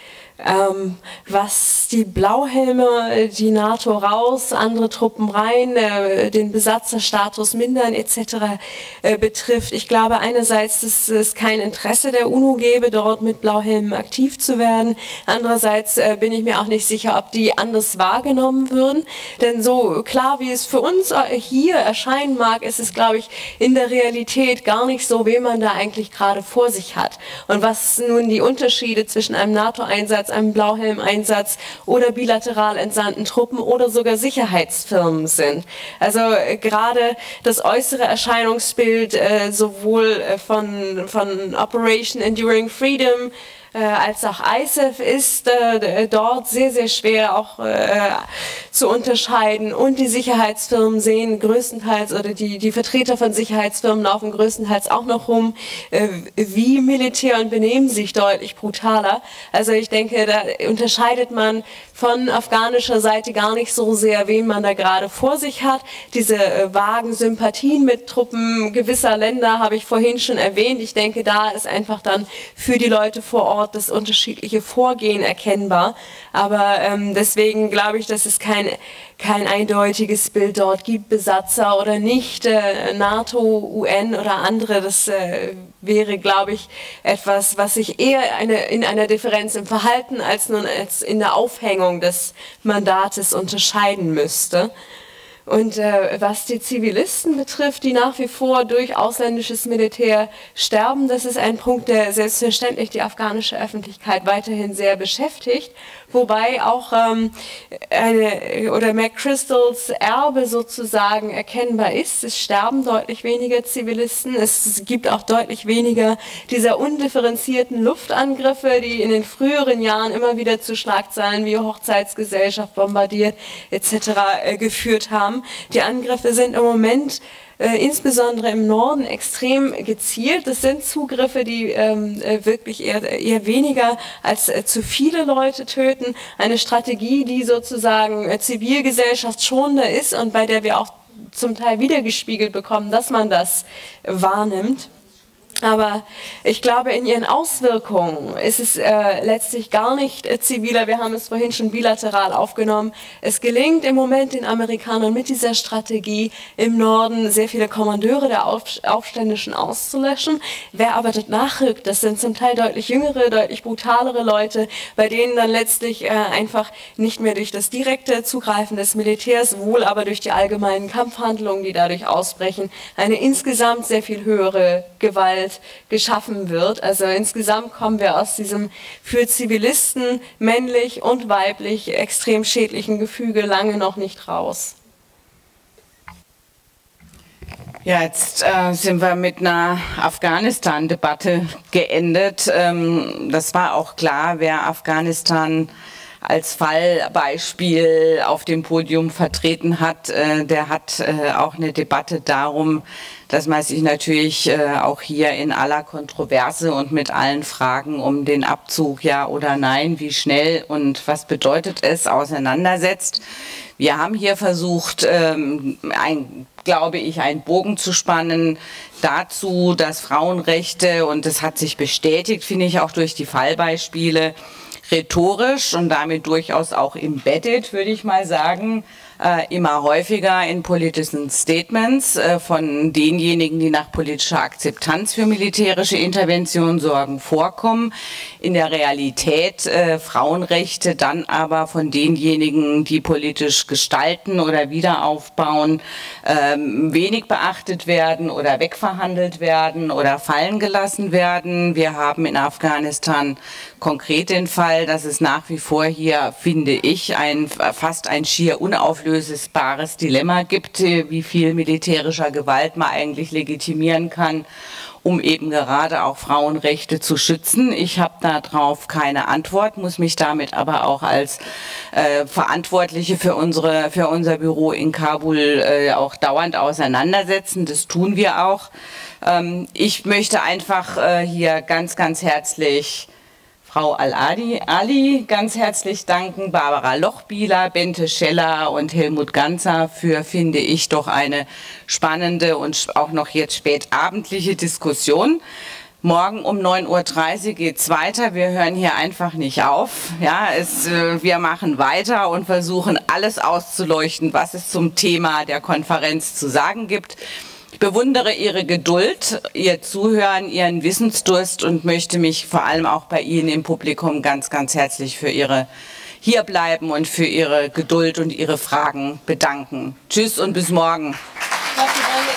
Ähm, was die Blauhelme, die NATO raus, andere Truppen rein, äh, den Besatzerstatus mindern et cetera äh, betrifft. Ich glaube einerseits, dass es kein Interesse der UNO gäbe, dort mit Blauhelmen aktiv zu werden. Andererseits äh, bin ich mir auch nicht sicher, ob die anders wahrgenommen würden. Denn so klar, wie es für uns hier erscheinen mag, ist es, glaube ich, in der Realität gar nicht so, wen man da eigentlich gerade vor sich hat. Und was nun die Unterschiede zwischen einem NATO-Einsatz, einem Blauhelm-Einsatz oder bilateral entsandten Truppen oder sogar Sicherheitsfirmen sind. Also äh, gerade das äußere Erscheinungsbild äh, sowohl äh, von, von Operation Enduring Freedom äh, als auch I S A F ist äh, dort sehr, sehr schwer auch äh, zu unterscheiden. Und die Sicherheitsfirmen sehen größtenteils, oder die, die Vertreter von Sicherheitsfirmen laufen größtenteils auch noch rum, äh, wie Militär und benehmen sich deutlich brutaler. Also ich denke, da unterscheidet man von afghanischer Seite gar nicht so sehr, wen man da gerade vor sich hat. Diese äh, vagen Sympathien mit Truppen gewisser Länder habe ich vorhin schon erwähnt. Ich denke, da ist einfach dann für die Leute vor Ort das unterschiedliche Vorgehen erkennbar. Aber ähm, deswegen glaube ich, dass es kein, kein eindeutiges Bild dort gibt, Besatzer oder nicht, äh, NATO, U N oder andere. Das äh, wäre, glaube ich, etwas, was sich eher eine, in einer Differenz im Verhalten als nun als in der Aufhängung des Mandates unterscheiden müsste. Und äh, was die Zivilisten betrifft, die nach wie vor durch ausländisches Militär sterben, das ist ein Punkt, der selbstverständlich die afghanische Öffentlichkeit weiterhin sehr beschäftigt. Wobei auch ähm, eine, oder McChrystals Erbe sozusagen erkennbar ist. Es sterben deutlich weniger Zivilisten. Es gibt auch deutlich weniger dieser undifferenzierten Luftangriffe, die in den früheren Jahren immer wieder zu Schlagzeilen wie Hochzeitsgesellschaft bombardiert et cetera äh, geführt haben. Die Angriffe sind im Moment Äh, insbesondere im Norden extrem gezielt. Das sind Zugriffe, die ähm, wirklich eher, eher weniger als äh, zu viele Leute töten. Eine Strategie, die sozusagen äh, zivilgesellschaftsschonender ist und bei der wir auch zum Teil wiedergespiegelt bekommen, dass man das äh, wahrnimmt. Aber ich glaube, in ihren Auswirkungen ist es äh, letztlich gar nicht äh, ziviler. Wir haben es vorhin schon bilateral aufgenommen. Es gelingt im Moment den Amerikanern mit dieser Strategie im Norden sehr viele Kommandeure der Auf Aufständischen auszulöschen. Wer aber dort nachrückt, das sind zum Teil deutlich jüngere, deutlich brutalere Leute, bei denen dann letztlich äh, einfach nicht mehr durch das direkte Zugreifen des Militärs, wohl aber durch die allgemeinen Kampfhandlungen, die dadurch ausbrechen, eine insgesamt sehr viel höhere Gewalt geschaffen wird. Also insgesamt kommen wir aus diesem für Zivilisten männlich und weiblich extrem schädlichen Gefüge lange noch nicht raus. Ja, jetzt äh, sind wir mit einer Afghanistan-Debatte geendet. Ähm, das war auch klar, wer Afghanistan als Fallbeispiel auf dem Podium vertreten hat, äh, der hat äh, auch eine Debatte darum, dass man sich natürlich äh, auch hier in aller Kontroverse und mit allen Fragen um den Abzug, ja oder nein, wie schnell und was bedeutet es, auseinandersetzt. Wir haben hier versucht, ähm, ein, glaube ich, einen Bogen zu spannen dazu, dass Frauenrechte, und das hat sich bestätigt, finde ich, auch durch die Fallbeispiele, rhetorisch und damit durchaus auch embedded, würde ich mal sagen, äh, immer häufiger in politischen Statements äh, von denjenigen, die nach politischer Akzeptanz für militärische Intervention sorgen, vorkommen. In der Realität äh, Frauenrechte dann aber von denjenigen, die politisch gestalten oder wiederaufbauen, äh, wenig beachtet werden oder wegverhandelt werden oder fallen gelassen werden. Wir haben in Afghanistan konkret den Fall, dass es nach wie vor hier, finde ich, ein fast ein schier unauflösbares Dilemma gibt, wie viel militärischer Gewalt man eigentlich legitimieren kann, um eben gerade auch Frauenrechte zu schützen. Ich habe darauf keine Antwort, muss mich damit aber auch als äh, Verantwortliche für, unsere, für unser Büro in Kabul äh, auch dauernd auseinandersetzen. Das tun wir auch. Ähm, ich möchte einfach äh, hier ganz, ganz herzlich Frau Al-Ali Ali ganz herzlich danken, Barbara Lochbihler, Bente Scheller und Helmut Ganzer für, finde ich, doch eine spannende und auch noch jetzt spätabendliche Diskussion. Morgen um neun Uhr dreißig geht es weiter. Wir hören hier einfach nicht auf. Ja, es, äh, wir machen weiter und versuchen alles auszuleuchten, was es zum Thema der Konferenz zu sagen gibt. Ich bewundere Ihre Geduld, Ihr Zuhören, Ihren Wissensdurst und möchte mich vor allem auch bei Ihnen im Publikum ganz, ganz herzlich für Ihre Hierbleiben und für Ihre Geduld und Ihre Fragen bedanken. Tschüss und bis morgen. Danke, danke.